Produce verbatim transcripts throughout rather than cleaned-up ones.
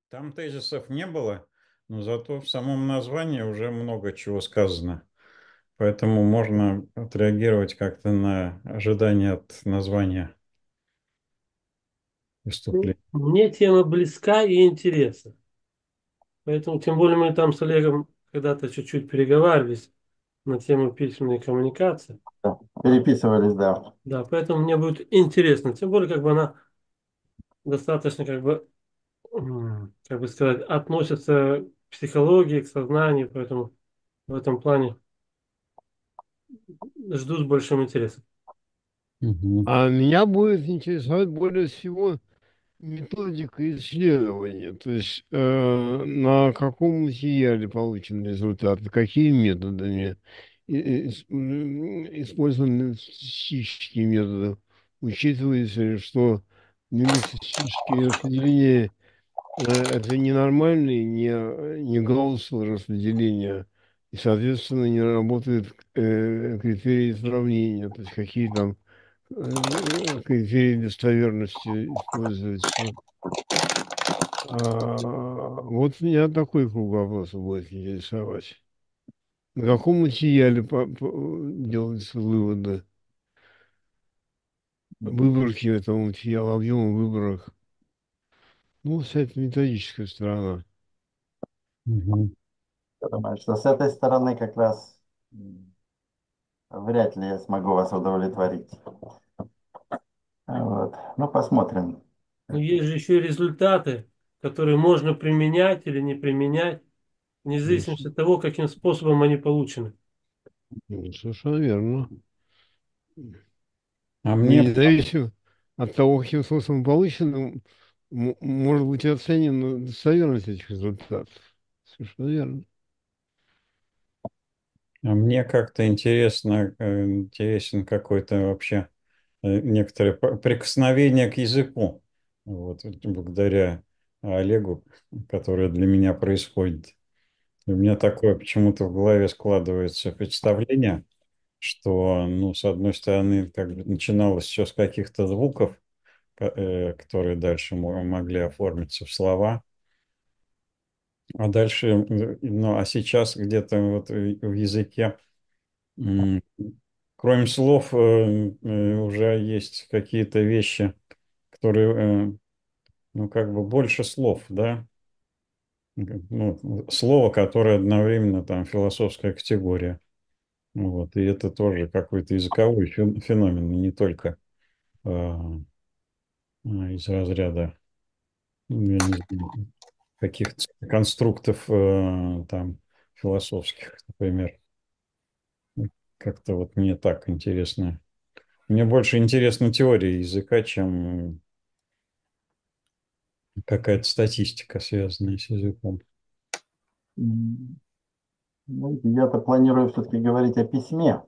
Там тезисов не было, но зато в самом названии уже много чего сказано. Поэтому можно отреагировать как-то на ожидания от названия Ну, выступления. мне тема близка и интересна. Поэтому, тем более, мы там с Олегом когда-то чуть-чуть переговаривались на тему письменной коммуникации. Да. Переписывались, да. Да, поэтому мне будет интересно. Тем более, как бы она достаточно, как бы, м, как бы сказать, относится к психологии, к сознанию. Поэтому в этом плане жду с большим интересом. Мгм. А меня будет интересовать более всего методика исследования, то есть э, на каком материале получен результат, какими методами и- и- ис- м, использованы статистические методы, учитывается, ли, что мимостатистические распределения э, это не нормальные, не, не гауссовые распределения, и, соответственно, не работают э, критерии сравнения, то есть какие там э, критерии достоверности используются. А, вот меня такой круг вопросов будет интересовать. На каком материале по- по- делаются выводы, выборки этого материала, объема выборок? Ну, вся эта методическая сторона. Мгм. Я думаю, что с этой стороны как раз м, вряд ли я смогу вас удовлетворить. Вот. Ну, посмотрим. Но есть же еще и результаты, которые можно применять или не применять, вне зависимости от того, каким способом они получены. Ну, совершенно верно. А И мне, независимо от того, каким способом получено, м- может быть оценена достоверность этих результатов. Совершенно верно. а мне как-то интересно, э, интересен какой-то вообще э, некоторое п- прикосновение к языку. Вот, благодаря Олегу, которое для меня происходит. И у меня такое почему-то в голове складывается представление, что, ну, с одной стороны, как бы начиналось все с каких-то звуков, ко- э, которые дальше мо- могли оформиться в слова, а дальше, э, ну, а сейчас где-то вот э, в языке, м, кроме слов, э, э, уже есть какие-то вещи, которые, э, ну, как бы больше слов, да, ну, слово, которое одновременно там философская категория. Вот, и это тоже какой-то языковой фен- феномен, не только а, а, из разряда, ну, я не знаю, каких-то конструктов э, там философских, например. Как-то вот мне так интересно. Мне больше интересна теория языка, чем какая-то статистика, связанная с языком. М, ну, я-то планирую все-таки говорить о письме.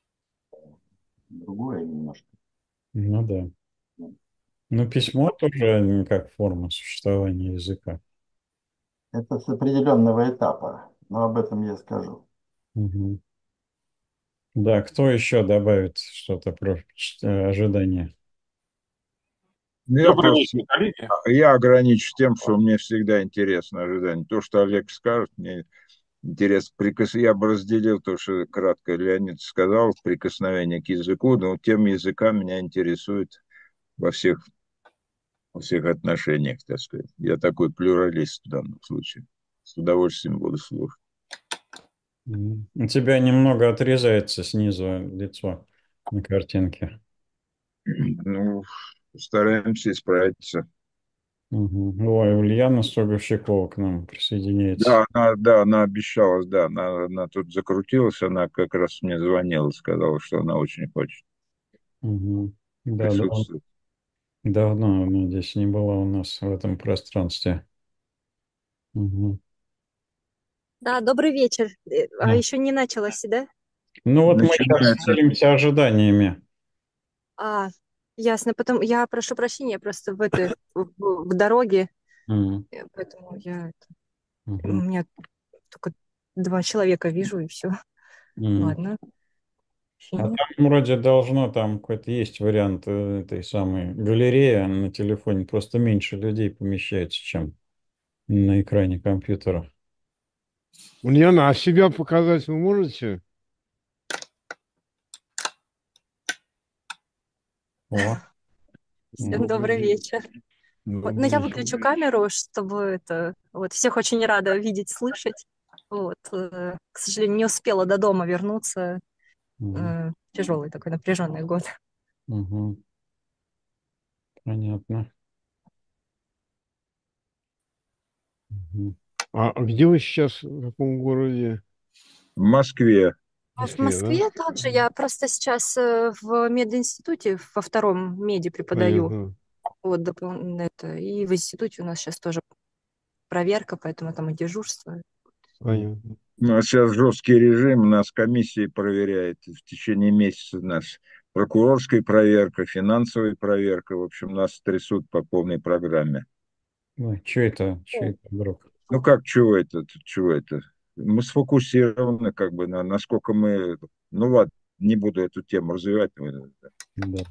Другое немножко. Ну да. Но письмо тоже м, как форма существования языка. Это с определенного этапа, но об этом я скажу. Мгм. Да, кто еще добавит что-то про впечат- э, ожидания? Ну, я Добрый просто, вечер, коллеги. я ограничусь тем, что мне всегда интересно ожидание. То, что Олег скажет, мне интересно. Прикос... Я бы разделил то, что кратко Леонид сказал, прикосновение к языку, но тема языка меня интересует во всех, во всех отношениях, так сказать. Я такой плюралист в данном случае. С удовольствием буду слушать. Мгм. У тебя немного отрезается снизу лицо на картинке. Ну, стараемся исправиться. Мгм. Ой, Ульяна Строгощекова к нам присоединяется. Да, она, да, она обещалась, да, она, она тут закрутилась, она как раз мне звонила, сказала, что она очень хочет Мгм. Да, дав- присутствовать. давно она здесь не была у нас в этом пространстве. Мгм. Да, добрый вечер. Э, А Да. еще не началось, да? Ну вот мы сейчас Начинается. делимся ожиданиями. А, ясно. Потом я прошу прощения, просто в этой в, в- в дороге, Мгм. э, поэтому я у Мгм. меня только два человека вижу и все. Мгм. Ладно. А Фини. там вроде должно, там какой-то есть вариант э, этой самой галереи на телефоне, просто меньше людей помещается, чем на экране компьютера. Ульяна, а себя показать вы можете? О, Всем м, добрый Добрый день. вечер. Вот, но Добрый я вечер. выключу камеру, чтобы это вот всех очень рада видеть, слышать. Вот, э, к сожалению, не успела до дома вернуться. мгм, Э, Тяжелый такой напряженный год. мгм. Понятно. Мгм. А а где вы сейчас, в каком городе? В Москве. В А в Москве, да? Москве также я просто сейчас э, в мединституте во втором меди преподаю. Понятно, Вот, допол- это, и в институте у нас сейчас тоже проверка, поэтому там и дежурство. понятно. У нас сейчас жесткий режим, нас комиссии проверяет в течение месяца нас. Прокурорская проверка, финансовая проверка. В общем, нас трясут по полной программе. Ой, что это? Что это вдруг? Ну как, чего это? Чего это? Мы сфокусированы, как бы, на насколько мы... Ну ладно, не буду эту тему развивать. Да.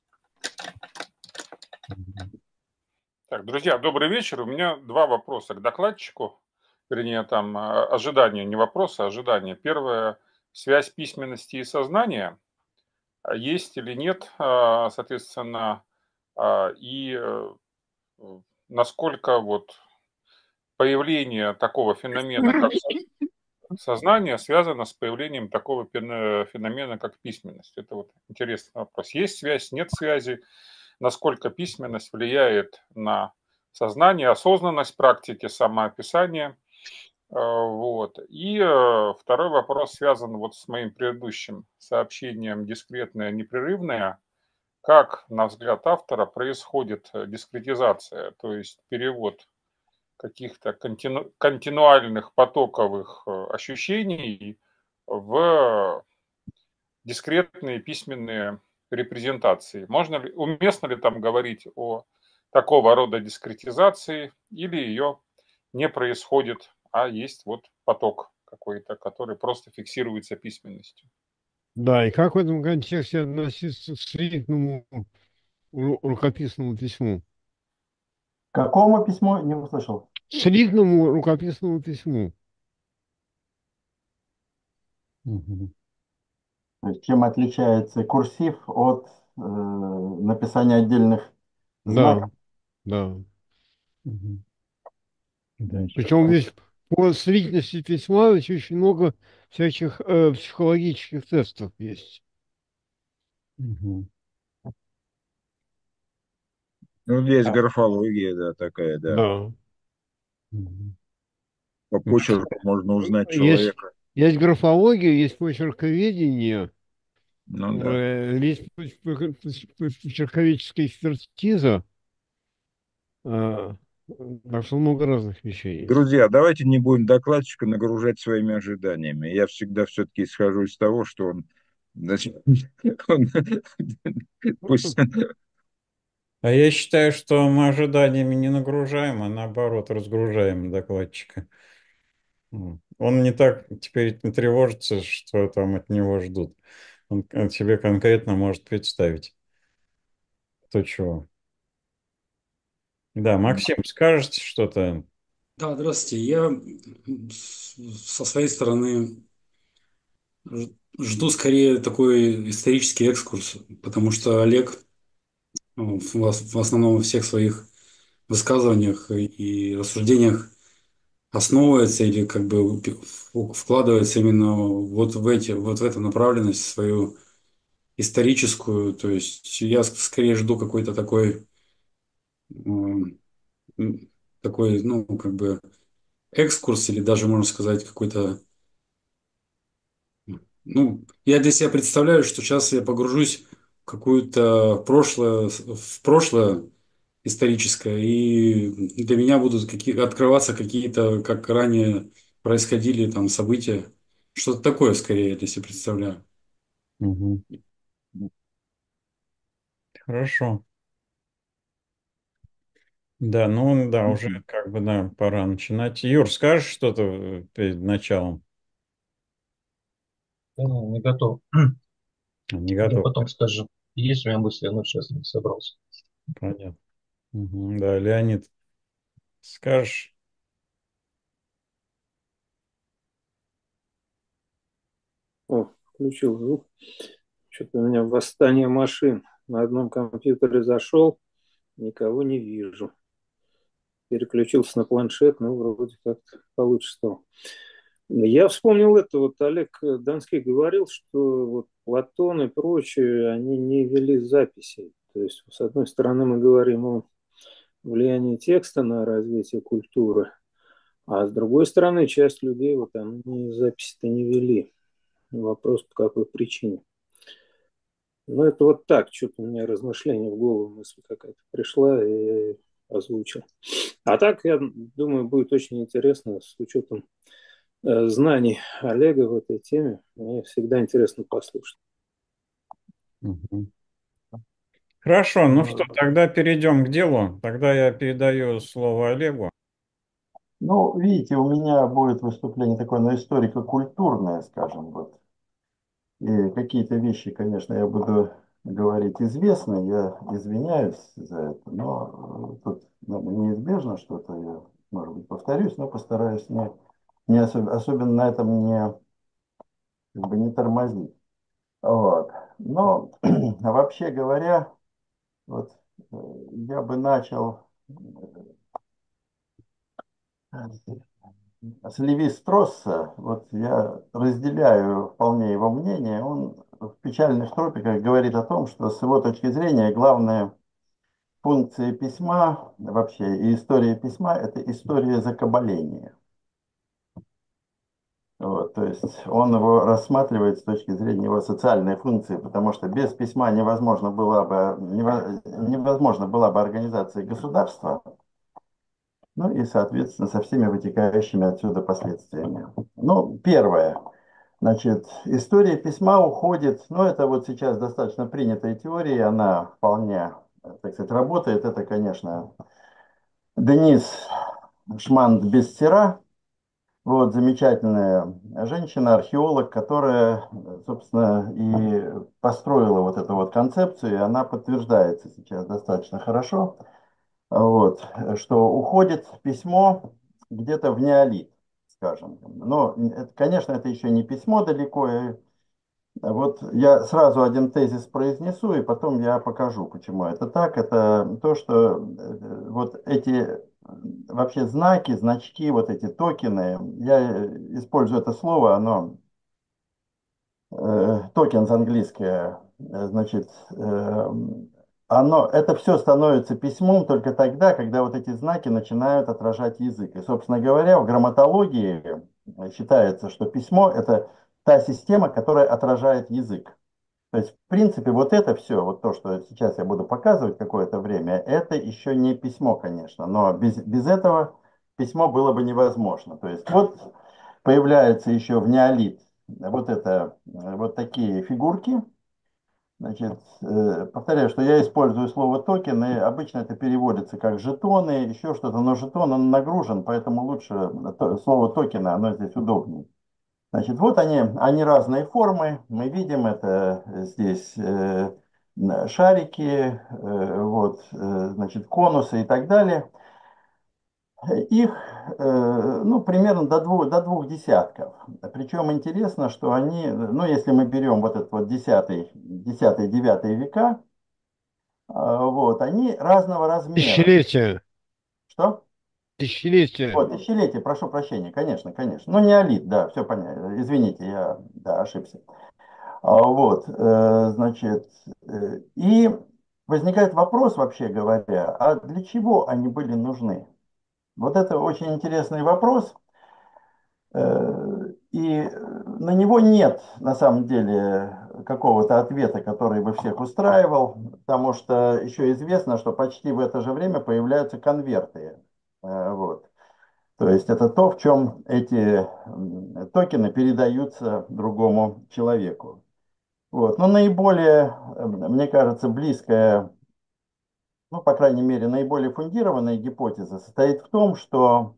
Мгм. Так, друзья, добрый вечер. У меня два вопроса к докладчику. Вернее, там а, ожидания, не вопросы, а ожидания. Первое, связь письменности и сознания. А Есть или нет, а, соответственно, а, и э, насколько вот появление такого феномена, как со- сознание, связано с появлением такого пен- феномена, как письменность. Это вот интересный вопрос. Есть связь, нет связи? Насколько письменность влияет на сознание, осознанность практики, самоописание. Э, Вот. И э, второй вопрос связан вот с моим предыдущим сообщением «дискретное, непрерывное». Как, на взгляд автора, происходит э, дискретизация, то есть перевод каких-то контину- континуальных потоковых э, ощущений в дискретные письменные репрезентации. Можно ли, уместно ли там говорить о такого рода дискретизации или ее не происходит, а есть вот поток какой-то, который просто фиксируется письменностью. Да, и как в этом контексте относиться к слитному ру- рукописному письму? К какому письму не услышал? Слитному рукописному письму. Мгм. То есть чем отличается курсив от э, написания отдельных Да, знаков? да. Мгм. Да. Причем здесь по слитности письма ведь очень много всяких э, психологических тестов есть. Мгм. Ну, есть А, графология, да, такая, да. да. Мгм. По почерку можно узнать Есть, человека. есть графология, есть почерковедение, Ну да. э, есть поч- поч- поч- почерковедческая экспертиза. а, Так что много разных вещей есть. Друзья, давайте не будем докладчика нагружать своими ожиданиями. Я всегда все-таки исхожу из того, что он, значит, он пусть... А я считаю, что мы ожиданиями не нагружаем, а наоборот разгружаем докладчика. М. Он не так теперь не тревожится, что там от него ждут. Он к- себе конкретно может представить то, чего. Да, Максим, скажете что-то? Да, здравствуйте. Я м, с- со своей стороны ж- жду скорее такой исторический экскурс, потому что Олег э, в, ос- в основном во всех своих высказываниях и и рассуждениях основывается или как бы упи- в- вкладывается именно вот в эти, вот в эту направленность свою историческую. То есть я ск- скорее жду какой-то такой, м, м, такой, ну, как бы экскурс или даже, можно сказать, какой-то. Ну, я для себя представляю, что сейчас я погружусь в какое-то прошлое, в прошлое историческое, и для меня будут какие, открываться какие-то, как ранее происходили там события. Что-то такое, скорее, я для себя представляю. Мгм. Хорошо. Да, ну да, уже как бы да, пора начинать. Юр, скажешь что-то э, перед началом? Да не, не готов. Не Я готов. потом скажу. Есть у меня мысли, но сейчас не собрался. Понятно. Мгм. Да, Леонид, скажешь? О, включил звук. Что-то у меня восстание машин. На одном компьютере зашел, никого не вижу. Переключился на планшет, ну, вроде как-то получше стало. Я вспомнил это, вот Олег Донский говорил, что вот Платон и прочие, они не вели записей. То есть, с одной стороны, мы говорим о влиянии текста на развитие культуры, а с другой стороны, часть людей, вот они записи-то не вели. Вопрос, по какой причине. Ну, это вот так, что-то у меня размышление в голову, мысль какая-то пришла и озвучил. А так, я думаю, будет очень интересно с учетом э, знаний Олега в этой теме. Мне всегда интересно послушать. Мгм. Хорошо, ну что, тогда перейдем к делу. Тогда я передаю слово Олегу. Ну, видите, у меня будет выступление такое, но историко-культурное, скажем, вот. И какие-то вещи, конечно, я буду говорить известные, я извиняюсь за это, но э, тут наверное, неизбежно что-то, я, может быть, повторюсь, но постараюсь не, не особ- особенно на этом не, как бы не тормозить. Вот. Но вообще говоря, вот э, я бы начал э, с Леви Стросса. Вот я разделяю вполне его мнение. Он в печальных тропиках говорит о том, что с его точки зрения главная функция письма вообще и история письма – это история закабаления. Вот, то есть он его рассматривает с точки зрения его социальной функции, потому что без письма невозможно была бы, нево- невозможно была бы организация государства, ну и, соответственно, со всеми вытекающими отсюда последствиями. Ну, первое. Значит, история письма уходит, ну, это вот сейчас достаточно принятая теория, она вполне, так сказать, работает. Это, конечно, Денис Шмандт-Бестера, вот, замечательная женщина, археолог, которая, собственно, и построила вот эту вот концепцию, и она подтверждается сейчас достаточно хорошо, вот, что уходит письмо где-то в неолит, скажем. Но, это, конечно, это еще не письмо далеко, и вот я сразу один тезис произнесу, и потом я покажу, почему это так. Это то, что э, вот эти э, вообще знаки, значки, вот эти токены, я использую это слово, оно э, токен английское, э, значит, э, оно, это все становится письмом только тогда, когда вот эти знаки начинают отражать язык. И, собственно говоря, в грамматологии считается, что письмо – это та система, которая отражает язык. То есть, в принципе, вот это все, вот то, что сейчас я буду показывать какое-то время, это еще не письмо, конечно, но без, без этого письмо было бы невозможно. То есть, вот появляется еще в неолит вот это, вот такие фигурки. Значит, э, повторяю, что я использую слово токены, обычно это переводится как жетоны, еще что-то, но жетон он нагружен, поэтому лучше то- слово токены, оно здесь удобнее. Значит, вот они, они разные формы. Мы видим это здесь э, шарики, э, вот, э, значит, конусы и так далее. Их, э, ну, примерно до двух, до двух десятков. Причем интересно, что они, ну, если мы берем вот этот вот десятый, десятый, девятый века, э, вот, они разного размера. Тысячелетия. Что? Тысячелетия. Вот, тысячелетие, прошу прощения, конечно, конечно. Ну, неолит, да, все понятно. Извините, я, да, ошибся. А, Вот, э, значит, э, и возникает вопрос, вообще говоря, а для чего они были нужны? Вот это очень интересный вопрос, э, и на него нет, на самом деле, какого-то ответа, который бы всех устраивал, потому что еще известно, что почти в это же время появляются конверты. Э, Вот. То есть это то, в чем эти м, токены передаются другому человеку. Вот. Но наиболее, э, мне кажется, близкая, ну, по крайней мере, наиболее фундированная гипотеза состоит в том, что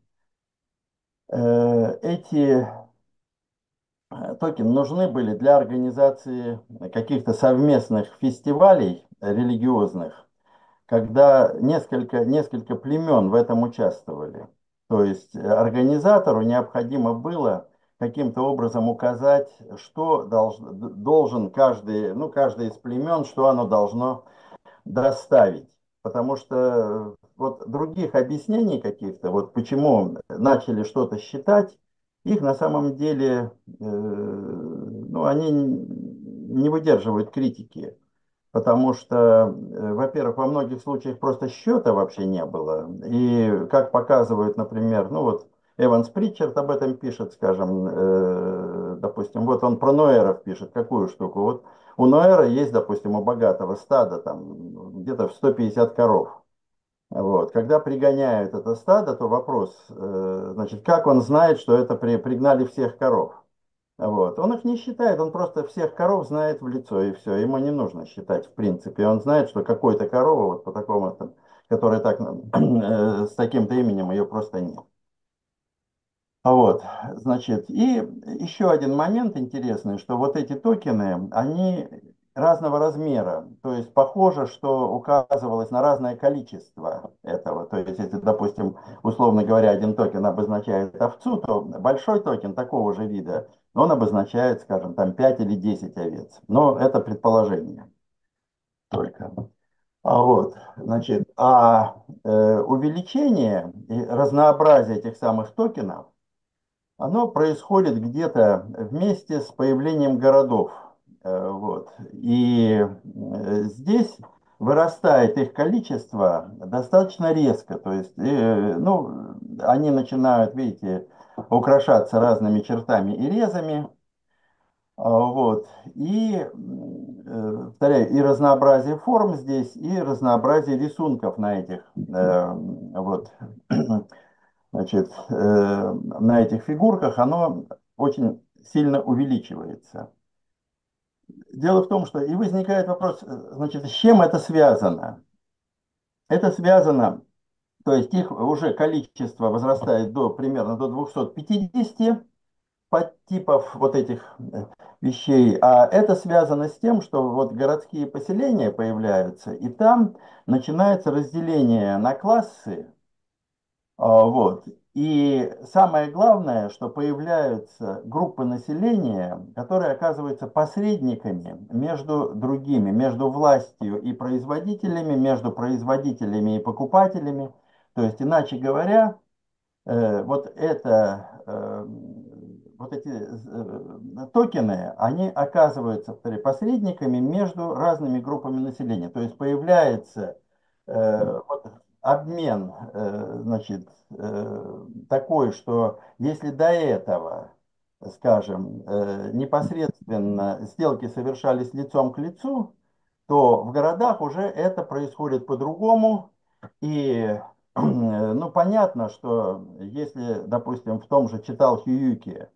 э, эти э, токены нужны были для организации каких-то совместных фестивалей религиозных, когда несколько, несколько племен в этом участвовали. То есть э, организатору необходимо было каким-то образом указать, что долж, должен каждый, ну, каждый из племен, что оно должно доставить. Потому что вот других объяснений каких-то, вот почему начали что-то считать, их на самом деле, э, ну, они не выдерживают критики. Потому что, э, во-первых, во многих случаях просто счета вообще не было. И как показывают, например, ну вот Эванс Притчард об этом пишет, скажем, э, допустим, вот он про Ноэров пишет, какую штуку. Вот у Ноэра есть, допустим, у богатого стада там где-то в сто пятьдесят коров. Вот. Когда пригоняют это стадо, то вопрос, э, значит, как он знает, что это при, пригнали всех коров? Вот. Он их не считает, он просто всех коров знает в лицо, и все. Ему не нужно считать, в принципе. Он знает, что какой-то корова, вот по такому, там, которая так, э, с таким-то именем, ее просто нет. А Вот, значит, и еще один момент интересный, что вот эти токены, они разного размера. То есть похоже, что указывалось на разное количество этого. То есть, если, допустим, условно говоря, один токен обозначает овцу, то большой токен такого же вида, он обозначает, скажем, там пять или десять овец. Но это предположение только. А вот, значит, а э, увеличение и разнообразие этих самых токенов, оно происходит где-то вместе с появлением городов. Э, Вот. И э, здесь вырастает их количество достаточно резко. То есть, э, ну, они начинают, видите, украшаться разными чертами и резами. А, Вот. И, э, повторяю, и разнообразие форм здесь, и разнообразие рисунков на этих, э, вот, значит, э, на этих фигурках, оно очень сильно увеличивается. Дело в том, что и возникает вопрос, э, значит, с чем это связано? Это связано, то есть их уже количество возрастает до примерно до двухсот пятидесяти подтипов вот этих э, вещей, а это связано с тем, что вот городские поселения появляются, и там начинается разделение на классы. А, Вот. И самое главное, что появляются группы населения, которые оказываются посредниками между другими, между властью и производителями, между производителями и покупателями. То есть, иначе говоря, э, вот это, э, вот эти э, токены, они оказываются, повторяю, посредниками между разными группами населения. То есть появляется э, вот обмен, э, значит, э, такой, что если до этого, скажем, э, непосредственно сделки совершались лицом к лицу, то в городах уже это происходит по-другому. И ну, понятно, что если, допустим, в том же читал Хьююки,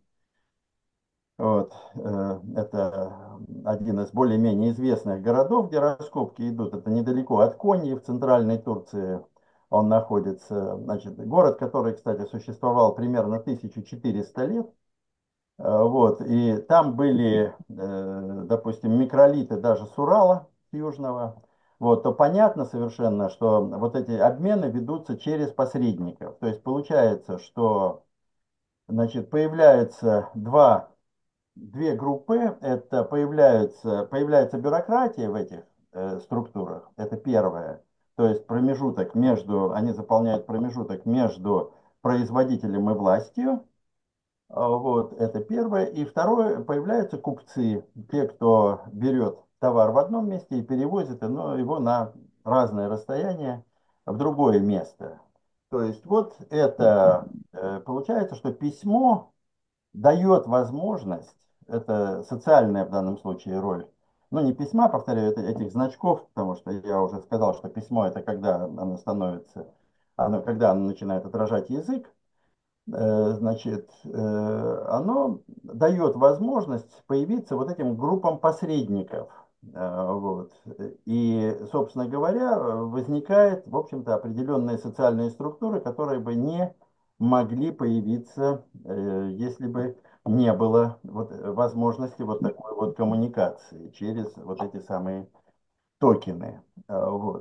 вот, э, это один из более-менее известных городов, где раскопки идут, это недалеко от Коньи, в центральной Турции он находится, значит, город, который, кстати, существовал примерно тысячу четыреста лет, э, вот, и там были, э, допустим, микролиты даже с Урала, с южного, вот, то понятно совершенно, что вот эти обмены ведутся через посредников. То есть получается, что, значит, появляются два, две группы, это появляются, появляется бюрократия в этих э, структурах, это первое. То есть промежуток между, они заполняют промежуток между производителем и властью. А, Вот, это первое. И второе, появляются купцы, те, кто берет товар в одном месте и перевозит но его на разное расстояние в другое место. То есть вот это э, получается, что письмо дает возможность, это социальная в данном случае роль, ну не письма, повторяю, это этих значков, потому что я уже сказал, что письмо это когда оно становится, оно, когда оно начинает отражать язык, э, значит, э, оно дает возможность появиться вот этим группам посредников. Э, Вот. И, собственно говоря, возникает, в общем-то, определенные социальные структуры, которые бы не могли появиться, э, если бы не было вот возможности вот такой вот коммуникации через вот эти самые токены. Э, Вот.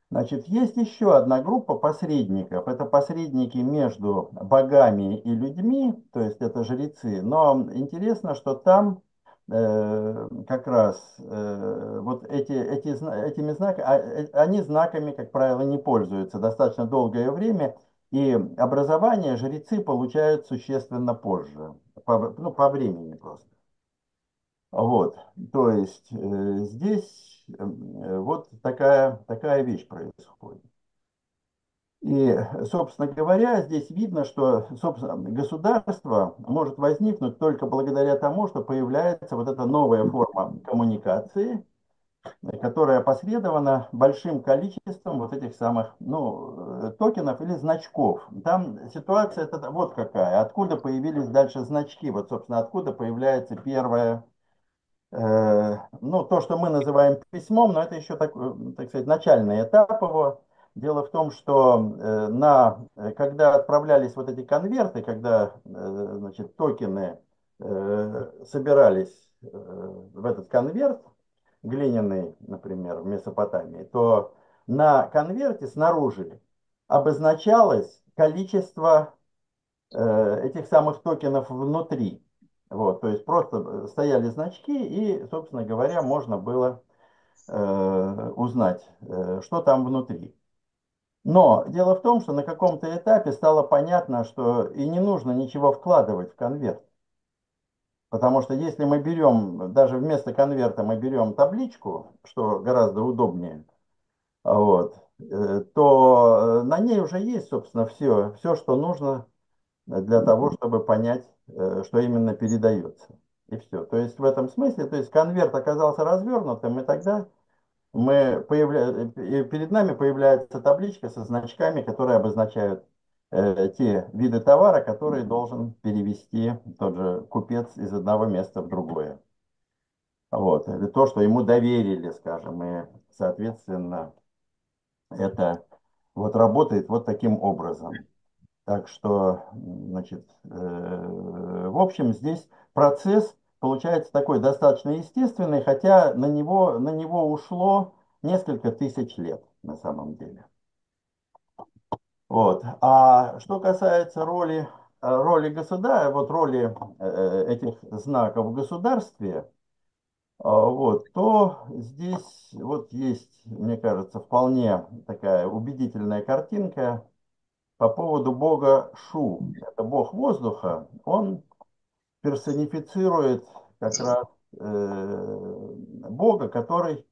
Значит, есть еще одна группа посредников. Это посредники между богами и людьми, то есть это жрецы. Но интересно, что там э, как раз э, вот эти, эти, зна- этими знаками, они знаками, как правило, не пользуются достаточно долгое время, и образование жрецы получают существенно позже, по, ну, по времени просто. Вот, то есть э, здесь э, вот такая, такая вещь происходит. И, собственно говоря, здесь видно, что, собственно, государство может возникнуть только благодаря тому, что появляется вот эта новая форма коммуникации, которая опосредована большим количеством вот этих самых, ну, э, токенов или значков. Там ситуация это вот какая. Откуда появились дальше значки? Вот, собственно, откуда появляется первая э, ну, то, что мы называем письмом, но это еще так, э, так сказать, начальный этап его. Дело в том, что э, на, э, когда отправлялись вот эти конверты, когда э, значит, токены э, собирались э, в этот конверт, глиняный, например, в Месопотамии, то на конверте снаружи обозначалось количество э, этих самых токенов внутри. Вот, то есть просто э, стояли значки, и, собственно говоря, можно было э, узнать, э, что там внутри. Но дело в том, что на каком-то этапе стало понятно, что и не нужно ничего вкладывать в конверт. Потому что если мы берем, даже вместо конверта мы берем табличку, что гораздо удобнее, вот, э, то э, на ней уже есть, собственно, все, все, что нужно для того, чтобы понять, э, что именно передается. И все. То есть в этом смысле, то есть конверт оказался развернутым, и тогда мы появля... и перед нами появляется табличка со значками, которые обозначают э, те виды товара, которые должен перевести тот же купец из одного места в другое. Вот. Или то, что ему доверили, скажем, и, соответственно, это вот работает вот таким образом. Так что, значит, э, в общем, здесь процесс получается такой достаточно естественный, хотя на него, на него ушло несколько тысяч лет на самом деле. Вот. А что касается роли, э, роли государя, вот роли э, этих знаков в государстве, а, вот, то здесь вот есть, мне кажется, вполне такая убедительная картинка по поводу бога Шу. Это бог воздуха. Он персонифицирует как раз э, бога, который,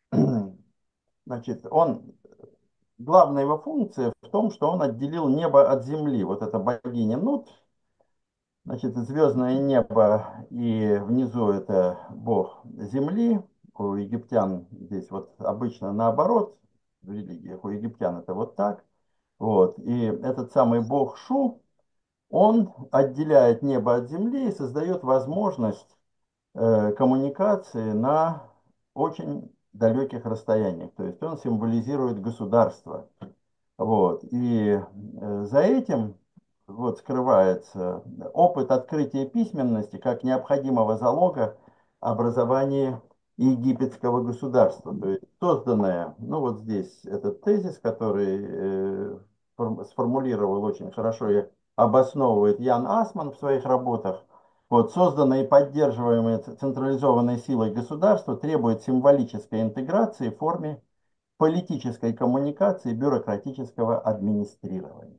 значит, он, главная его функция в том, что он отделил небо от земли. Вот эта богиня Нут, значит, звездное небо, и внизу это бог земли. У египтян здесь вот обычно наоборот, в религиях у египтян это вот так. Вот. И этот самый бог Шу, он отделяет небо от земли и создает возможность э, коммуникации на очень далеких расстояниях. То есть он символизирует государство. Вот. И э, за этим вот скрывается опыт открытия письменности как необходимого залога образования египетского государства. То есть созданное, ну вот здесь этот тезис, который э, форм- сформулировал очень хорошо и обосновывает Ян Асман в своих работах. Вот, созданное и поддерживаемое ц- централизованной силой государство требует символической интеграции в форме политической коммуникации, бюрократического администрирования.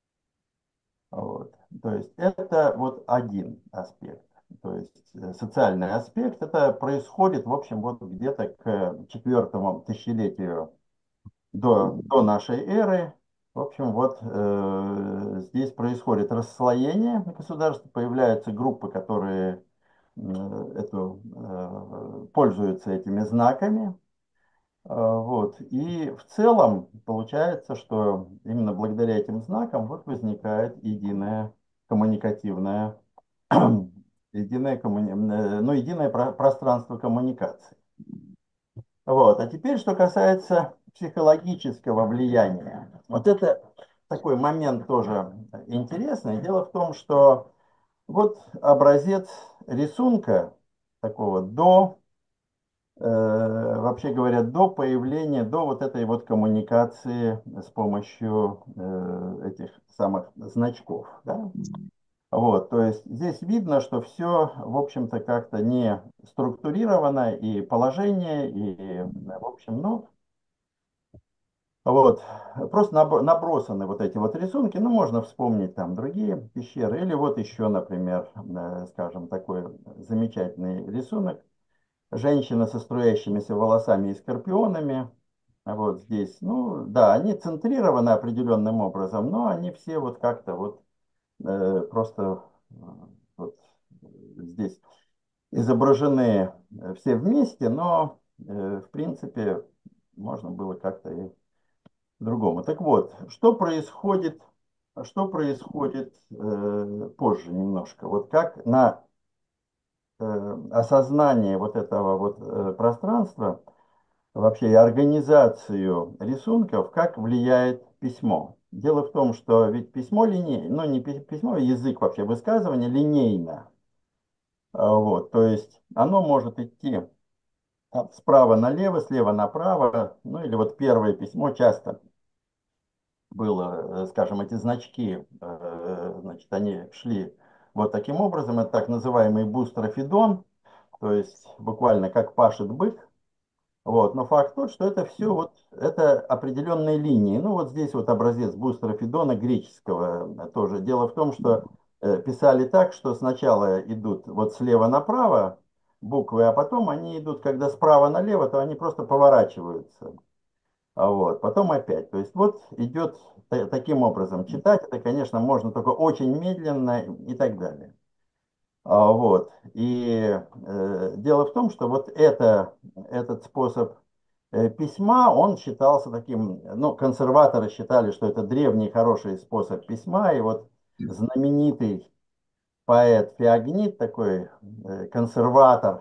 Вот. То есть это вот один аспект. То есть э, социальный аспект, это происходит, в общем, вот где-то к четвертому тысячелетию до, до нашей эры. В общем, вот э, здесь происходит расслоение государства, появляются группы, которые э, эту, э, пользуются этими знаками. А, Вот. И в целом получается, что именно благодаря этим знакам вот возникает единая коммуникативная, единое, коммуни... э, ну, единое про- пространство коммуникации. Вот. А теперь, что касается психологического влияния. Вот это такой момент тоже интересный. Дело в том, что вот образец рисунка такого до э, вообще говоря, до появления, до вот этой вот коммуникации с помощью э, этих самых значков, да? Вот, то есть здесь видно, что все, в общем-то, как-то не структурировано, и положение, и, в общем, ну, вот, просто наб- набросаны вот эти вот рисунки, ну, можно вспомнить там другие пещеры, или вот еще, например, э, скажем, такой замечательный рисунок, женщина со струящимися волосами и скорпионами, вот здесь, ну, да, они центрированы определенным образом, но они все вот как-то вот э, просто э, вот здесь изображены э, все вместе, но э, в принципе можно было как-то и другому. Так вот, что происходит, что происходит э, позже немножко? Вот как на э, осознание вот этого вот э, пространства, вообще и организацию рисунков, как влияет письмо? Дело в том, что ведь письмо линейно, ну не пи- письмо, а язык вообще высказывания линейно. А, Вот, то есть оно может идти от справа налево, слева направо, ну или вот первое письмо часто было, э, скажем, эти значки, э, значит, они шли вот таким образом, это так называемый бустрофидон, то есть буквально как пашет бык, вот, но факт тот, что это все вот, это определенные линии. Ну вот здесь вот образец бустрофидона греческого э, тоже. Дело в том, что э, писали так, что сначала идут вот слева направо буквы, а потом они идут, когда справа налево, то они просто поворачиваются. А вот, потом опять. То есть вот идет та- таким образом. Читать это, конечно, можно только очень медленно и так далее. А, Вот. И э, дело в том, что вот это, этот способ э, письма, он считался таким, ну, консерваторы считали, что это древний хороший способ письма, и вот знаменитый поэт Феогнид, такой э, консерватор,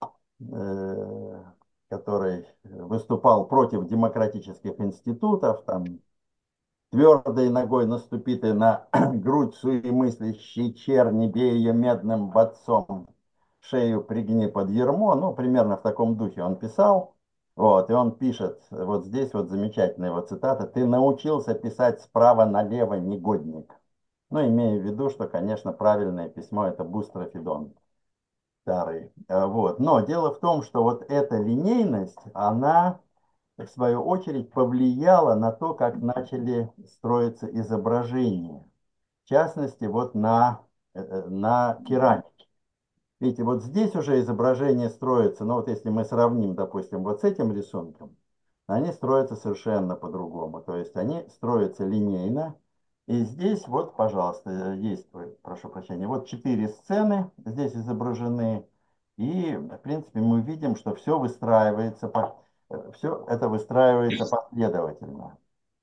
э, который выступал против демократических институтов, там, твердой ногой наступи ты на грудь суемыслящей черни, бей ее медным бадцом, шею пригни под ярмо. Ну, примерно в таком духе он писал. Вот, и он пишет, вот здесь вот замечательная его цитата: «Ты научился писать справа налево, негодник». Ну, имея в виду, что, конечно, правильное письмо — это бустрофидон старый. Э, Вот. Но дело в том, что вот эта линейность, она в свою очередь, повлияло на то, как начали строиться изображения. В частности, вот на, э, э, на керамике. Видите, вот здесь уже изображение строится, но вот если мы сравним, допустим, вот с этим рисунком, они строятся совершенно по-другому. То есть они строятся линейно. И здесь вот, пожалуйста, есть, ой, прошу прощения, вот четыре сцены здесь изображены. И, в принципе, мы видим, что все выстраивается, все это выстраивается последовательно.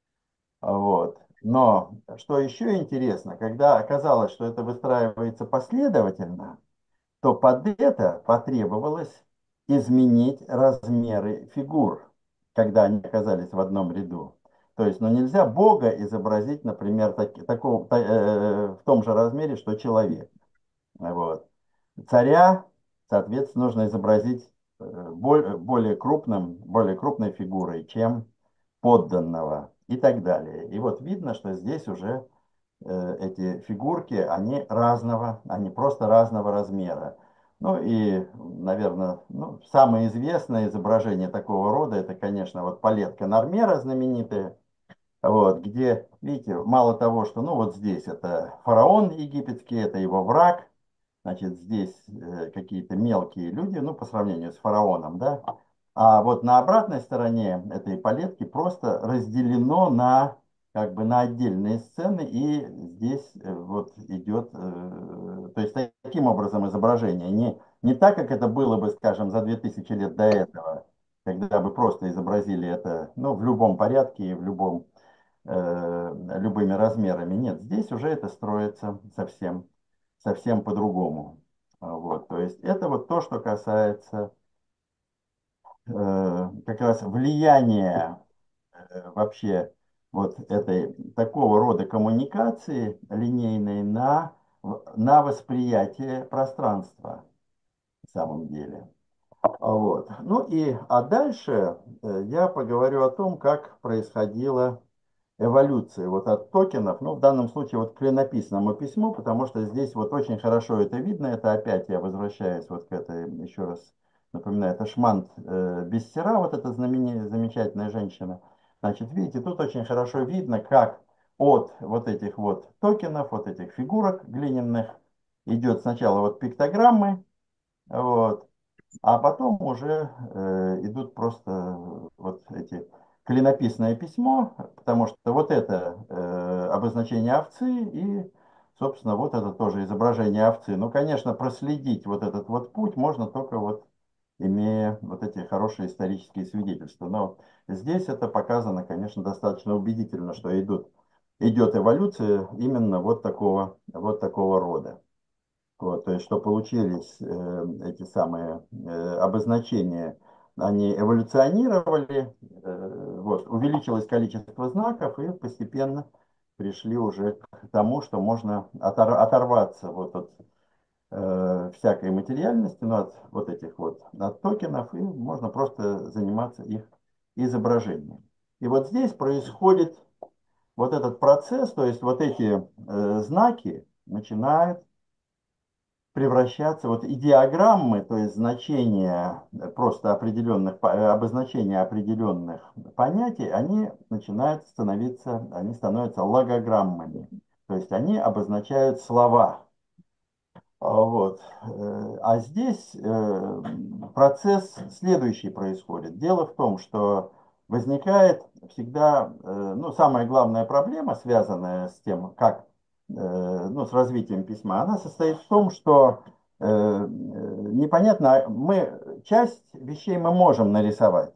Вот. Но что еще интересно, когда оказалось, что это выстраивается последовательно, то под это потребовалось изменить размеры фигур, когда они оказались в одном ряду. То есть, ну нельзя Бога изобразить, например, так, такого, та- э, в том же размере, что человек. Вот. Царя, соответственно, нужно изобразить э, боль- более крупным, более крупной фигурой, чем подданного и так далее. И вот видно, что здесь уже э, эти фигурки, они разного, они просто разного размера. Ну и, наверное, ну, самое известное изображение такого рода, это, конечно, вот палетка Нормера знаменитая, вот, где, видите, мало того, что, ну, вот здесь это фараон египетский, это его враг, значит, здесь э, какие-то мелкие люди, ну, по сравнению с фараоном, да, а вот на обратной стороне этой палетки просто разделено на, как бы, на отдельные сцены, и здесь э, вот идет, э, то есть таким образом изображение, не, не так, как это было бы, скажем, за две тысячи лет до этого, когда бы просто изобразили это, ну, в любом порядке и в любом э, любыми размерами. Нет, здесь уже это строится совсем, совсем по-другому. А, Вот, то есть это вот то, что касается э, как раз влияния э, вообще вот этой такого рода коммуникации линейной на, на восприятие пространства в самом деле. А Вот. Ну и, а дальше э, я поговорю о том, как происходила эволюция вот от токенов, ну в данном случае вот к клинописному письму, потому что здесь вот очень хорошо это видно, это опять я возвращаюсь вот к этой, еще раз напоминаю, это Шмант э, Бессера, вот эта знамени- замечательная женщина. Значит, видите, тут очень хорошо видно, как от вот этих вот токенов, вот этих фигурок глиняных идет сначала вот пиктограммы, вот, а потом уже э, идут просто э, вот эти клинописное письмо, потому что вот это э, обозначение овцы и, собственно, вот это тоже изображение овцы. Ну, конечно, проследить вот этот вот путь можно только вот имея вот эти хорошие исторические свидетельства. Но здесь это показано, конечно, достаточно убедительно, что идут, идет эволюция именно вот такого, вот такого рода. Вот, то есть, что получились э, эти самые э, обозначения, они эволюционировали, э, вот, увеличилось количество знаков и постепенно пришли уже к тому, что можно отор- оторваться вот от э, всякой материальности, ну, от вот этих вот от токенов, и можно просто заниматься их изображением. И вот здесь происходит вот этот процесс, то есть вот эти э, знаки начинают превращаться, вот и диаграммы, то есть значения э, просто определенных, по- э, обозначения определенных понятий, они начинают становиться, они становятся логограммами. То есть они обозначают слова. А Вот. Э, А здесь э, процесс следующий происходит. Дело в том, что возникает всегда, э, ну, самая главная проблема, связанная с тем, как, э, ну, с развитием письма, она состоит в том, что э, э, непонятно, а мы, часть вещей мы можем нарисовать.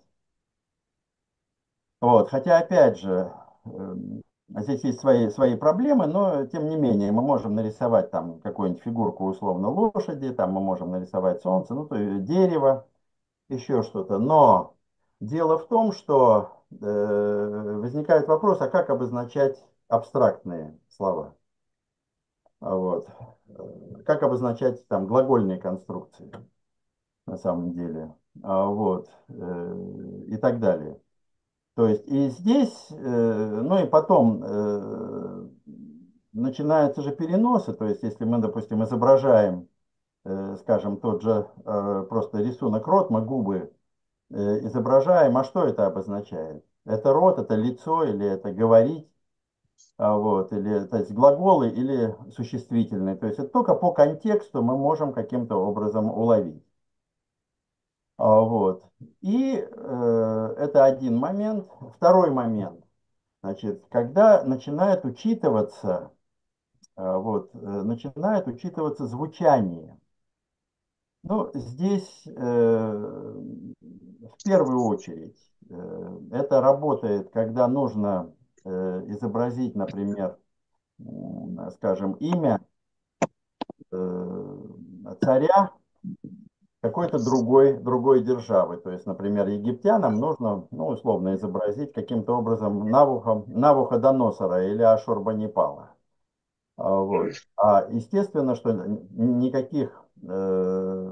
Вот. Хотя, опять же, эм, здесь есть свои, свои проблемы, но тем не менее мы можем нарисовать там какую-нибудь фигурку условно лошади, там мы можем нарисовать солнце, ну то есть дерево, еще что-то. Но дело в том, что э, возникает вопрос, а как обозначать абстрактные слова? А Вот. Э, Как обозначать там глагольные конструкции на самом деле? А Вот. Э, И так далее. То есть и здесь, э, ну и потом э, начинаются же переносы, то есть если мы, допустим, изображаем, э, скажем, тот же э, просто рисунок рот, мы губы э, изображаем, а что это обозначает? Это рот, это лицо или это говорить, а вот, или то есть глаголы или существительные. То есть это только по контексту мы можем каким-то образом уловить. А Вот. И э, это один момент. Второй момент. Значит, когда начинает учитываться, э, вот, э, начинает учитываться звучание. Ну, здесь э, в первую очередь э, это работает, когда нужно э, изобразить, например, м, скажем, имя э, царя какой-то другой, другой державы. То есть, например, египтянам нужно, ну, условно изобразить каким-то образом Навуха, Навуходоносора или Ашурбанипала. А, Вот. А естественно, что н- никаких э,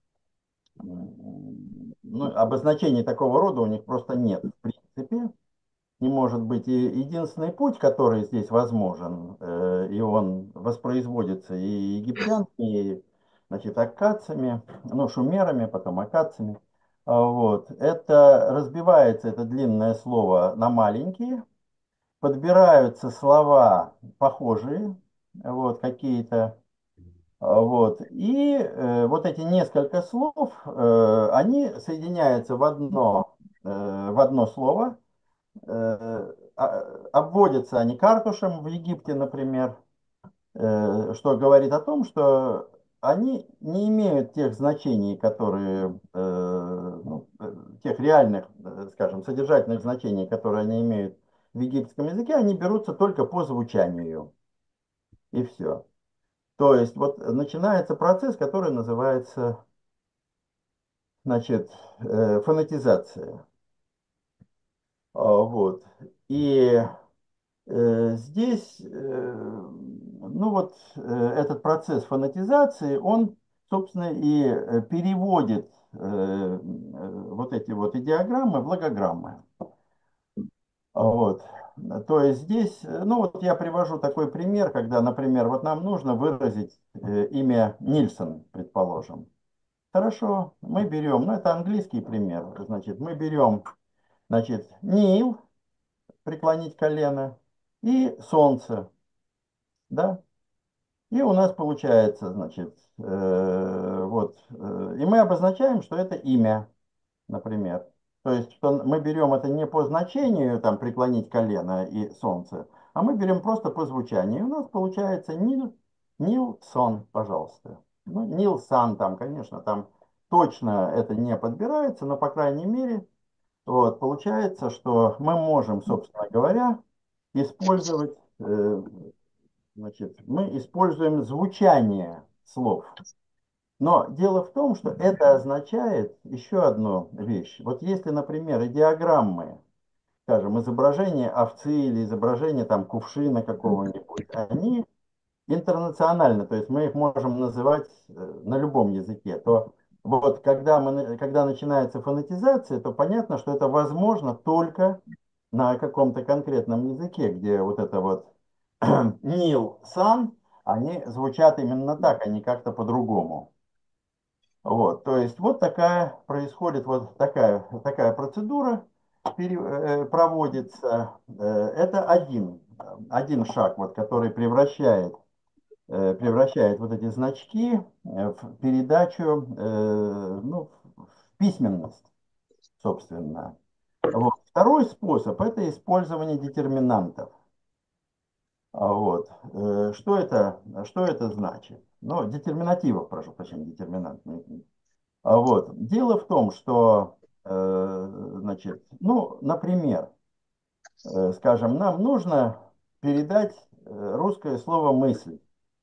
м, ну, обозначений такого рода у них просто нет. В принципе, не может быть. И единственный путь, который здесь возможен, э, и он воспроизводится и египтянами, и, значит, аккадцами, ну, шумерами, потом аккадцами, а, вот, это разбивается, это длинное слово, на маленькие, подбираются слова похожие, вот, какие-то, а, вот, и э, вот эти несколько слов, э, они соединяются в одно, э, в одно слово, э, а- обводятся они картушем в Египте, например, э, что говорит о том, что они не имеют тех значений, которые, э, ну, э, тех реальных, э, скажем, содержательных значений, которые они имеют в египетском языке, они берутся только по звучанию, и все. То есть вот начинается процесс, который называется, значит, э, фонетизация. А, Вот. И Э, Здесь, э, ну вот, э, этот процесс фонетизации, он, собственно, и э, переводит э, э, вот эти вот идеограммы в логограммы. Вот. То есть здесь, э, ну вот я привожу такой пример, когда, например, вот нам нужно выразить э, имя Нильсон, предположим. Хорошо, мы берем, ну это английский пример, значит, мы берем, значит, Нил, преклонить колено, и солнце, да, и у нас получается, значит, э, вот, э, и мы обозначаем, что это имя, например. То есть, что мы берем это не по значению, там, преклонить колено и солнце, а мы берем просто по звучанию. И у нас получается Нил, Нилсон, пожалуйста. Ну, Нилсан там, конечно, там точно это не подбирается, но, по крайней мере, вот, получается, что мы можем, собственно говоря, использовать, э, значит, мы используем звучание слов. Но дело в том, что это означает еще одну вещь. Вот если, например, идеограммы, скажем, изображение овцы или изображение там кувшина какого-нибудь, они интернациональны, то есть мы их можем называть э, на любом языке, то вот когда, мы, на- когда начинается фонетизация, то понятно, что это возможно только на каком-то конкретном языке, где вот это вот Нил, Сан, они звучат именно так, а не как-то по-другому. Вот, то есть вот такая происходит, вот такая, такая процедура пере- э, проводится. Э, Это один, один шаг, вот, который превращает, э, превращает вот эти значки э, в передачу, э, ну, в письменность, собственно. Вот. Второй способ – это использование детерминантов. А Вот. Э, Что это, что это значит? Ну, детерминативов, прошу прощения, детерминант. А Вот. Дело в том, что, э, значит, ну, например, э, скажем, нам нужно передать э, русское слово «мысль».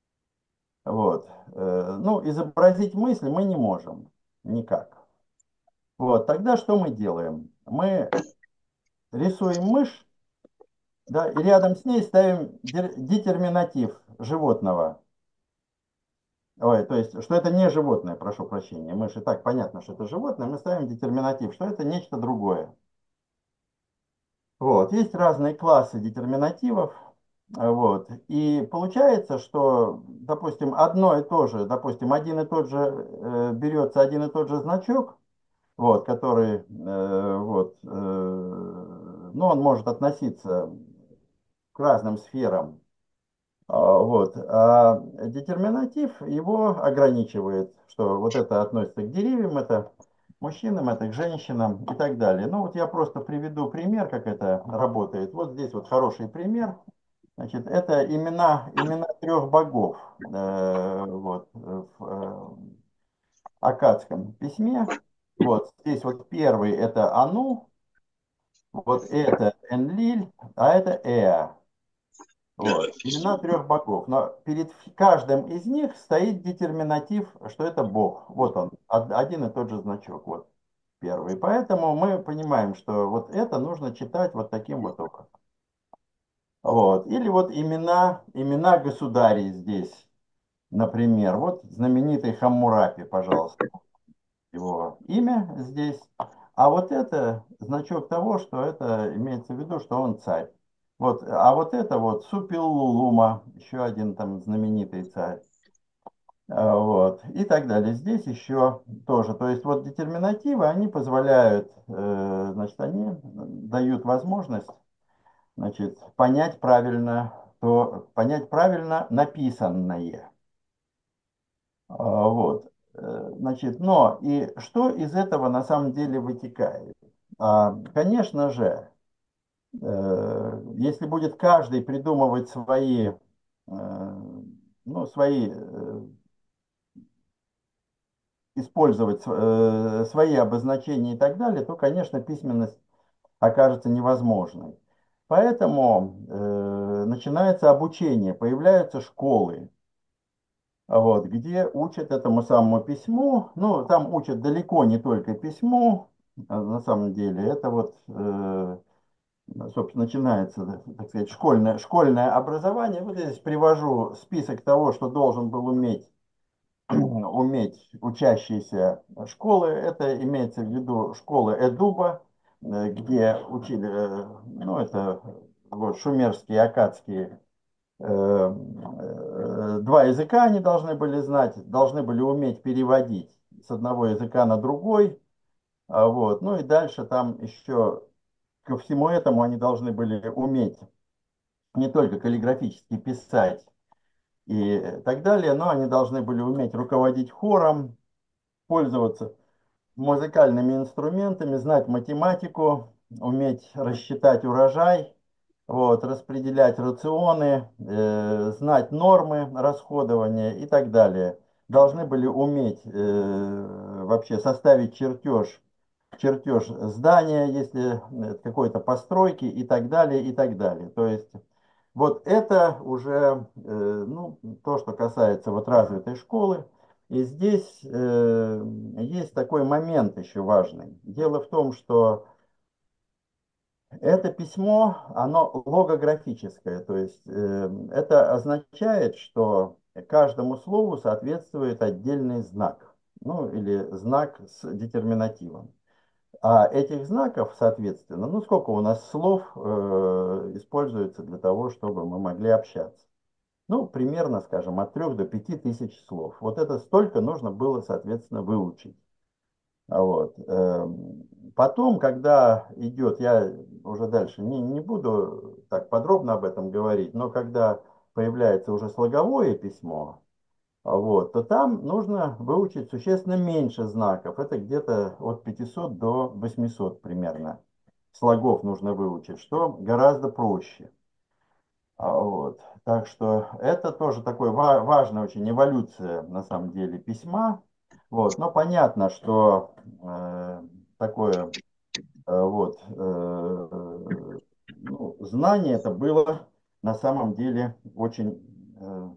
Вот. Э, Ну, изобразить мысль мы не можем никак. Вот. Тогда что мы делаем? Мы рисуем мышь, да, и рядом с ней ставим дер- детерминатив животного. Ой, то есть, что это не животное, прошу прощения. Мышь и так понятно, что это животное, мы ставим детерминатив, что это нечто другое. Вот. Есть разные классы детерминативов. а, Вот. И получается, что, допустим, одно и то же, допустим, один и тот же э, берется один и тот же значок, вот, который, э, вот, э, ну, он может относиться к разным сферам. А, Вот. А детерминатив его ограничивает, что вот это относится к деревьям, это к мужчинам, это к женщинам и так далее. Ну вот я просто приведу пример, как это работает. Вот здесь вот хороший пример. Значит, это имена, имена трех богов э, вот, в э, аккадском письме. Вот здесь вот первый это Ану, вот это Энлиль, а это Эа. Вот. Имена трех богов. Но перед каждым из них стоит детерминатив, что это бог. Вот он, од- один и тот же значок. Вот первый. Поэтому мы понимаем, что вот это нужно читать вот таким вот образом. Вот. Или вот имена, имена государей здесь. Например, вот знаменитый Хаммурапи, пожалуйста, его имя здесь. А вот это значок того, что это имеется в виду, что он царь. Вот, а вот это вот Супилулума, еще один там знаменитый царь. А, Вот, и так далее. Здесь еще тоже. То есть вот детерминативы, они позволяют, э, значит, они дают возможность, значит, понять правильно, то, понять правильно написанное. А, Вот. Э, Значит, но и что из этого на самом деле вытекает? А, Конечно же, э, если будет каждый придумывать свои, э, ну, свои, э, использовать э, свои обозначения и так далее, то, конечно, письменность окажется невозможной. Поэтому э, начинается обучение, появляются школы, вот, где учат этому самому письму. Ну, там учат далеко не только письму, а на самом деле. Это вот, э, собственно, начинается, так сказать, школьное, школьное образование. Вот здесь привожу список того, что должен был уметь уметь учащиеся школы. Это имеется в виду школы Эдуба, э, где учили, э, ну, это вот, шумерские, аккадские. Э, э, Два языка они должны были знать, должны были уметь переводить с одного языка на другой. А вот. Ну и дальше там еще ко всему этому они должны были уметь не только каллиграфически писать и так далее, но они должны были уметь руководить хором, пользоваться музыкальными инструментами, знать математику, уметь рассчитать урожай, вот, распределять рационы, э, знать нормы расходования и так далее. Должны были уметь э, вообще составить чертеж, чертеж здания, если э, какой-то постройки и так далее, и так далее. То есть вот это уже э, ну, то, что касается вот развитой школы. И здесь э, есть такой момент еще важный. Дело в том, что это письмо, оно логографическое, то есть э, это означает, что каждому слову соответствует отдельный знак, ну или знак с детерминативом. А этих знаков, соответственно, ну сколько у нас слов э, используется для того, чтобы мы могли общаться? Ну, примерно, скажем, от трех до пяти тысяч слов. Вот это столько нужно было, соответственно, выучить. А Вот. эм, Потом, когда идет, я уже дальше не, не буду так подробно об этом говорить, но когда появляется уже слоговое письмо, а вот, то там нужно выучить существенно меньше знаков. Это где-то от пятисот до восьмисот примерно слогов нужно выучить, что гораздо проще. А Вот. Так что это тоже такой ва- важная очень эволюция на самом деле письма. Вот. Но понятно, что э, такое э, вот, э, ну, знание это было на самом деле очень, э,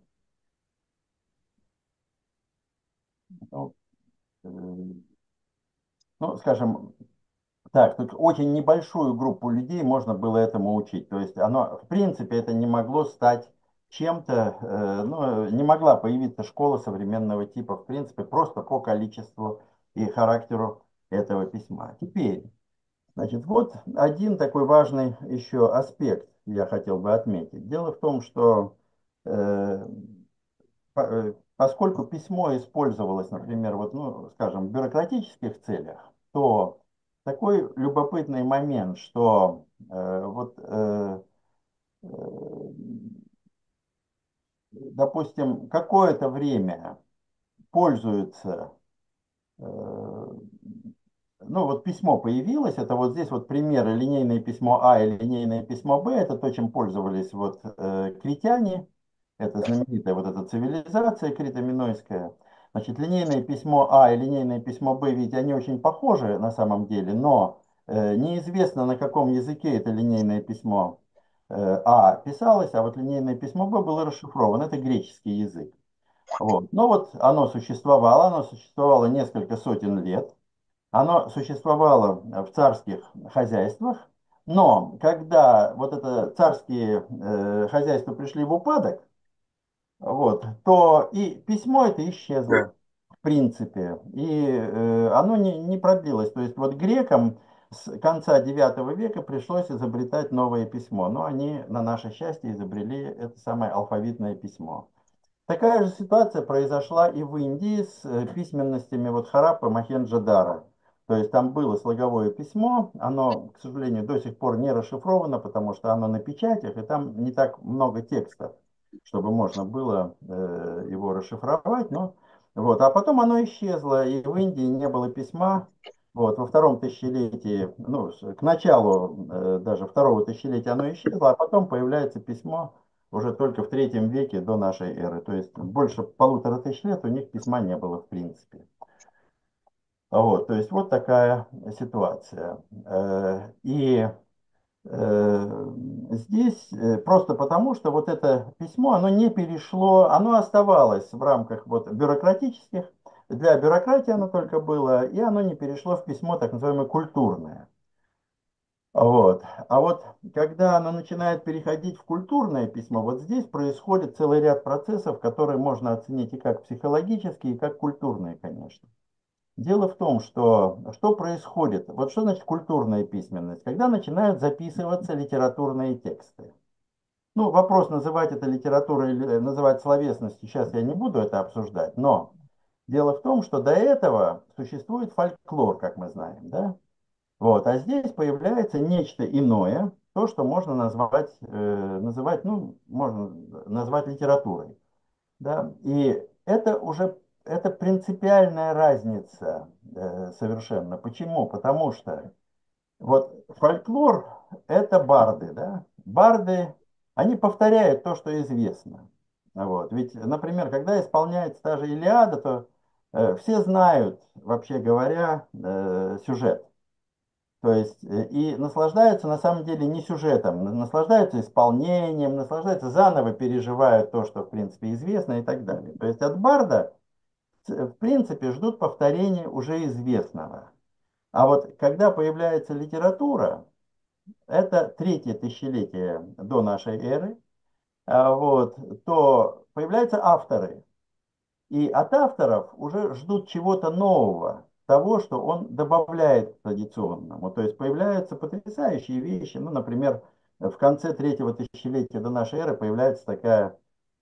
ну, э, ну, скажем, так, тут очень небольшую группу людей можно было этому учить. То есть оно, в принципе, это не могло стать чем-то, э, ну, не могла появиться школа современного типа, в принципе, просто по количеству и характеру этого письма. Теперь, значит, вот один такой важный еще аспект я хотел бы отметить. Дело в том, что э, по- э, поскольку письмо использовалось, например, вот, ну, скажем, в бюрократических целях, то такой любопытный момент, что э, вот, э, э, допустим, какое-то время пользуются, э, ну вот письмо появилось, это вот здесь вот примеры линейное письмо А и линейное письмо Б, это то, чем пользовались вот э, критяне, это знаменитая вот эта цивилизация крито-минойская. Значит, линейное письмо А и линейное письмо Б, ведь они очень похожи на самом деле, но э, неизвестно, на каком языке это линейное письмо э, А писалось, а вот линейное письмо Б было расшифровано, это греческий язык. Вот. Но вот оно существовало, оно существовало несколько сотен лет. Оно существовало в царских хозяйствах, но когда вот это царские э, хозяйства пришли в упадок, вот, то и письмо это исчезло, в принципе, и э, оно не, не продлилось. То есть вот грекам с конца девятого века пришлось изобретать новое письмо, но они на наше счастье изобрели это самое алфавитное письмо. Такая же ситуация произошла и в Индии с э, письменностями вот Хараппы Мохенджо-Даро. То есть там было слоговое письмо, оно, к сожалению, до сих пор не расшифровано, потому что оно на печатях, и там не так много текстов, чтобы можно было э, его расшифровать. Но, вот. А потом оно исчезло, и в Индии не было письма. Вот. Во втором тысячелетии, ну, с- к началу э, даже второго тысячелетия оно исчезло, а потом появляется письмо уже только в третьем веке до нашей эры. То есть больше полутора тысяч лет у них письма не было в принципе. Вот, то есть вот такая ситуация. Э, И э, здесь э, просто потому, что вот это письмо, оно не перешло, оно оставалось в рамках вот бюрократических, для бюрократии оно только было, и оно не перешло в письмо так называемое культурное. Вот. А вот когда оно начинает переходить в культурное письмо, вот здесь происходит целый ряд процессов, которые можно оценить и как психологические, и как культурные, конечно. Дело в том, что что происходит? Вот что значит культурная письменность? Когда начинают записываться литературные тексты. Ну, вопрос, называть это литературой или называть словесностью, сейчас я не буду это обсуждать, но дело в том, что до этого существует фольклор, как мы знаем, да? Вот, а здесь появляется нечто иное, то, что можно назвать, э, называть, ну, можно назвать литературой, да? И это уже, это принципиальная разница э, совершенно. Почему? Потому что вот фольклор — это барды, да? Барды, они повторяют то, что известно. Вот. Ведь, например, когда исполняется та же Илиада, то э, все знают, вообще говоря, э, сюжет. То есть э, и наслаждаются на самом деле не сюжетом, на- наслаждаются исполнением, наслаждаются, заново переживают то, что в принципе известно и так далее. То есть от барда ц- в принципе ждут повторения уже известного. А вот когда появляется литература, это третье тысячелетие до нашей эры, а, вот, то появляются авторы. И от авторов уже ждут чего-то нового, того, что он добавляет к традиционному. То есть появляются потрясающие вещи. Ну, например, в конце третьего тысячелетия до нашей эры появляется такая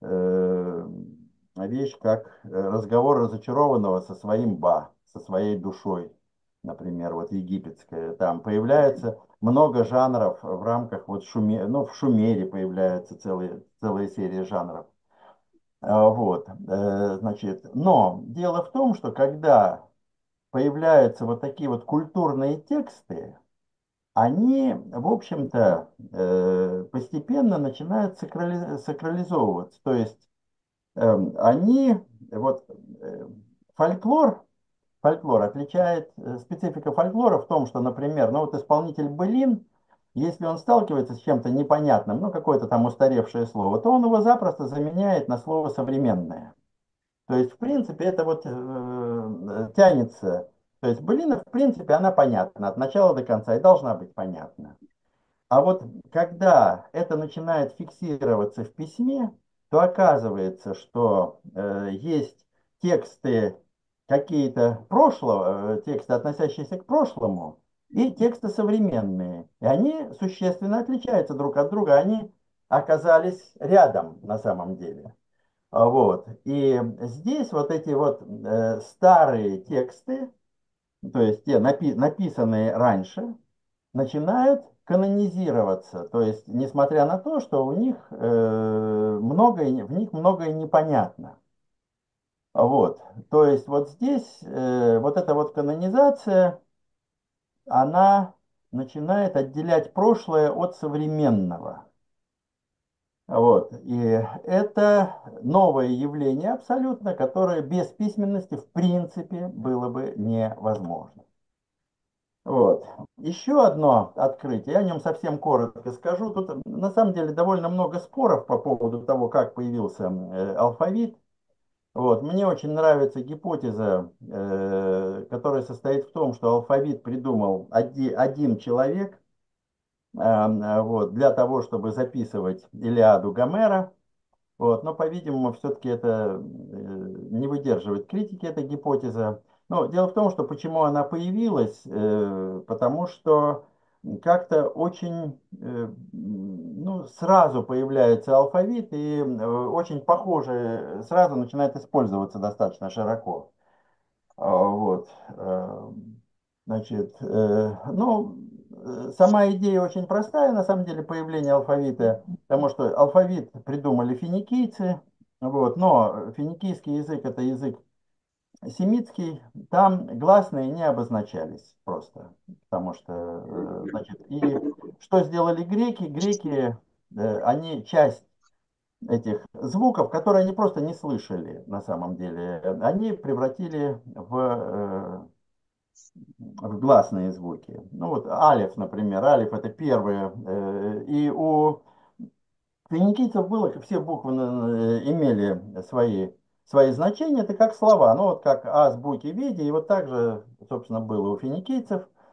э, вещь, как э, разговор разочарованного со своим ба, со своей душой. Например, вот египетская. Там появляется много жанров в рамках вот шуме, ну, в Шумере появляется целая, целая серия жанров. А, Вот, э, значит, но дело в том, что когда появляются вот такие вот культурные тексты, они, в общем-то, э, постепенно начинают сакрали- сакрализовываться. То есть эм, они, вот э, фольклор, фольклор отличает, э, специфика фольклора в том, что, например, ну вот исполнитель былин, если он сталкивается с чем-то непонятным, ну какое-то там устаревшее слово, то он его запросто заменяет на слово современное. То есть, в принципе, это вот э, тянется. То есть, былина, в принципе, она понятна от начала до конца и должна быть понятна. А вот когда это начинает фиксироваться в письме, то оказывается, что э, есть тексты какие-то прошлого, э, тексты, относящиеся к прошлому, и тексты современные. И они существенно отличаются друг от друга. Они оказались рядом на самом деле. А Вот. И здесь вот эти вот э, старые тексты, то есть те напи- написанные раньше, начинают канонизироваться. То есть, несмотря на то, что у них э, многое, не- в них многое непонятно. А Вот. То есть вот здесь э, вот эта вот канонизация, она начинает отделять прошлое от современного. Вот. И это новое явление абсолютно, которое без письменности в принципе было бы невозможно. Вот. Еще одно открытие, я о нем совсем коротко скажу. Тут на самом деле довольно много споров по поводу того, как появился э, алфавит. Вот. Мне очень нравится гипотеза, э, которая состоит в том, что алфавит придумал оди- один человек, э, вот, для того, чтобы записывать Илиаду Гомера. Вот, но, по-видимому, все-таки это э, не выдерживает критики, эта гипотеза. Но дело в том, что почему она появилась, э, потому что как-то очень, э, ну, сразу появляется алфавит и э, очень похоже, сразу начинает использоваться достаточно широко. А, Вот. э, Значит, э, ну, э, сама идея очень простая, на самом деле, появление алфавита, потому что алфавит придумали финикийцы, вот, но финикийский язык — это язык семитский, там гласные не обозначались просто, потому что, э, значит, и что сделали греки? Греки, э, они часть этих звуков, которые они просто не слышали на самом деле, они превратили в э, в гласные звуки. Ну вот алиф, например, алиф — это первые. э, И у финикийцев было, все буквы э, имели свои, свои значения, это как слова, ну вот как азбуки, виде, и вот так же, собственно, было у финикийцев.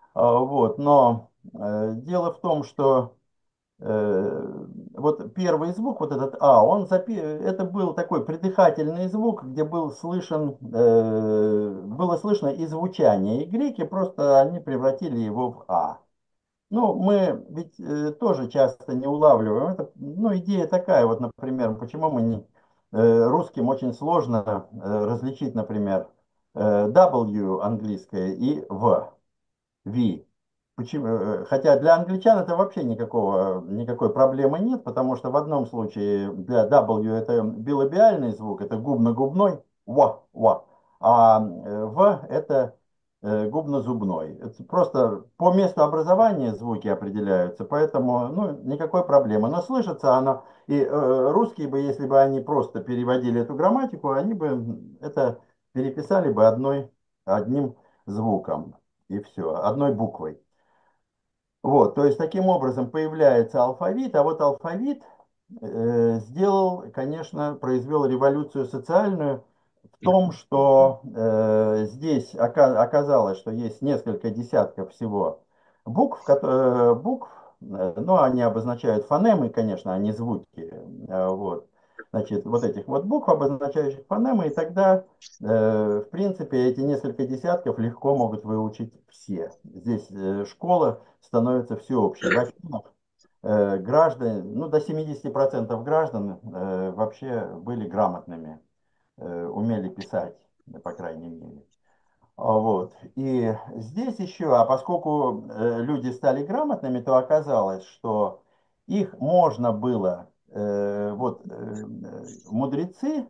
А, Вот, но э, дело в том, что э, вот первый звук, вот этот А, он запи... это был такой придыхательный звук, где был слышен, э, было слышно и звучание, и греки просто они превратили его в А. Ну, мы ведь э, тоже часто не улавливаем. Это, ну, идея такая, вот, например, почему мы не, э, русским очень сложно э, различить, например, э, W английское и V. V. Почему? э, Хотя для англичан это вообще никакого, никакой проблемы нет, потому что в одном случае для W это билобиальный звук, это губно-губной, ва, ва, а э, В это э, губно-зубной. Это просто по месту образования звуки определяются, поэтому ну, никакой проблемы. Но слышится она, и э, русские бы, если бы они просто переводили эту грамматику, они бы это переписали бы одной, одним звуком и все, одной буквой. Вот, то есть таким образом появляется алфавит, а вот алфавит э, сделал, конечно, произвел революцию социальную в том, что э, здесь ока- оказалось, что есть несколько десятков всего букв, кото- э, букв, э, но они обозначают фонемы, конечно, а не звуки. Э, вот. Значит, вот этих вот букв, обозначающих фонемы, и тогда, э, в принципе, эти несколько десятков легко могут выучить все. Здесь э, школа становится всеобщей. В Афинах э, граждане, ну, до семидесяти процентов граждан э, вообще были грамотными, э, умели писать, по крайней мере. А Вот. И здесь еще, а поскольку э, люди стали грамотными, то оказалось, что их можно было, э, вот э, э, мудрецы,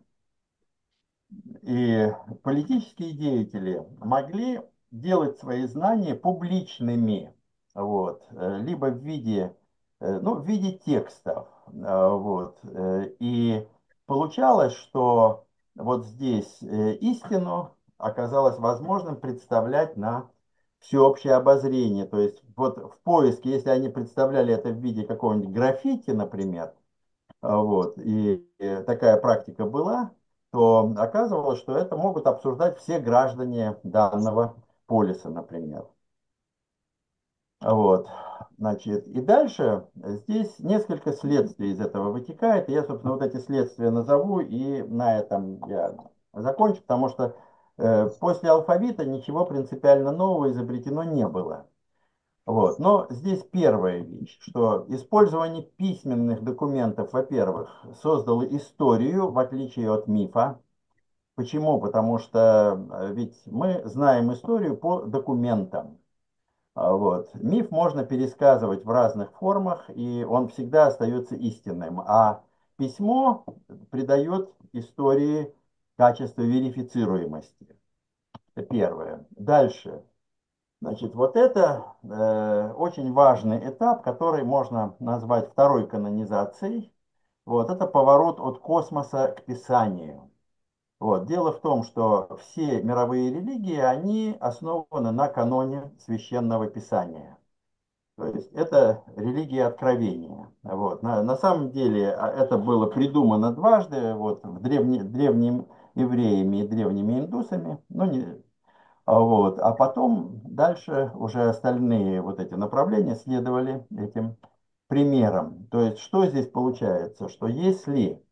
и политические деятели могли делать свои знания публичными, вот, э, либо в виде, э, ну, в виде текстов, а, вот, э, и получалось, что вот здесь э, истину оказалось возможным представлять на всеобщее обозрение, то есть вот в поиске, если они представляли это в виде какого-нибудь граффити, например, а, вот, и э, такая практика была, то оказывалось, что это могут обсуждать все граждане данного полиса, например. А Вот. Значит, и дальше здесь несколько следствий из этого вытекает. И я, собственно, вот эти следствия назову, и на этом я закончу, потому что э, после алфавита ничего принципиально нового изобретено не было. Вот. Но здесь первая вещь, что использование письменных документов, во-первых, создало историю, в отличие от мифа. Почему? Потому что э, ведь мы знаем историю по документам. А Вот. Миф можно пересказывать в разных формах, и он всегда остается истинным. А письмо придает истории качество верифицируемости. Это первое. Дальше. Значит, вот это э, очень важный этап, который можно назвать второй канонизацией. Вот это поворот от космоса к Писанию. Вот. Дело в том, что все мировые религии, они основаны на каноне священного Писания. То есть это религия откровения. Вот. На, на самом деле а, это было придумано дважды вот, в древне, древними евреями и древними индусами. Ну, не, а Вот. А потом дальше уже остальные вот эти направления следовали этим примерам. То есть что здесь получается? Что если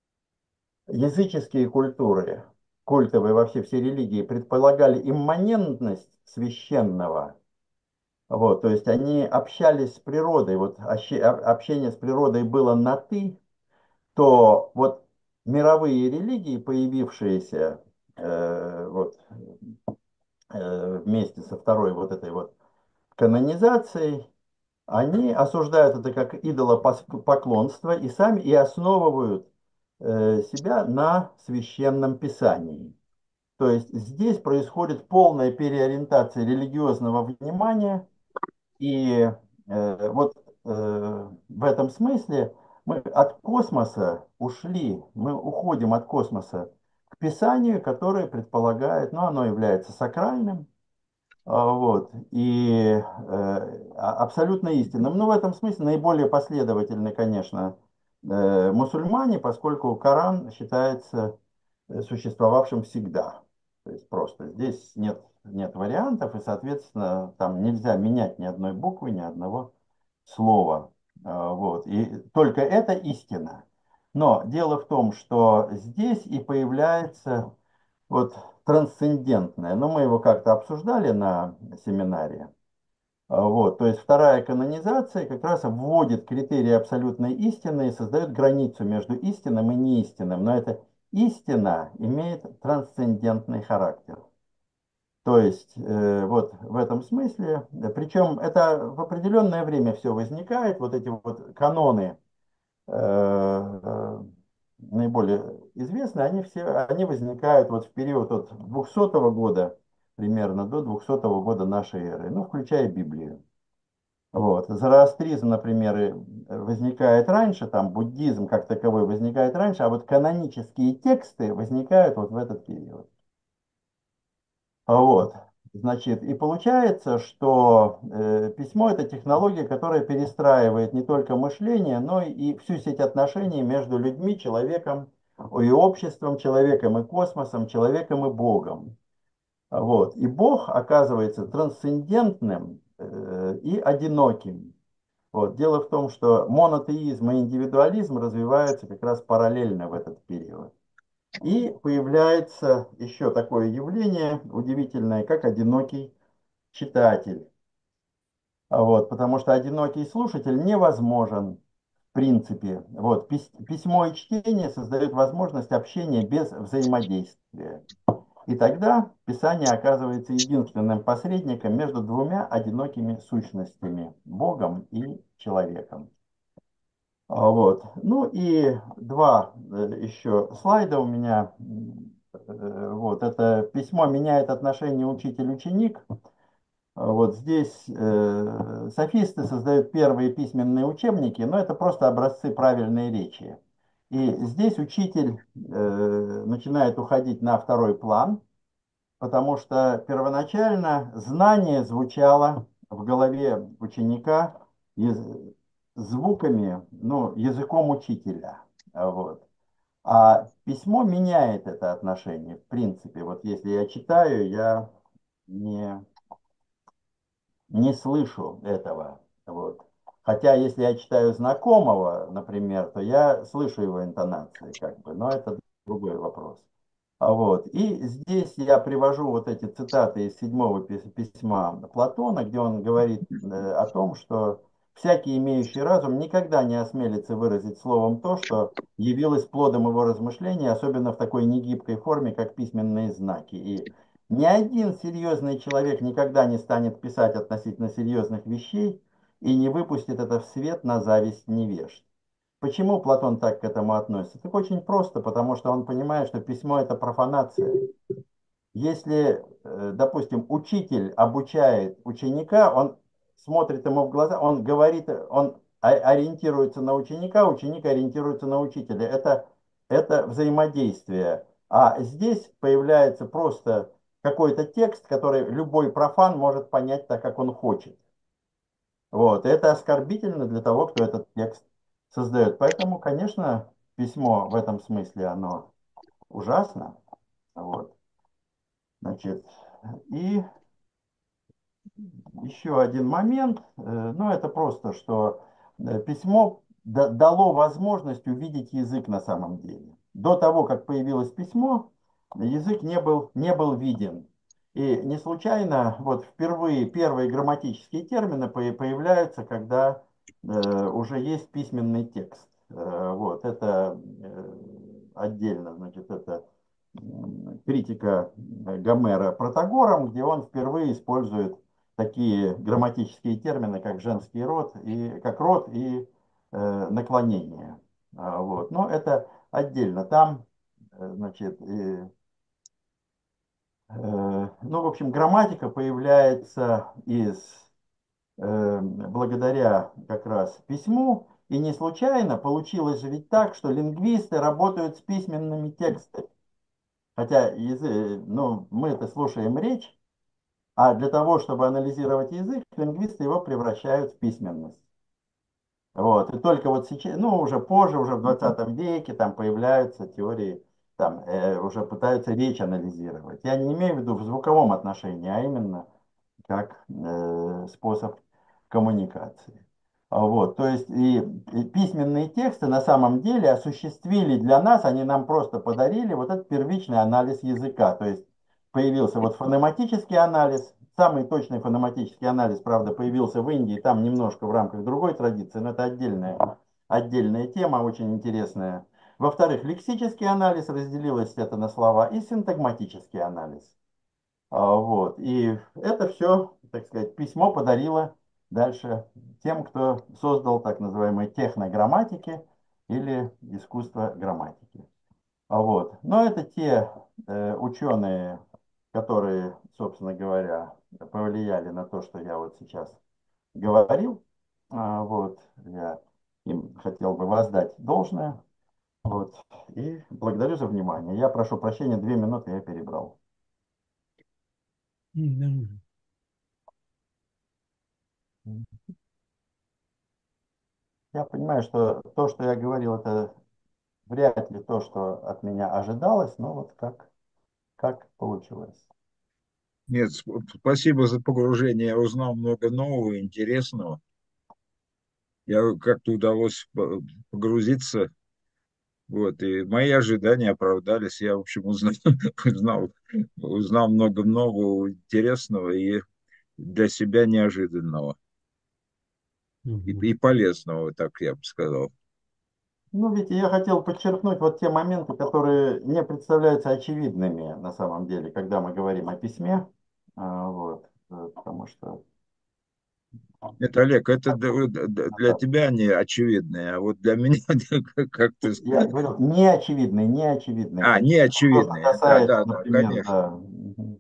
языческие культуры, культовые вообще все религии, предполагали имманентность священного, вот, то есть они общались с природой, вот обще- общение с природой было на «ты», то вот мировые религии, появившиеся э, вот, э, вместе со второй вот этой вот канонизацией, они осуждают это как идолопоклонство и сами и основывают э, себя на священном писании. То есть здесь происходит полная переориентация религиозного внимания, и э, вот э, в этом смысле мы от космоса ушли, мы уходим от космоса к Писанию, которое предполагает, ну, оно является сакральным, а, Вот. И э, а- абсолютно истинным. Ну, в этом смысле наиболее последовательны, конечно, э, мусульмане, поскольку Коран считается э, существовавшим всегда. То есть просто здесь нет нет вариантов, и, соответственно, там нельзя менять ни одной буквы, ни одного слова. А, Вот. И только это истина. Но дело в том, что здесь и появляется вот трансцендентное. Но мы его как-то обсуждали на семинаре. А, Вот, то есть вторая канонизация как раз вводит критерии абсолютной истины и создает границу между истинным и неистинным. Но эта истина имеет трансцендентный характер. То есть э, вот в этом смысле, э, причем это в определенное время все возникает, вот эти вот каноны э, э, наиболее известные, они все, они возникают вот в период от двухсотого года примерно до двухсотого года нашей эры, ну, включая Библию. Вот. Зороастризм, например, и возникает раньше, там буддизм как таковой возникает раньше, а вот канонические тексты возникают вот в этот период. А Вот. Значит, и получается, что э, письмо это технология, которая перестраивает не только мышление, но и всю сеть отношений между людьми, человеком и обществом, человеком и космосом, человеком и Богом. Вот. И Бог оказывается трансцендентным э, и одиноким. Вот. Дело в том, что монотеизм и индивидуализм развиваются как раз параллельно в этот период. И появляется еще такое явление удивительное, как одинокий читатель. А Вот, потому что одинокий слушатель невозможен в принципе. Вот, пис- письмо и чтение создают возможность общения без взаимодействия. И тогда Писание оказывается единственным посредником между двумя одинокими сущностями, Богом и человеком. А, Вот. Ну и два э, еще слайда у меня. Э, Вот. Это письмо меняет отношение учитель-ученик. А Вот здесь э, софисты создают первые письменные учебники, но это просто образцы правильной речи. И здесь учитель э, начинает уходить на второй план, потому что первоначально знание звучало в голове ученика яз- звуками, ну, языком учителя. А Вот. А письмо меняет это отношение, в принципе. Вот если я читаю, я не, не слышу этого. Вот. Хотя если я читаю знакомого, например, то я слышу его интонации, как бы, но это другой вопрос. А Вот. И здесь я привожу вот эти цитаты из седьмого пис- письма Платона, где он говорит э, о том, что всякий имеющий разум никогда не осмелится выразить словом то, что явилось плодом его размышления, особенно в такой негибкой форме, как письменные знаки. И ни один серьезный человек никогда не станет писать относительно серьезных вещей и не выпустит это в свет на зависть невежд. Почему Платон так к этому относится? Так очень просто, потому что он понимает, что письмо это профанация. Если, э, допустим, учитель обучает ученика, он смотрит ему в глаза, он говорит, он о- ориентируется на ученика, ученик ориентируется на учителя. Это, это взаимодействие. А здесь появляется просто какой-то текст, который любой профан может понять так, как он хочет. Вот. Это оскорбительно для того, кто этот текст создает. Поэтому, конечно, письмо в этом смысле, оно ужасно. Вот. Значит, и еще один момент, э, ну это просто, что э, письмо да- дало возможность увидеть язык на самом деле. До того, как появилось письмо, язык не был, не был виден. И не случайно вот впервые первые грамматические термины по- появляются, когда э, уже есть письменный текст. Э, вот, это э, отдельно, значит, это м, критика Гомера Протагором, где он впервые использует такие грамматические термины, как женский род и как род и э, наклонение. А, Вот. Но это отдельно. Там, э, значит, и, э, ну, в общем, грамматика появляется из э, благодаря как раз письму, и не случайно получилось же ведь так, что лингвисты работают с письменными текстами. Хотя язы- ну, мы-то слушаем речь, а для того, чтобы анализировать язык, лингвисты его превращают в письменность. Вот. И только вот сейчас, ну, уже позже, уже в двадцатом веке, там появляются теории там э, уже пытаются речь анализировать. Я не имею в виду в звуковом отношении, а именно как э, способ коммуникации. А Вот, то есть и, и письменные тексты на самом деле осуществили для нас, они нам просто подарили вот этот первичный анализ языка. То есть появился вот фонематический анализ, самый точный фонематический анализ, правда, появился в Индии, там немножко в рамках другой традиции, но это отдельная, отдельная тема, очень интересная. Во-вторых, лексический анализ, разделилось это на слова, и синтагматический анализ. А, Вот. И это все, так сказать, письмо подарило дальше тем, кто создал так называемые технограмматики или искусство грамматики. А Вот. Но это те э, ученые, которые, собственно говоря, повлияли на то, что я вот сейчас говорил. А, Вот. Я им хотел бы воздать должное. Вот. И благодарю за внимание. Я прошу прощения, две минуты я перебрал. Да. Я понимаю, что то, что я говорил, это вряд ли то, что от меня ожидалось, но вот как, как получилось. Нет, сп- спасибо за погружение. Я узнал много нового, интересного. Я как-то удалось по- погрузиться. Вот, и мои ожидания оправдались. Я, в общем, узнал, узнал, узнал много нового, интересного и для себя неожиданного. И, Мгм. и полезного, так я бы сказал. Ну, ведь я хотел подчеркнуть вот те моменты, которые не представляются очевидными на самом деле, когда мы говорим о письме. А, Вот, э, потому что Это, Олег, это д- д- для тебя они очевидные, а вот для меня как ты... я говорю, неочевидные, неочевидные А, не какие-то. То, что очевидные. Да, касается, да, да, например, конечно. да, мгм,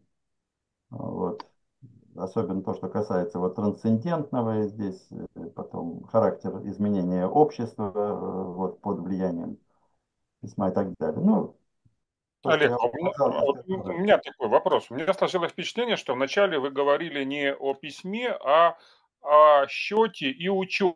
вот. Особенно то, что касается вот трансцендентного здесь, э, потом характер изменения общества э, вот, под влиянием письма и так далее. Ну, то, что Олег, я а у меня, показал, а вот у естественно, у да. меня такой вопрос. У меня сложилось впечатление, что вначале вы говорили не о письме, а о счете и учете.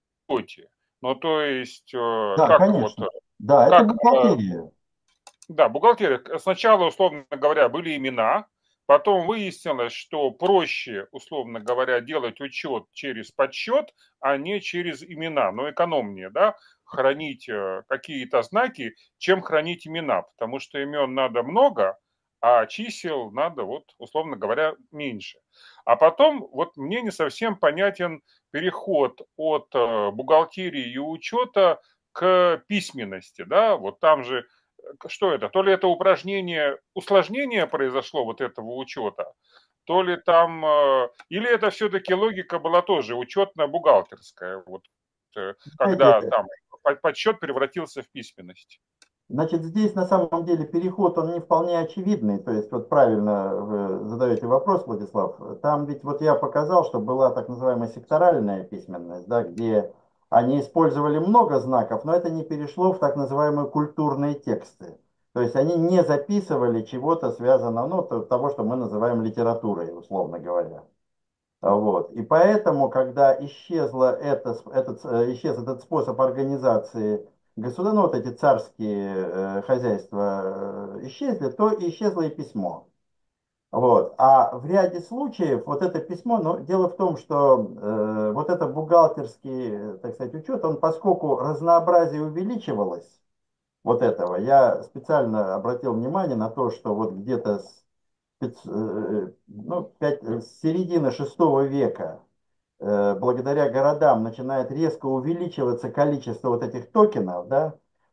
Ну, то есть, э, Да, как вот, конечно. э, Да, это как э, бухгалтерия. да, бухгалтерия. К- Сначала, условно говоря, были имена, потом выяснилось, что проще, условно говоря, делать учет через подсчет, а не через имена. Но экономнее, да, хранить э, какие-то знаки, чем хранить имена, потому что имен надо много, а чисел надо, вот, условно говоря, меньше. А потом, вот мне не совсем понятен переход от э, бухгалтерии и учета к письменности, да, вот там же что это? То ли это упражнение, усложнение произошло вот этого учета, то ли там, э, или это все-таки логика была тоже учетно-бухгалтерская, вот, э, когда Знаете, там по- подсчет превратился в письменность. значит, здесь на самом деле переход, он не вполне очевидный. То есть, вот правильно вы задаете вопрос, Владислав. Там ведь вот я показал, что была так называемая секторальная письменность, да, где они использовали много знаков, но это не перешло в так называемые культурные тексты. То есть они не записывали чего-то связанного, ну, то- того, что мы называем литературой, условно говоря. А Вот. И поэтому, когда исчезло это, с- этот, э, исчез этот способ организации государства, ну вот эти царские э, хозяйства э, исчезли, то исчезло и письмо. Вот. А в ряде случаев вот это письмо, но дело в том, что э, вот это бухгалтерский, э, так сказать, учет, он поскольку разнообразие увеличивалось, вот этого, я специально обратил внимание на то, что вот где-то с, пяти- э, ну, пять- с середины шестого века э, благодаря городам начинает резко увеличиваться количество вот этих токенов, да,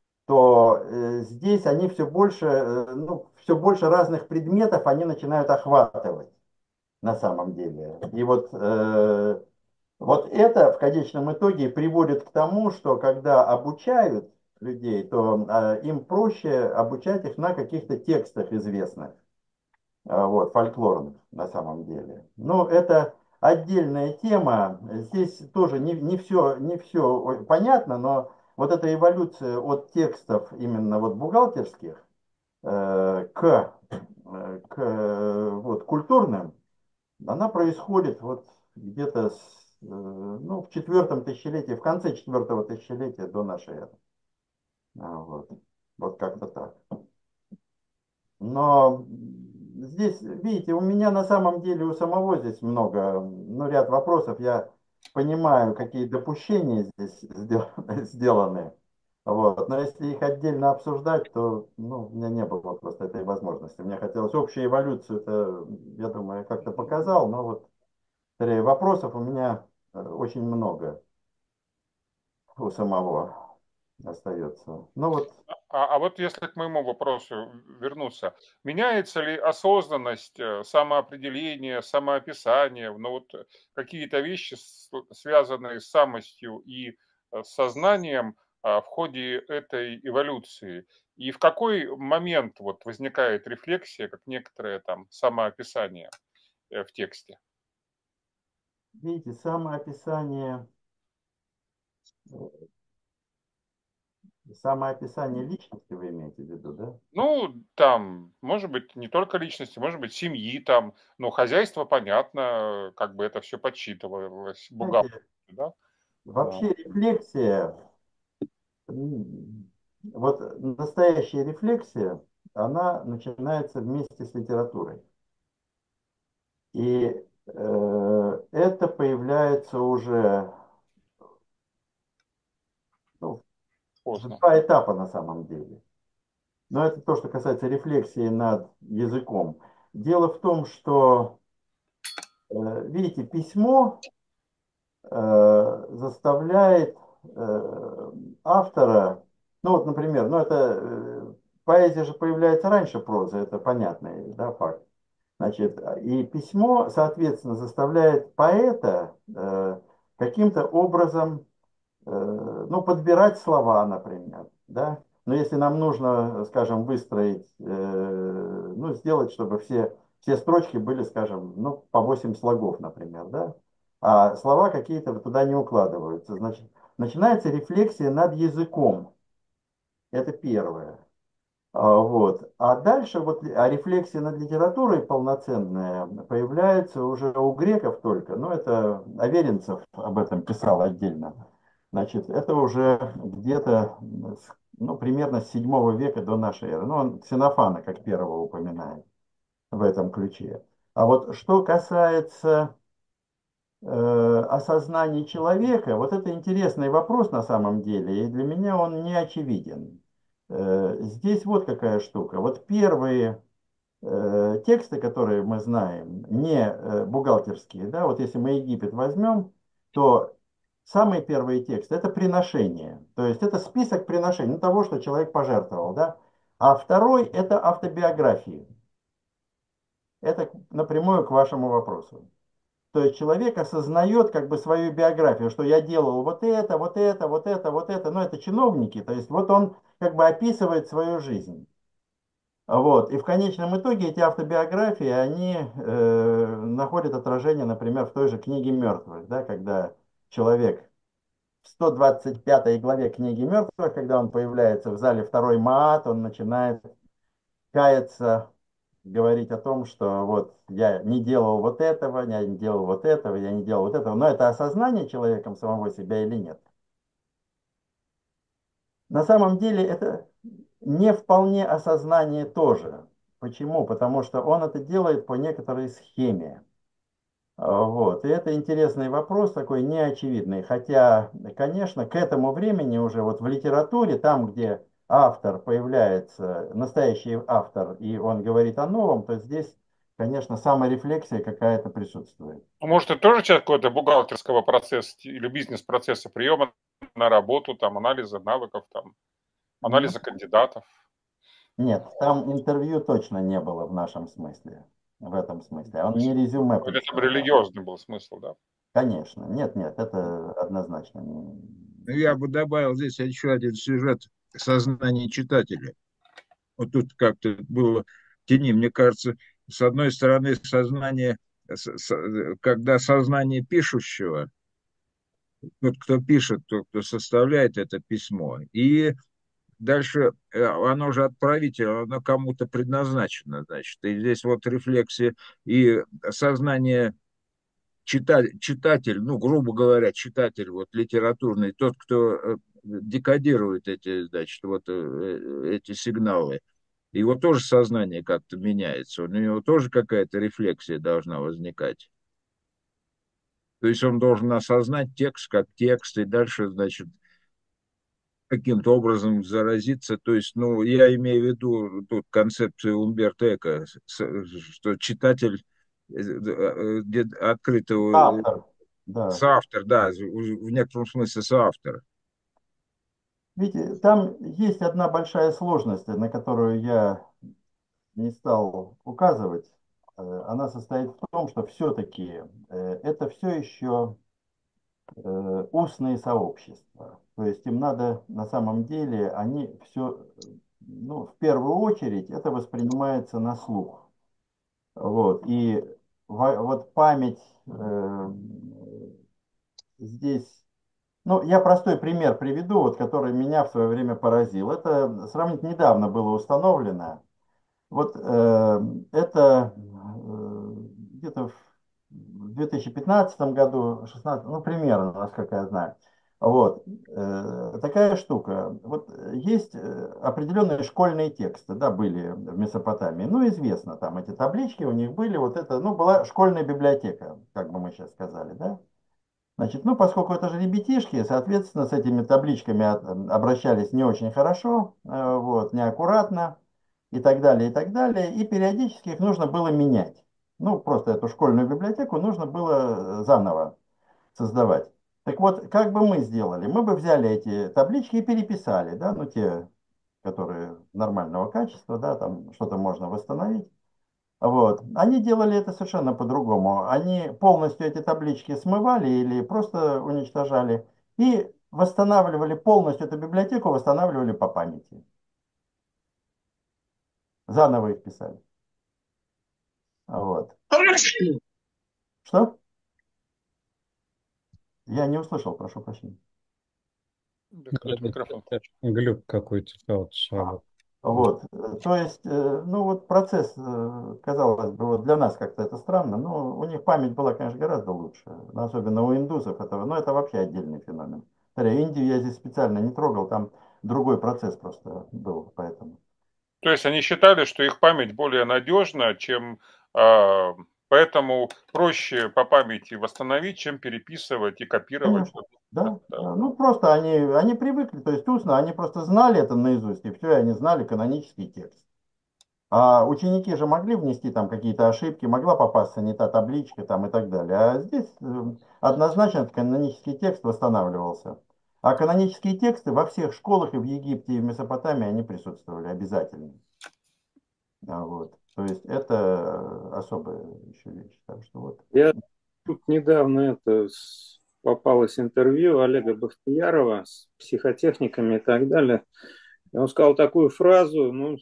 то э, здесь они все больше, э, ну, все больше разных предметов они начинают охватывать на самом деле. И вот, э, вот это в конечном итоге приводит к тому, что когда обучают людей, то э, им проще обучать их на каких-то текстах известных а, вот, фольклорных на самом деле. Но это отдельная тема. Здесь тоже не, не все, не все понятно, но вот эта эволюция от текстов именно вот бухгалтерских э, к, э, к э, вот, культурным, она происходит вот где-то с, э, ну, в четвертом тысячелетии, в конце четвертого тысячелетия до нашей эры. А, Вот, вот как-то так. Но здесь, видите, у меня на самом деле у самого здесь много, ну, ряд вопросов. Я понимаю, какие допущения здесь сдел- сделаны. Вот. Но если их отдельно обсуждать, то ну, у меня не было просто этой возможности. Мне хотелось общую эволюцию, это, я думаю, я как-то показал, но вот скорее вопросов у меня э, очень много у самого остается. Ну вот, А, а вот если к моему вопросу вернуться, меняется ли осознанность, э, самоопределение, самоописание, ну вот э, какие-то вещи, с- связанные с самостью и э, с сознанием а, в ходе этой эволюции? И в какой момент вот возникает рефлексия, как некоторое там самоописание э, в тексте? видите, самоописание, самоописание личности вы имеете в виду, да? Ну, там, может быть, не только личности, может быть, семьи там, ну, хозяйство, понятно, как бы это все подсчитывалось бухгалтером, Знаете, да? А, вообще рефлексия, м, вот настоящая рефлексия, она начинается вместе с литературой. И э, это появляется уже ну, в поздно. два этапа на самом деле. Но это то, что касается рефлексии над языком. Дело в том, что, э, видите, письмо э, заставляет э, автора, ну вот, например, ну это э, поэзия же появляется раньше прозы, это понятный, да, факт. Значит, и письмо, соответственно, заставляет поэта э, каким-то образом э, ну, подбирать слова, например, да. Но если нам нужно, скажем, выстроить, э, ну, сделать, чтобы все, все строчки были, скажем, ну, по восемь слогов, например, да, а слова какие-то вот туда не укладываются, значит, начинается рефлексия над языком. Это первое. А, Вот. А дальше вот а рефлексия над литературой полноценная появляется уже у греков только. Ну, это Аверинцев об этом писал отдельно. Значит, это уже где-то, с- ну, примерно с седьмого века до нашей эры. Ну, он Ксенофана как первого упоминает в этом ключе. А вот что касается э, осознания человека, вот это интересный вопрос на самом деле, и для меня он не очевиден. Э, здесь вот какая штука. Вот первые э, тексты, которые мы знаем, не э, бухгалтерские, да, вот если мы Египет возьмем, то самый первый текст это приношение, то есть это список приношений, ну, того, что человек пожертвовал, да, а второй это автобиографии. Это напрямую к вашему вопросу. То есть человек осознает как бы свою биографию, что я делал вот это, вот это, вот это, вот это, но это чиновники, то есть вот он как бы описывает свою жизнь. Вот. И в конечном итоге эти автобиографии, они э, находят отражение, например, в той же книге мертвых, да, когда человек в сто двадцать пятой главе книги мертвых, когда он появляется в зале второй Маат, он начинает каяться, говорить о том, что вот я не делал вот этого, я не делал вот этого, я не делал вот этого. Но это осознание человеком самого себя или нет? На самом деле это не вполне осознание тоже. Почему? Потому что он это делает по некоторой схеме. А, Вот. И это интересный вопрос, такой неочевидный. Хотя, конечно, к этому времени уже вот в литературе, там, где автор появляется, настоящий автор, и он говорит о новом, то здесь, конечно, саморефлексия какая-то присутствует. А может, это тоже часть какого-то бухгалтерского процесса или бизнес-процесса приема на работу, там, анализа навыков, там, Ну, анализа кандидатов? нет, там интервью точно не было в нашем смысле, в этом смысле. То Он не есть резюме какой-то там представлял. религиозный был смысл, да? Конечно, нет, нет, это однозначно не... Ну, я бы добавил здесь еще один сюжет сознания читателя. Вот тут как-то было в тени, мне кажется, с одной стороны, сознание, с- с- когда сознание пишущего, тот, кто пишет, тот, кто составляет это письмо, и дальше э, оно же отправитель, оно кому-то предназначено, значит. И здесь вот рефлексия и сознание читатель, читатель, ну, грубо говоря, читатель вот литературный, тот, кто э, декодирует эти, значит, вот э, эти сигналы, Его тоже сознание как-то меняется, у него тоже какая-то рефлексия должна возникать. То есть он должен осознать текст как текст, и дальше, значит, каким-то образом заразиться. То есть, ну, я имею в виду тут концепцию Умберто Эко, что читатель э, э, открытого Автор, да. соавтор, да, в некотором смысле соавтор. Видите, там есть одна большая сложность, на которую я не стал указывать. Э, Она состоит в том, что все-таки это все еще э, устные сообщества. То есть им надо, на самом деле, они все, ну, в первую очередь, это воспринимается на слух. Вот. И во- вот память э, здесь, ну, я простой пример приведу, вот, который меня в свое время поразил. Это сравнительно недавно было установлено. Вот э, это э, где-то в две тысячи пятнадцатом году, шестнадцатом, ну, примерно, насколько я знаю. Вот, э, такая штука. Вот есть э, определенные школьные тексты, да, были в Месопотамии. Ну, известно, там эти таблички у них были, вот это, ну, была школьная библиотека, как бы мы сейчас сказали, да. Значит, ну, поскольку это же ребятишки, соответственно, с этими табличками от- обращались не очень хорошо, э, вот, неаккуратно и так далее, и так далее. И периодически их нужно было менять. Ну, просто эту школьную библиотеку нужно было э, заново создавать. Так вот, как бы мы сделали? Мы бы взяли эти таблички и переписали, да, ну, те, которые нормального качества, да, там что-то можно восстановить. Вот. Они делали это совершенно по-другому. Они полностью эти таблички смывали или просто уничтожали и восстанавливали полностью эту библиотеку, восстанавливали по памяти. Заново их писали. Вот. Что? Я не услышал, прошу прощения. Да, Да, какой-то это микрофон как включен. глюк какой-то стал сработал. Вот, э, то есть, э, ну вот процесс, э, казалось бы, вот для нас как-то это странно, но у них память была, конечно, гораздо лучше, особенно у индусов этого, но это вообще отдельный феномен. Смотри, Индию я здесь специально не трогал, там другой процесс просто был, поэтому. То есть они считали, что их память более надежна, чем а, поэтому проще по памяти восстановить, чем переписывать и копировать. Конечно, да. Э, Ну, просто они, они привыкли, то есть устно, они просто знали это наизусть, и все, и они знали канонический текст. А ученики же могли внести там какие-то ошибки, могла попасться не та табличка там и так далее. А здесь э, однозначно канонический текст восстанавливался. А канонические тексты во всех школах и в Египте, и в Месопотамии они присутствовали обязательно. А вот. То есть это особая еще вещь. Так что вот. Я тут недавно это с- попалось интервью Олега Бахтиярова с психотехниками и так далее. И он сказал такую фразу, ну,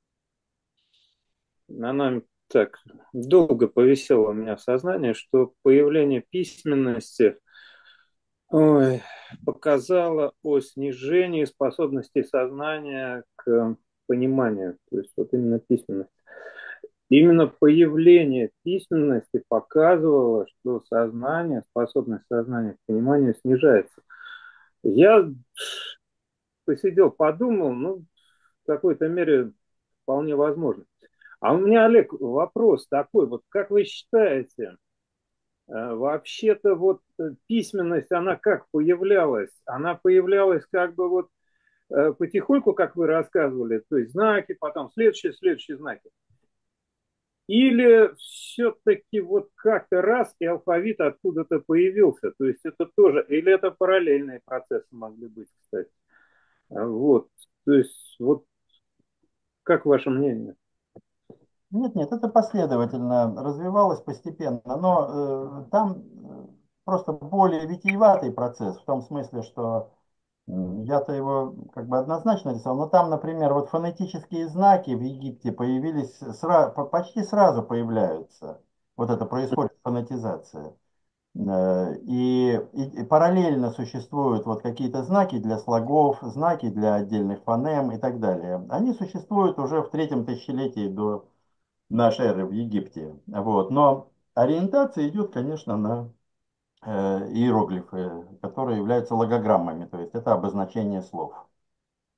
она так долго повисела у меня в сознании, что появление письменности, ой, показало о снижении способности сознания к пониманию. То есть вот именно письменность. Именно появление письменности показывало, что сознание, способность сознания к пониманию снижается. Я посидел, подумал, ну, в какой-то мере вполне возможно. А у меня, Олег, вопрос такой, вот как вы считаете, э, вообще-то вот э, письменность, она как появлялась? Она появлялась как бы вот э, потихоньку, как вы рассказывали, то есть знаки, потом следующие, следующие знаки. Или все-таки вот как-то раз и алфавит откуда-то появился? То есть это тоже, или это параллельные процессы могли быть, кстати. А вот, то есть вот как ваше мнение? Нет, нет, это последовательно развивалось постепенно, но э, там э, просто более витиеватый процесс, в том смысле, что м, я-то его как бы однозначно рисовал, но там, например, вот фонетические знаки в Египте появились, сра- по- почти сразу появляются. Вот это происходит фонетизация. Э, И, и, и параллельно существуют вот какие-то знаки для слогов, знаки для отдельных фонем и так далее. Они существуют уже в третьем тысячелетии до нашей эры в Египте. Вот. Но ориентация идет, конечно, на э, иероглифы, которые являются логограммами, то есть это обозначение слов.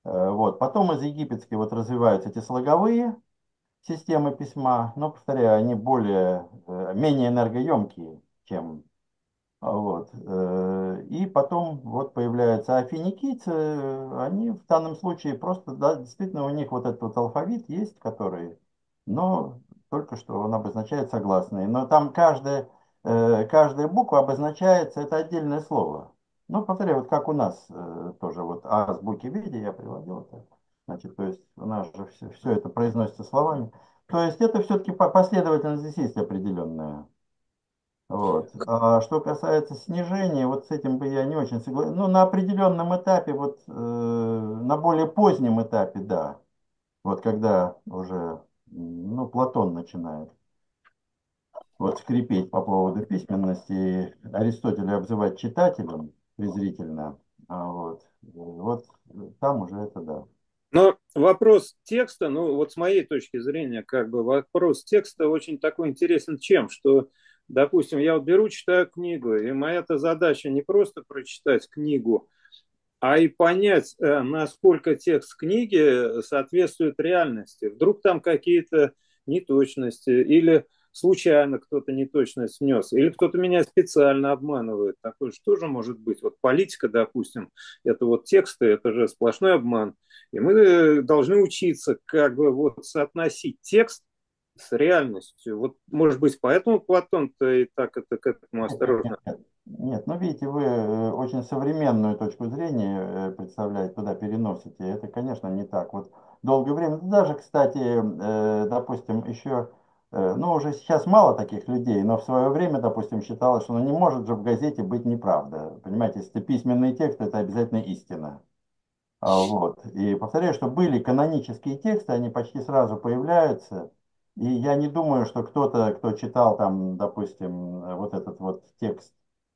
Э, Вот. Потом из египетской вот развиваются эти слоговые системы письма, но, повторяю, они более, э, менее энергоемкие, чем а вот. э, И потом вот появляются а финикийцы, э, они в данном случае просто, да, действительно у них вот этот вот алфавит есть, который, но только что он обозначает согласные. Но там каждая, э, каждая буква обозначается, это отдельное слово. Ну, повторяю, вот как у нас э, тоже вот азбуки в виде я приводил это. Значит, то есть у нас же все, все это произносится словами. То есть это все-таки последовательность здесь есть определенная. Вот. А что касается снижения, вот с этим бы я не очень согласен. Ну, на определенном этапе, вот э, на более позднем этапе, да. Вот когда уже, м, ну, Платон начинает вот скрипеть по поводу письменности, и Аристотеля обзывать читателем презрительно, а вот, э, вот там уже это да. Но вопрос текста, ну вот с моей точки зрения, как бы вопрос текста очень такой интересен чем, что, допустим, я вот беру, читаю книгу, и моя-то задача не просто прочитать книгу, а и понять, э, насколько текст книги соответствует реальности. Вдруг там какие-то неточности, или случайно кто-то неточность внес, или кто-то меня специально обманывает. Такое же тоже может быть. Вот политика, допустим, это вот тексты, это же сплошной обман. И мы должны учиться как бы вот соотносить текст с реальностью. Вот, может быть, поэтому Платон-то и так это к этому Нет, нет, осторожно. нет, нет. Нет, ну видите, вы э, очень современную точку зрения э, представляете, туда переносите. Это, конечно, не так. Вот долгое время, да даже, кстати, э, допустим, еще, э, ну уже сейчас мало таких людей, но в свое время, допустим, считалось, что ну, не может же в газете быть неправда. Понимаете, если это письменный текст, это обязательно истина. А, Вот. И повторяю, что были канонические тексты, они почти сразу появляются. И я не думаю, что кто-то, кто читал там, допустим, э, вот этот вот текст,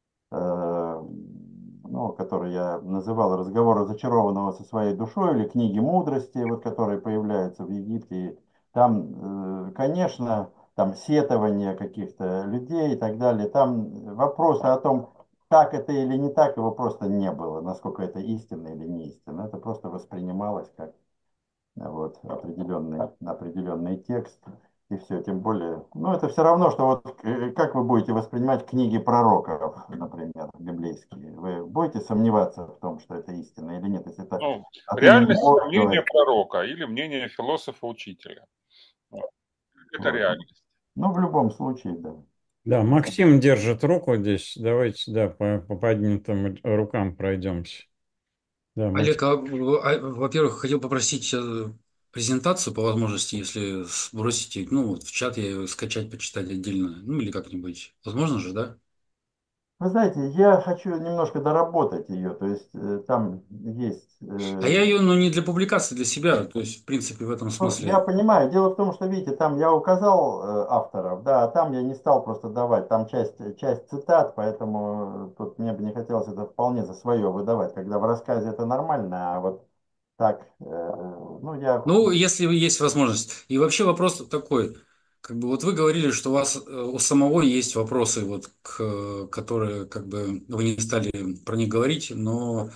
э, ну, который я называл «Разговор разочарованного со своей душой» или «Книги мудрости», вот, которые появляются в Египте. Там, э, конечно, там сетования каких-то людей и так далее. Там вопросы о том, так это или не так, его просто не было, насколько это истинно или не истинно. Это просто воспринималось как вот, определенный, определенный текст. И все, тем более, ну это все равно, что вот э, как вы будете воспринимать книги пророков, например, библейские. Вы будете сомневаться в том, что это истина или нет, если это Ну, от имени реальность – это Бога мнение говорит. пророка или мнение философа-учителя. Вот. Это Вот. реальность. Ну, в любом случае, да. Да, Максим держит руку здесь. Давайте, да, по, по поднятым рукам пройдемся. Да, Олег, Максим. а, а, во-первых, хотел попросить э, презентацию по возможности, если сбросите, ну, вот в чат я ее скачать, почитать отдельно, ну, или как-нибудь. Возможно же, да? Вы знаете, я хочу немножко доработать ее, то есть э, там есть А э, я ее, ну, не для публикации, для себя, то есть, в принципе, в этом ну, я смысле. понимаю. Дело в том, что, видите, там я указал э, авторов, да, а там я не стал просто давать, там часть, часть цитат, поэтому э, тут мне бы не хотелось это вполне за свое выдавать, когда в рассказе это нормально, а вот так, э, ну, я, Ну, если есть возможность. И вообще вопрос такой, как бы вот вы говорили, что у вас э, у самого есть вопросы, вот, к, которые, как бы, вы не стали про них говорить, но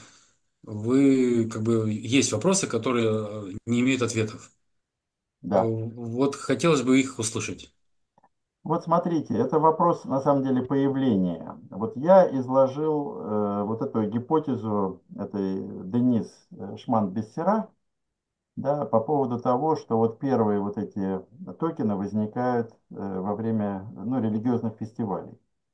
вы, как бы, есть вопросы, которые э, не имеют ответов. Э, да. Вот хотелось бы их услышать. Вот смотрите, это вопрос, на самом деле, появления. Вот я изложил э, вот эту гипотезу этой Денис э, Шман-Бессера, да, по поводу того, что вот первые вот эти токены возникают э, во время, ну, религиозных фестивалей,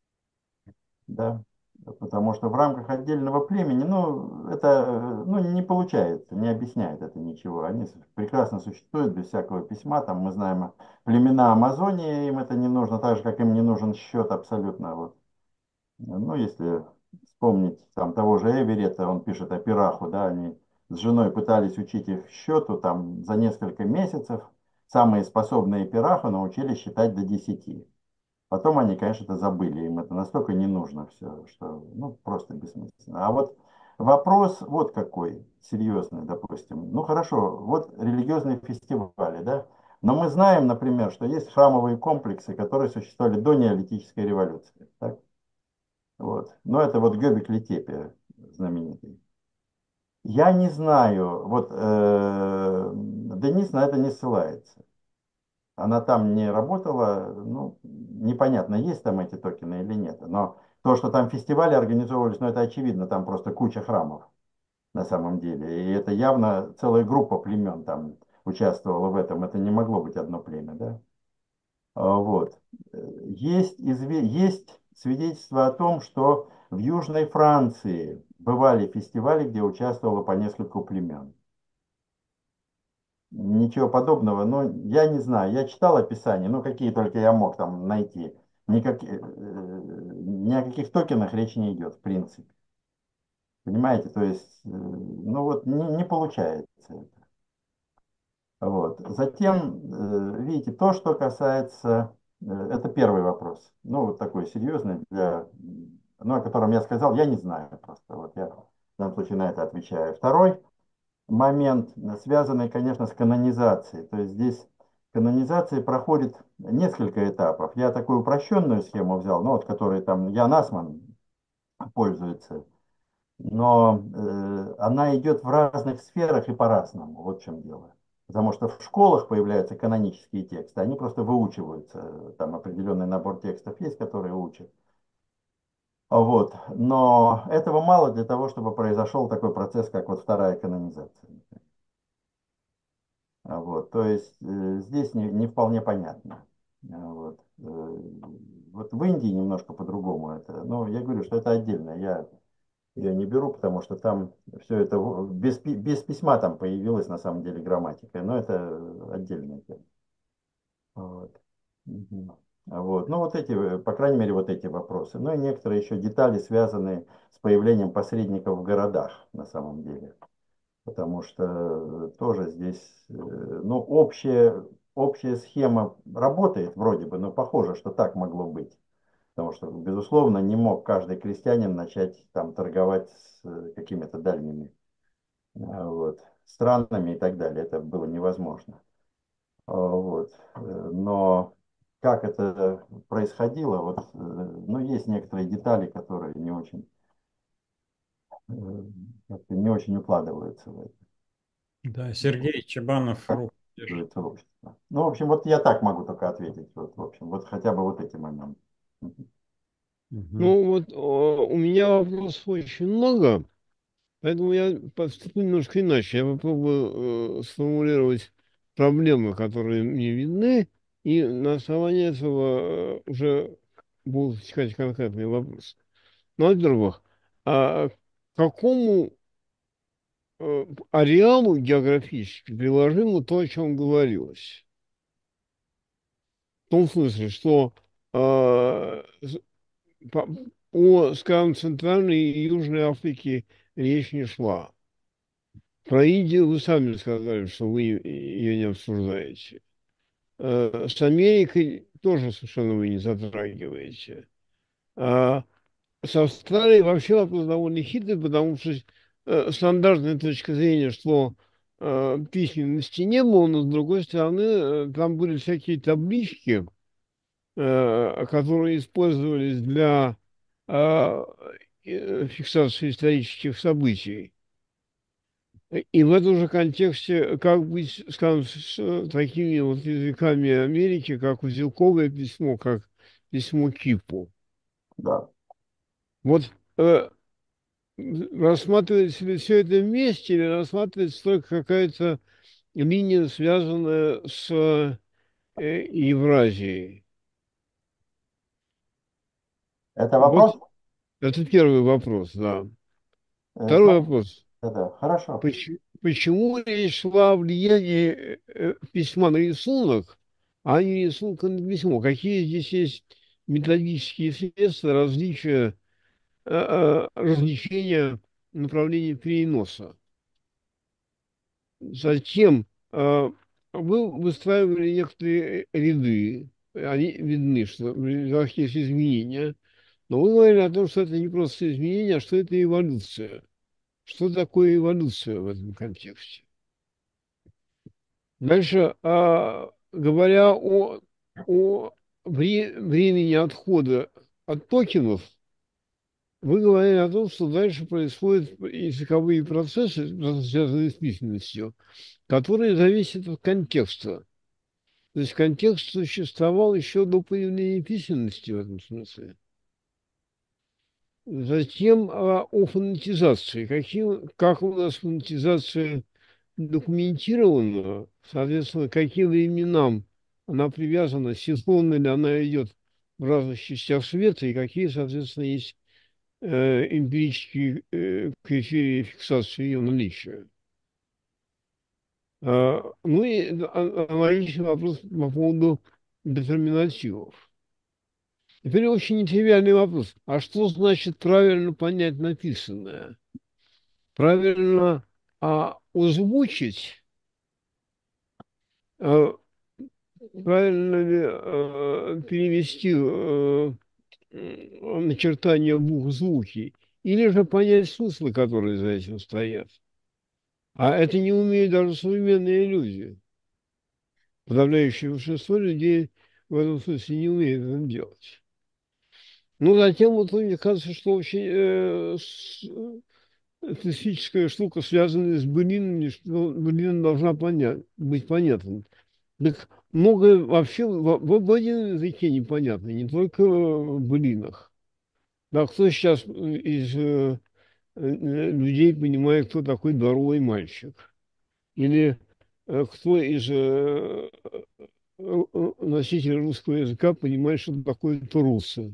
да, потому что в рамках отдельного племени, ну, это, э, ну, не получается, не объясняет это ничего. Они с- прекрасно существуют без всякого письма, там мы знаем племена Амазонии, им это не нужно, так же, как им не нужен счет абсолютно, вот. Ну, если вспомнить там того же Эверетта, он пишет о пираху, да, они с женой пытались учить их счету там за несколько месяцев. Самые способные пираху научились считать до десяти. Потом они, конечно, это забыли, им это настолько не нужно все, что, ну, просто бессмысленно. А вот вопрос вот какой, серьезный, допустим. Ну, хорошо, вот религиозные фестивали, да, но мы знаем, например, что есть храмовые комплексы, которые существовали до неолитической революции. Так? Вот. Но это вот Гёбекли Тепе знаменитый. Я не знаю, вот э, Денис на это не ссылается. Она там не работала, ну, непонятно, есть там эти токены или нет. Но то, что там фестивали организовывались, ну, это очевидно, там просто куча храмов на самом деле. И это явно целая группа племен там участвовала в этом. Это не могло быть одно племя, да? А, Вот. Э, Есть, изве- есть свидетельство о том, что в Южной Франции бывали фестивали, где участвовало по нескольку племен. Ничего подобного, но я не знаю. Я читал описания, ну какие только я мог там найти. Никак, э, ни о каких токенах речи не идет, в принципе. Понимаете, то есть, э, ну вот не, не получается это. Вот. Затем, э, видите, то, что касается, э, это первый вопрос. Ну, вот такой серьезный, для, ну, о котором я сказал, я не знаю просто. Вот я в данном случае на это отвечаю. Второй момент, э, связанный, конечно, с канонизацией. То есть здесь канонизация проходит несколько этапов. Я такую упрощенную схему взял, ну, вот, которой там Ян Асман пользуется, но э, она идет в разных сферах и по-разному. Вот в чем дело. Потому что в школах появляются канонические тексты, они просто выучиваются. Там определенный набор текстов есть, которые учат. Вот. Но этого мало для того, чтобы произошел такой процесс, как вот вторая канонизация. А Вот, то есть э, здесь не, не вполне понятно. А Вот. Э, вот в Индии немножко по-другому это. Но я говорю, что это отдельно. Я ее не беру, потому что там все это в- без, пи- без письма там появилась на самом деле грамматика. Но это отдельная тема. Вот. Мгм. А Вот. Ну вот эти, э, по крайней мере, вот эти вопросы. Ну и некоторые еще детали, связанные с появлением посредников в городах на самом деле. Потому что э, тоже здесь, э, ну, общая, общая схема работает вроде бы, но похоже, что так могло быть. Потому что, безусловно, не мог каждый крестьянин начать там торговать с э, какими-то дальними а, вот, странами и так далее. Это было невозможно. А, Вот. Э, Но как это происходило, вот, э, ну, есть некоторые детали, которые не очень, э, как-то не очень укладываются в это. Да, Сергей Чебанов, Как руку держит. это общество. Ну, в общем, вот я так могу только ответить. Вот, в общем, вот хотя бы вот эти моменты. Мгм. Мгм. Ну вот о, у меня вопросов очень много, поэтому я поступлю немножко иначе. Я попробую э, сформулировать проблемы, которые мне видны, и на основании этого э, уже будут искать конкретные вопросы. Ну, во-первых, а к какому э, ареалу географически приложимо то, о чем говорилось? В том смысле, что э, с- по- о, скажем, Центральной и Южной Африке речь не шла. Про Индию вы сами сказали, что вы ее не обсуждаете. Э, С Америкой тоже совершенно вы не затрагиваете. А с Австралией вообще вопрос довольно хитрый, потому что э, стандартная точка зрения, что э, письменности не было, но с другой стороны, э, там были всякие таблички, э, которые использовались для э, э, фиксации исторических событий. И в этом же контексте, как быть, скажем, с э, такими вот языками Америки, как узелковое письмо, как письмо Кипу. Да. Вот э, рассматривается ли все это вместе или рассматривается только какая-то линия, связанная с э, Евразией? Это Вот вопрос? это первый вопрос, да. Э, Второй смотри, вопрос. да, да, хорошо. Поч- Почему речь шла о влиянии э, э, письма на рисунок, а не рисунка на письмо? Какие здесь есть методические средства различия, э, э, различения направления переноса? Затем э, вы выстраивали некоторые ряды, они видны, что в рядах есть изменения, но вы говорили о том, что это не просто изменения, а что это эволюция. Что такое эволюция в этом контексте? Дальше, а, говоря о, о вре- времени отхода от токенов, Вы говорили о том, что дальше происходят языковые процессы, связанные с письменностью, которые зависят от контекста. То есть контекст существовал еще до появления письменности в этом смысле. Затем а, о фонетизации. Каким, как у нас фонетизация документирована, соответственно, каким временам она привязана, синхронно ли она идет в разных частях света, и какие, соответственно, есть э, эмпирические э, критерии фиксации ее наличия. А, ну и а- аналогичный вопрос по поводу детерминативов. Теперь очень нетривиальный вопрос. А что значит правильно понять написанное? Правильно а, озвучить, а, правильно ли а, перевести а, м, начертания букв в звуки, или же понять смыслы, которые за этим стоят. А это не умеют даже современные люди. Подавляющее большинство людей в этом смысле не умеют это делать. Ну, затем вот мне кажется, что очень э, с- э, специфическая штука, связанная с былинами, что былина должна понять, быть понятна. Так многое вообще в, в обыденном языке непонятно, не только в былинах. Да, кто сейчас из э, э, людей понимает, кто такой дворовый мальчик? Или э, кто из э, э, э, носителей русского языка понимает, что такое турусы?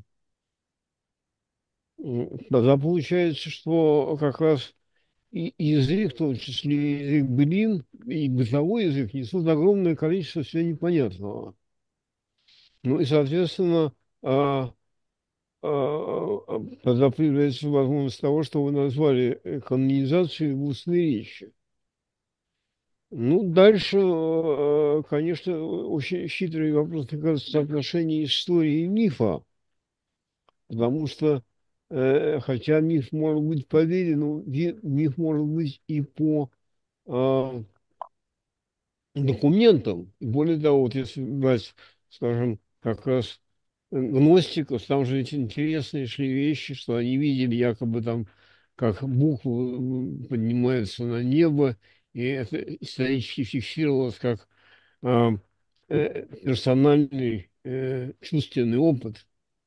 М, Тогда получается, что как раз и язык, в том числе язык былин, и бытовой язык, несут огромное количество всего непонятного. Ну и, соответственно, а, а, а, тогда появляется возможность того, что вы назвали э, канонизацией в устной речи. Ну, дальше, э, конечно, очень хитрый вопрос, мне кажется, соотношения истории и мифа, потому что, э, хотя миф может быть по вере, но ви- миф может быть и по а, документам. И более того, вот если брать, скажем, как раз э, гностиков, там же эти интересные шли вещи, что они видели якобы там, как буквы э, поднимаются на небо, и это исторически фиксировалось как а, э, персональный э, чувственный опыт.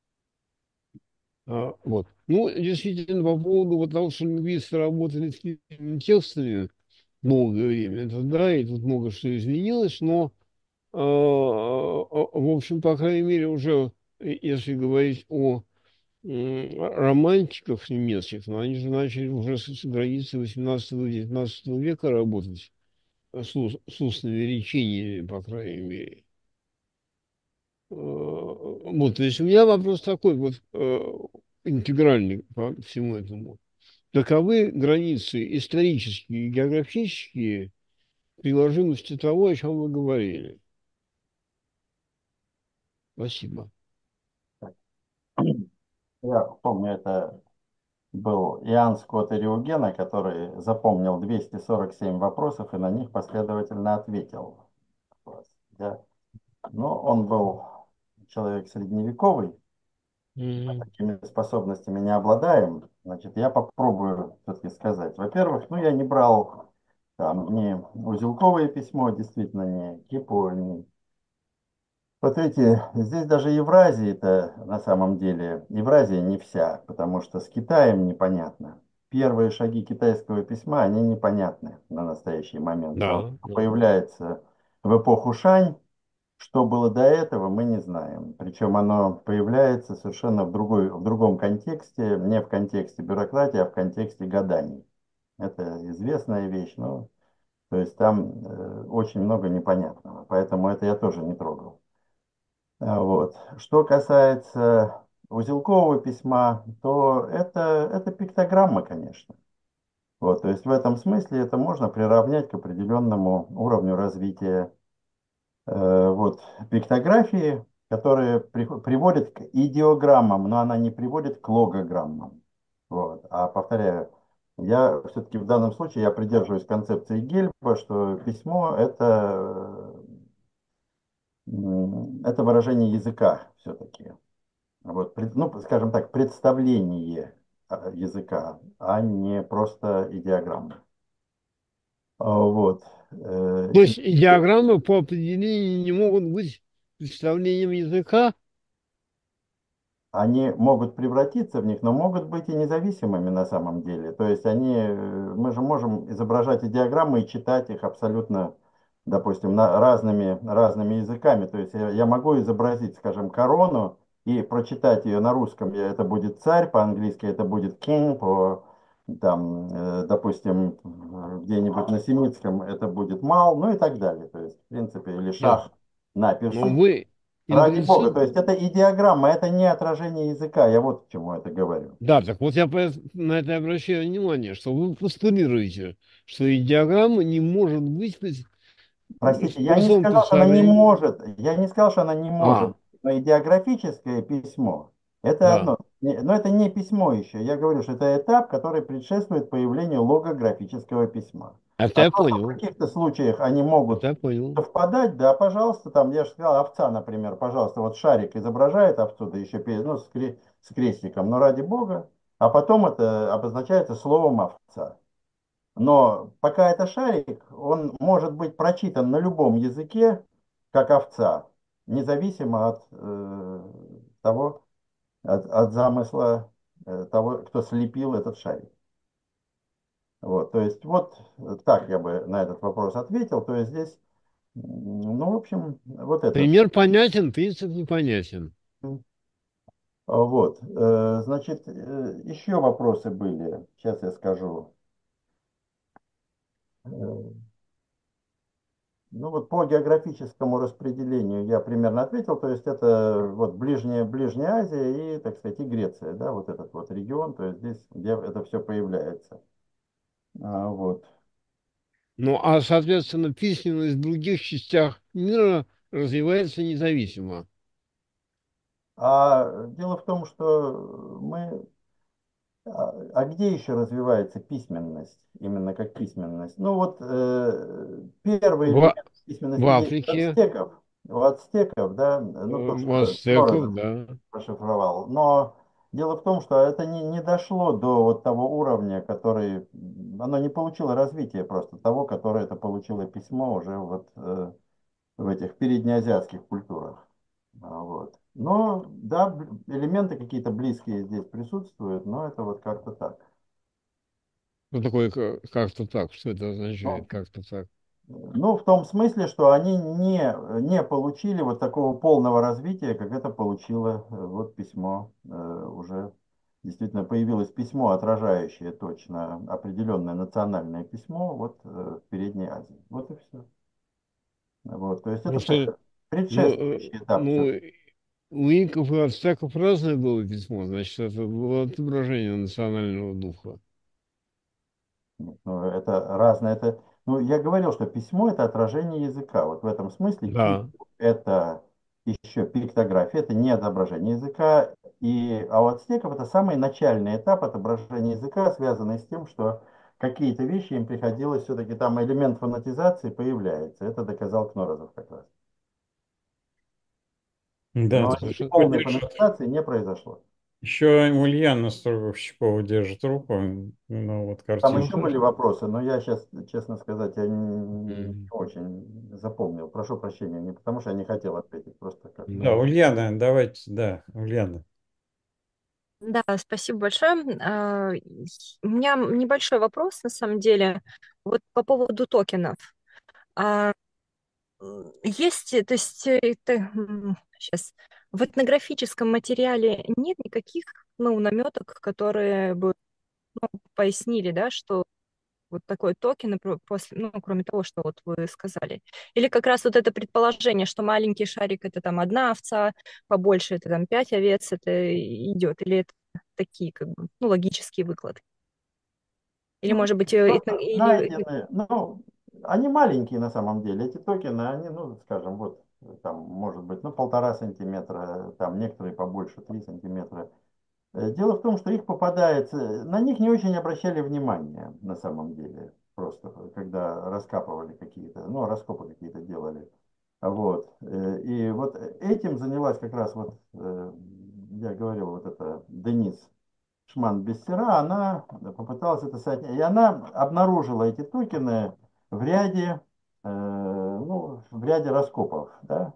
А, вот. Ну, действительно, по поводу вот того, что лингвисты работали с письменными текстами долгое время, это да, и тут много что изменилось, но, а, а, в общем, по крайней мере, уже, э, если говорить о м, романтиках немецких, но они же начали уже с, с границы восемнадцатого-девятнадцатого века работать с, ус- с устными речениями, по крайней мере. Э, Вот, то есть у меня вопрос такой вот э, интегральный по всему этому. Каковы границы исторические и географические приложимости того, о чем вы говорили? Спасибо. Я помню, это был Иоанн Скотт Эриогена, который запомнил двести сорок семь вопросов и на них последовательно ответил. Я- Но он был человек средневековый, Мгм. такими способностями не обладаем. Значит, я попробую все-таки сказать. Во-первых, ну, я не брал там ни узелковое письмо, действительно, ни кипу, ни... Вот видите, здесь даже Евразия-то на самом деле, Евразия не вся, потому что с Китаем непонятно. Первые шаги китайского письма, они непонятны на настоящий момент. Он Да, да. появляется в эпоху Шань. Что было до этого, мы не знаем. Причем оно появляется совершенно в другой, в другом контексте, не в контексте бюрократии, а в контексте гаданий. Это известная вещь, но то есть там э, очень много непонятного, поэтому это я тоже не трогал. А, Вот. Что касается узелкового письма, то это, это пиктограмма, конечно. Вот, то есть в этом смысле это можно приравнять к определенному уровню развития э, вот, пиктографии, которые при- приводят к идеограммам, но она не приводит к логограммам. Вот. А повторяю, я все-таки в данном случае я придерживаюсь концепции Гельба, что письмо это, э, м, это выражение языка все-таки. Вот, пред- ну, скажем так, представление. э, языка, а не просто идеограммы. А, Вот. Э, То и есть диаграммы по определению не могут быть представлением языка? Они могут превратиться в них, но могут быть и независимыми на самом деле. То есть они, э, мы же можем изображать и диаграммы и читать их абсолютно, допустим, на разными, разными языками. То есть я, я могу изобразить, скажем, корону и прочитать ее на русском. Я- Это будет царь, по-английски это будет king, по, там, э, допустим, э, где-нибудь на семитском это будет мал, ну и так далее. То есть, в принципе, или Нет. шах на Но персидском. вы Ради бога, то интуитивно... есть это идеограмма, это не отражение языка, я вот к чему это говорю. Да, так вот я по- на это обращаю внимание, что вы постулируете, что и диаграмма не может быть пос- Простите, я не способна сказал, что она не представлять... может, я не сказал, что она не может, А, но идеографическое письмо, это да, одно, Не- но это не письмо еще, я говорю, что это этап, который предшествует появлению логографического письма. это А я то, что в понял, каких-то случаях они могут это я понял. совпадать, да, пожалуйста, там, я же сказал, овца, например, пожалуйста, вот шарик изображает овцу, да еще пе- ну, с, кре- с крестиком, но ради бога, а потом это обозначается словом овца. Но пока это шарик, он может быть прочитан на любом языке, как овца, независимо от э, того, от, от замысла э, того, кто слепил этот шарик. Вот, то есть вот так я бы на этот вопрос ответил. То есть здесь, м, ну, в общем, вот это. Пример понятен, принцип непонятен. Вот, э, значит, э, еще вопросы были. Сейчас я скажу. Э, Ну вот по географическому распределению я примерно ответил, то есть это вот Ближняя, Ближняя Азия и, так сказать, и Греция, да, вот этот вот регион, то есть здесь, где это все появляется. А, вот. Ну, а, соответственно, письменность в других частях мира развивается независимо. А дело в том, что мы А, а где еще развивается письменность, именно как письменность? Ну вот э, первый В, элемент в письменности есть у Африке, ацтеков, у ацтеков, да, э, ну то, у что ацтеков, Норозов да. расшифровал. Но дело в том, что это не, не дошло до вот того уровня, который, оно не получило развития просто того, которое это получило письмо уже вот э, в этих переднеазиатских культурах. А, Вот. Но да, б- элементы какие-то близкие здесь присутствуют, но это вот как-то так. Что такое ка- как-то так? Что это означает? Ну, Как-то так. ну, в том смысле, что они не, не получили вот такого полного развития, как это получило э, вот письмо. э, Уже действительно появилось письмо, отражающее точно определенное национальное письмо вот э, в Передней Азии. Вот и все. Вот, то есть Ну, это что, такой ну, э, предшествующий этап ну, все-таки. э, у инков и ацтеков разное было письмо, значит, это было отображение национального духа. Ну, это разное. Это, ну, я говорил, что письмо– это отражение языка. Вот в этом смысле кисть– Да. это еще пиктография, это не отображение языка. И, а у ацтеков это самый начальный этап отображения языка, связанный с тем, что какие-то вещи им приходилось, все-таки там элемент фонетизации появляется. Это доказал Кнорозов как раз. Да, Но тут еще Совершенно. полной поддержат. фонетизации не произошло. Еще Ульяна Строгов-Щепова держит руку. Ну, вот Там Ну, картинку. еще были хорошо. вопросы, но я сейчас, честно сказать, я не, не М, очень запомнил. Прошу прощения, не потому что я не хотел ответить, просто как-то. Да, Да. Ульяна, давайте, да, Ульяна. Да, спасибо большое. А, У меня небольшой вопрос, на самом деле, вот по поводу токенов. А, м, Есть, э, то есть, э, это, сейчас, в этнографическом материале нет никаких, ну, наметок, которые бы, ну, пояснили, да, что вот такой токен, и про- после, ну, кроме того, что вот вы сказали. Или как раз вот это предположение, что маленький шарик это там одна овца, побольше это там пять овец, это идет. Или это такие как бы, ну, логические выкладки. Или, Ну, может быть, э, на- этно- или... найдены, ну, они маленькие на самом деле. Эти токены, они, ну, скажем, вот там, может быть, ну, полтора сантиметра, там некоторые побольше, три сантиметра. Э, Дело в том, что их попадается, на них не очень обращали внимание на самом деле, просто когда раскапывали какие-то, ну, раскопы какие-то делали. Вот. Э, И вот этим занялась как раз вот, э, я говорил, вот это Денис. Шман-Бессера, она попыталась это соотнести. И она обнаружила эти токены в ряде, э, ну, в ряде раскопов, да.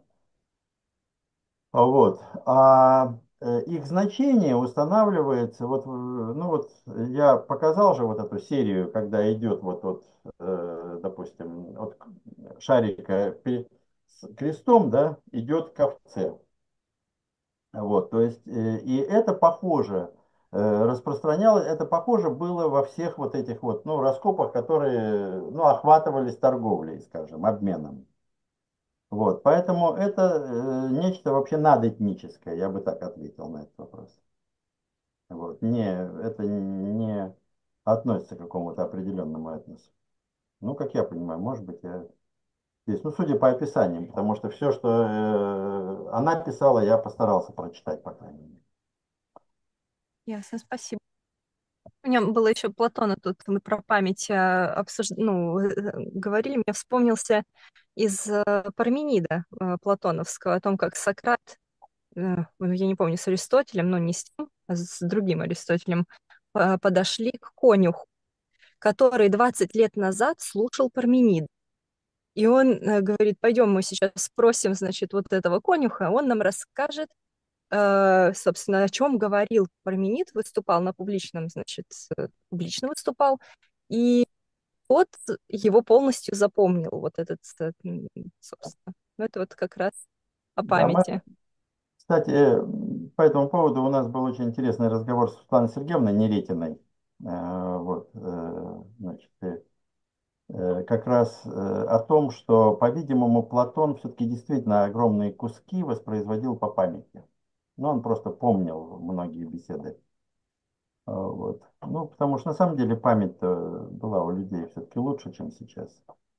А Вот. А э, их значение устанавливается, вот, э, ну вот я показал же вот эту серию, когда идет вот, вот э, допустим, от шарика пе- с крестом, да, идет к овце. Вот, то есть, э, и это похоже, э, распространялось, это похоже было во всех вот этих вот, ну, раскопах, которые, ну, охватывались торговлей, скажем, обменом. Вот, поэтому это э, нечто вообще надэтническое, я бы так ответил на этот вопрос. Вот, не, это не относится к какому-то определенному этносу. Ну, как я понимаю, может быть, я здесь, ну, судя по описаниям, потому что все, что э, она писала, я постарался прочитать, по крайней мере. Ясно, спасибо. У меня было еще Платона тут, мы про память а, обсуж... ну, э, говорили, мне вспомнился из э, Парменида э, платоновского о том, как Сократ, э, ну, я не помню, с Аристотелем, но не с ним, а с другим Аристотелем, э, подошли к конюху, который двадцать лет назад слушал Парменида. И он э, говорит, пойдем мы сейчас спросим, значит, вот этого конюха, он нам расскажет, э, собственно, о чем говорил Парменид, выступал на публичном, значит, э, публично выступал, и вот его полностью запомнил, вот этот, э, м, собственно. Ну, это вот как раз о Да, мы, памяти. кстати, э, по этому поводу у нас был очень интересный разговор с Светланой Сергеевной Неретиной. Э, Вот, э, значит, э, э, как раз э, о том, что, по-видимому, Платон все-таки действительно огромные куски воспроизводил по памяти. Но он просто помнил многие беседы. А, Вот. Ну, потому что на самом деле память была у людей все-таки лучше, чем сейчас.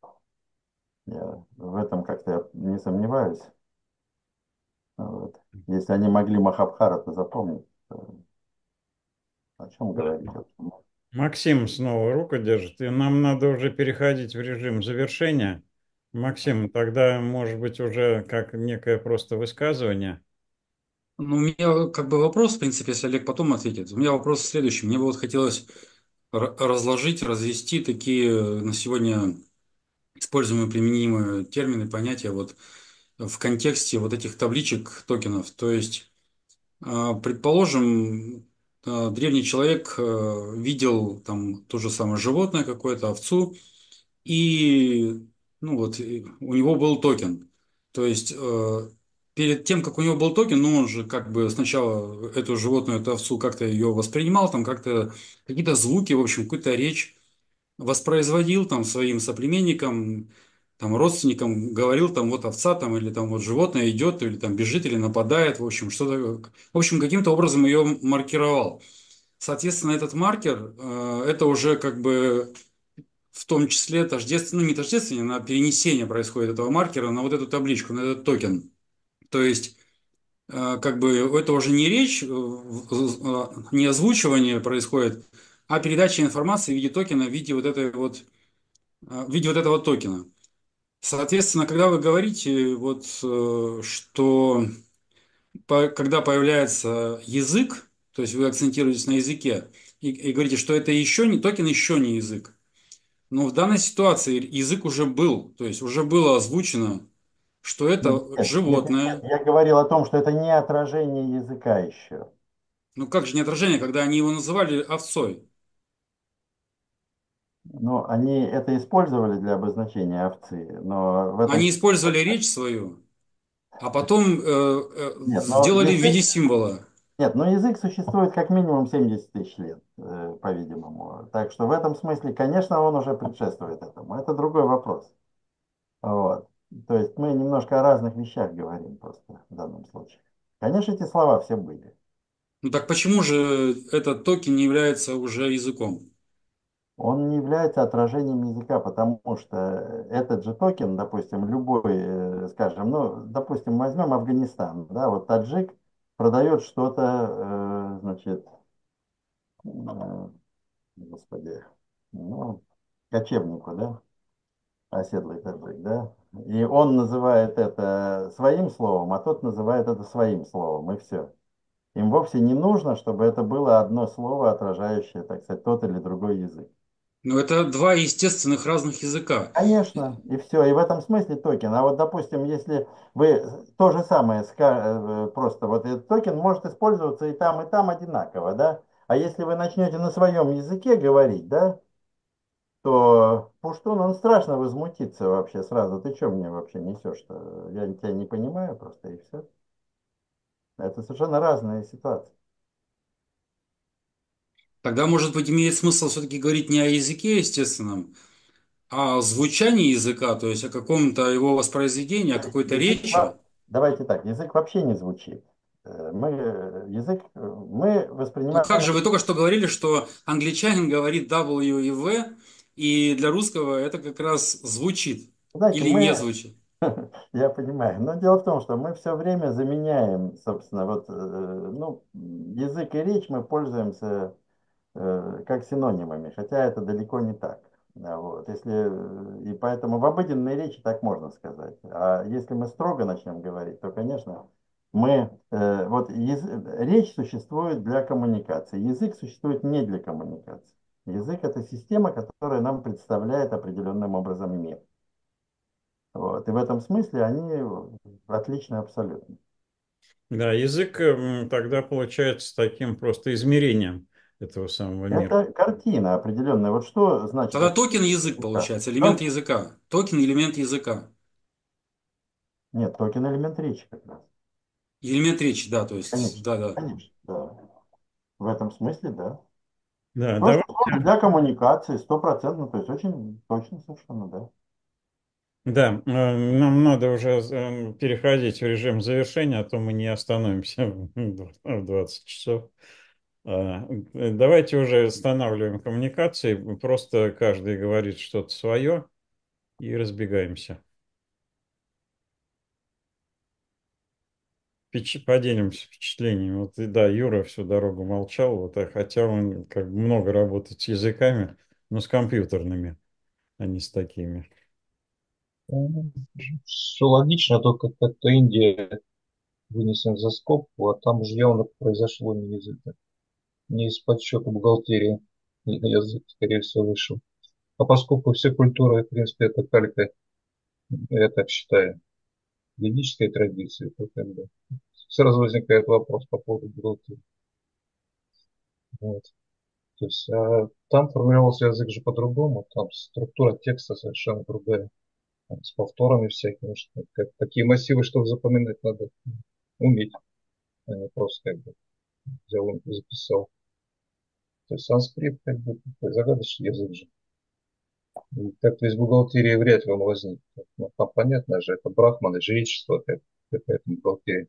Я в этом как-то не сомневаюсь. Вот. Если они могли Махабхарату запомнить, то о чем Да. говорить? Максим снова руку держит, и нам надо уже переходить в режим завершения. Максим, тогда, может быть, уже как некое просто высказывание. Ну, у меня как бы вопрос, в принципе, если Олег потом ответит. У меня вопрос следующий. Мне бы вот хотелось р- разложить, развести такие э, на сегодня используемые применимые термины, понятия вот в контексте вот этих табличек токенов. То есть, а, предположим, а, древний человек э, видел там то же самое животное какое-то, овцу, и ну вот и у него был токен. То есть э, перед тем, как у него был токен, ну он же как бы сначала эту животную, эту овцу как-то ее воспринимал, там как-то какие-то звуки, в общем, какую-то речь воспроизводил там своим соплеменникам, там родственникам, говорил там вот овца там или там вот животное идет или там бежит или нападает, в общем, что-то, в общем, каким-то образом ее маркировал. Соответственно, этот маркер, э, это уже как бы в том числе тождественно, ну не тождественно, а перенесение происходит этого маркера на вот эту табличку, на этот токен. То есть, э, как бы это уже не речь, э, э, не озвучивание происходит, а передача информации в виде токена, в виде вот этой вот, э, в виде вот этого токена. Соответственно, когда вы говорите, вот, э, что по- когда появляется язык, то есть вы акцентируетесь на языке, и, и говорите, что это еще не токен, еще не язык. Но в данной ситуации язык уже был, то есть уже было озвучено, что Нет, это нет, нет, нет, животное. я говорил о том, что это не отражение языка еще. Ну как же не отражение, когда они его называли овцой? Но они это использовали для обозначения овцы, но в этом... Они использовали речь свою, а потом э, э, Нет, но сделали в виде язык, символа. нет, но язык существует как минимум семьдесят тысяч лет, э, по-видимому. Так что в этом смысле, конечно, он уже предшествует этому. Это другой вопрос. Вот. То есть мы немножко о разных вещах говорим просто в данном случае. Конечно, эти слова все были. Ну так почему же этот токен не является уже языком? Он не является отражением языка, потому что этот же токен, допустим, любой, э, скажем, ну, допустим, возьмем Афганистан, да, вот таджик продает что-то, э, значит, э, господи, ну, кочевнику, да, оседлый таджик, да, и он называет это своим словом, а тот называет это своим словом, и все. Им вовсе не нужно, чтобы это было одно слово, отражающее, так сказать, тот или другой язык. Но это два естественных разных языка. Конечно, и все, и в этом смысле токен. А вот, допустим, если вы то же самое, ска- э, просто вот этот токен может использоваться и там, и там одинаково, да? А если вы начнете на своем языке говорить, да, то Пуштун, он страшно возмутится вообще сразу. Ты что мне вообще несешь-то? Я тебя не понимаю просто, и все. Это совершенно разные ситуации. Тогда, может быть, имеет смысл все-таки говорить не о языке естественном, а о звучании языка, то есть о каком-то его воспроизведении, о какой-то Язык, речи. во- давайте так, язык вообще не звучит. Э, Мы, э, язык, э, мы Ну как воспринимаем. же, вы только что говорили, что англичанин говорит W и V, и для русского это как раз звучит Знаете, или не мы, звучит. я понимаю, но дело в том, что мы все время заменяем, собственно, вот, э, ну, язык и речь мы пользуемся э, как синонимами, хотя это далеко не так. А Вот, если, э, и поэтому в обыденной речи так можно сказать. А если мы строго начнем говорить, то, конечно, мы, э, вот яз- речь существует для коммуникации, язык существует не для коммуникации. Язык — это система, которая нам представляет определенным образом мир. Вот. И в этом смысле они отличны абсолютно. Да, язык м, тогда получается таким просто измерением этого самого мира. Это картина определенная. Вот что значит Тогда токен язык языка? получается, элемент Ток- языка. Токен элемент языка. Нет, токен элемент речи как раз. Элемент речи, да, то есть, Конечно, да, да. конечно, да. В этом смысле, да. Да, То, что давайте. служит для коммуникации, стопроцентно, то есть очень точно совершенно, да. Да, э, нам надо уже э, переходить в режим завершения, а то мы не остановимся в двадцать часов. А, э, Давайте уже останавливаем коммуникации, просто каждый говорит что-то свое и разбегаемся. Впеч- Поделимся впечатлениями. Вот, и да, Юра всю дорогу молчал, вот, а хотя он как бы много работает с языками, но с компьютерными, а не с такими. Все логично, только как-то Индия вынесен за скобку, а там же явно произошло не из, это, не из подсчета бухгалтерии. Язык, скорее всего, вышел. А поскольку все культуры, в принципе, это калька, я так считаю, ведической традиции, то как бы сразу возникает вопрос по поводу бухгалтерии. Вот. То есть, а там формировался язык же по-другому, там структура текста совершенно другая, там, с повторами всякими, что, как, такие массивы, чтобы запоминать, надо уметь, а не просто как бы взял и записал. То есть санскрит как бы такой загадочный язык же. И как-то из бухгалтерии вряд ли он возник. Ну, там понятно же, это брахманы, жречество, как, какая-то бухгалтерия.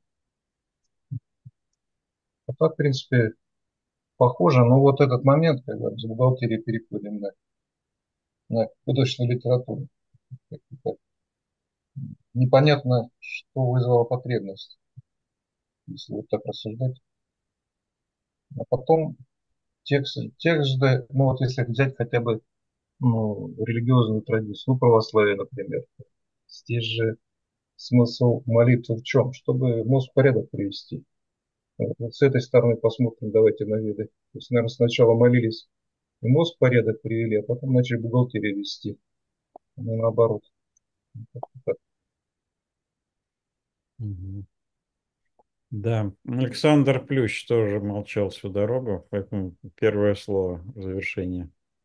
А так, в принципе, похоже, но вот этот момент, когда с бухгалтерии переходим на, на художественную литературу, как-то непонятно, что вызвало потребность, если вот так рассуждать. А потом текст, текст же, ну вот если взять хотя бы ну, религиозную традицию, ну, православие, например, здесь же смысл молитвы в чем? Чтобы мозг в порядок привести. Вот, вот с этой стороны посмотрим, давайте на виды. То есть, наверное, сначала молились и мозг в порядок привели, а потом начали бухгалтерию вести. Ну, наоборот. Так. Мгм. Да, Александр Плющ тоже молчал всю дорогу, поэтому первое слово в завершение.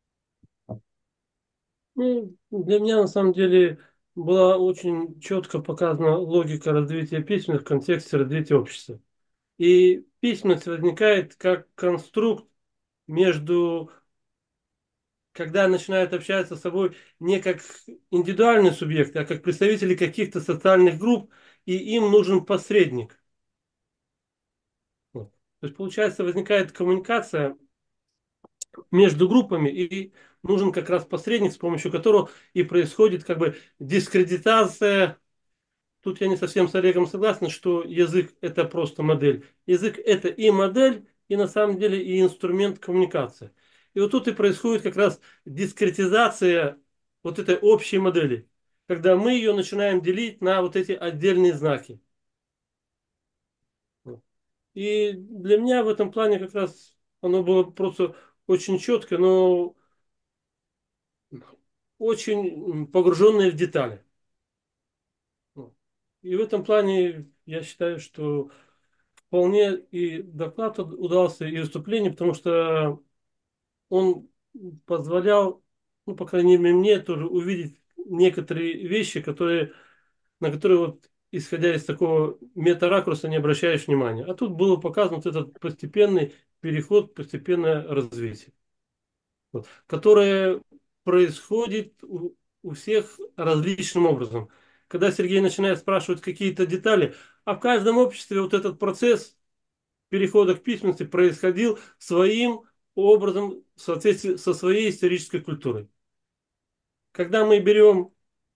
Ну, для меня на самом деле была очень четко показана логика развития письменных в контексте развития общества. И письменность возникает как конструкт между, когда начинают общаться с собой не как индивидуальные субъекты, а как представители каких-то социальных групп, и им нужен посредник. Вот. То есть, получается, возникает коммуникация между группами, и нужен как раз посредник, с помощью которого и происходит как бы дискредитация. Тут я не совсем с Олегом согласен, что язык это просто модель. Язык это и модель, и на самом деле и инструмент коммуникации. И вот тут и происходит как раз дискретизация вот этой общей модели, когда мы ее начинаем делить на вот эти отдельные знаки. И для меня в этом плане как раз оно было просто очень четко, но очень погруженное в детали. И в этом плане я считаю, что вполне и доклад удался, и выступление, потому что он позволял, ну, по крайней мере, мне тоже увидеть некоторые вещи, которые, на которые вот, исходя из такого мета-ракурса, не обращаешь внимания. А тут было показан вот этот постепенный переход, постепенное развитие, вот, которое происходит у, у всех различным образом. Когда Сергей начинает спрашивать какие-то детали, а в каждом обществе вот этот процесс перехода к письменности происходил своим образом в соответствии со своей исторической культурой. Когда мы берем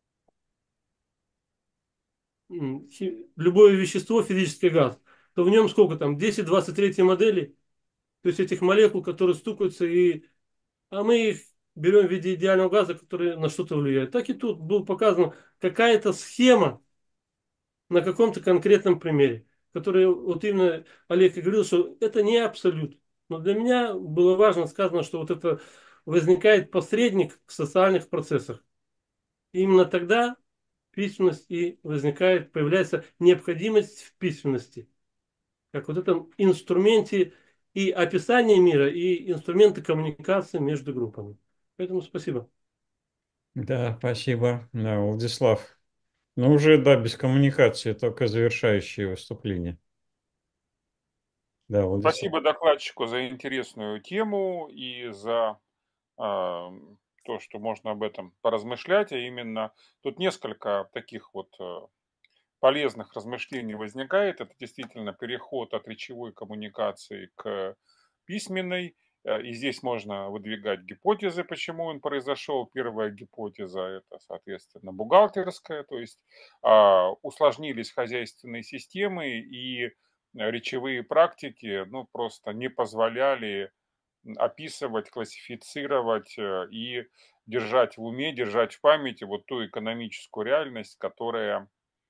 любое вещество, физический газ, то в нем сколько там, десять двадцать три модели, то есть этих молекул, которые стукаются, и, а мы их берем в виде идеального газа, который на что-то влияет. Так и тут была показана какая-то схема на каком-то конкретном примере, который вот именно Олег и говорил, что это не абсолют. Но для меня было важно сказано, что вот это возникает посредник в социальных процессах. И именно тогда письменность и возникает, появляется необходимость в письменности, как вот этом инструменте и описания мира, и инструменты коммуникации между группами. Поэтому спасибо. Да, спасибо. Да, Владислав. Ну, уже, да, без коммуникации, только завершающие выступления. Да, Владислав. Спасибо докладчику за интересную тему и за э, то, что можно об этом поразмышлять, а именно тут несколько таких вот э, полезных размышлений возникает. Это действительно переход от речевой коммуникации к письменной. Э, И здесь можно выдвигать гипотезы, почему он произошел. Первая гипотеза – это, соответственно, бухгалтерская, то есть а, усложнились хозяйственные системы, и речевые практики, ну, просто не позволяли описывать, классифицировать э, и держать в уме, держать в памяти вот ту экономическую реальность, которая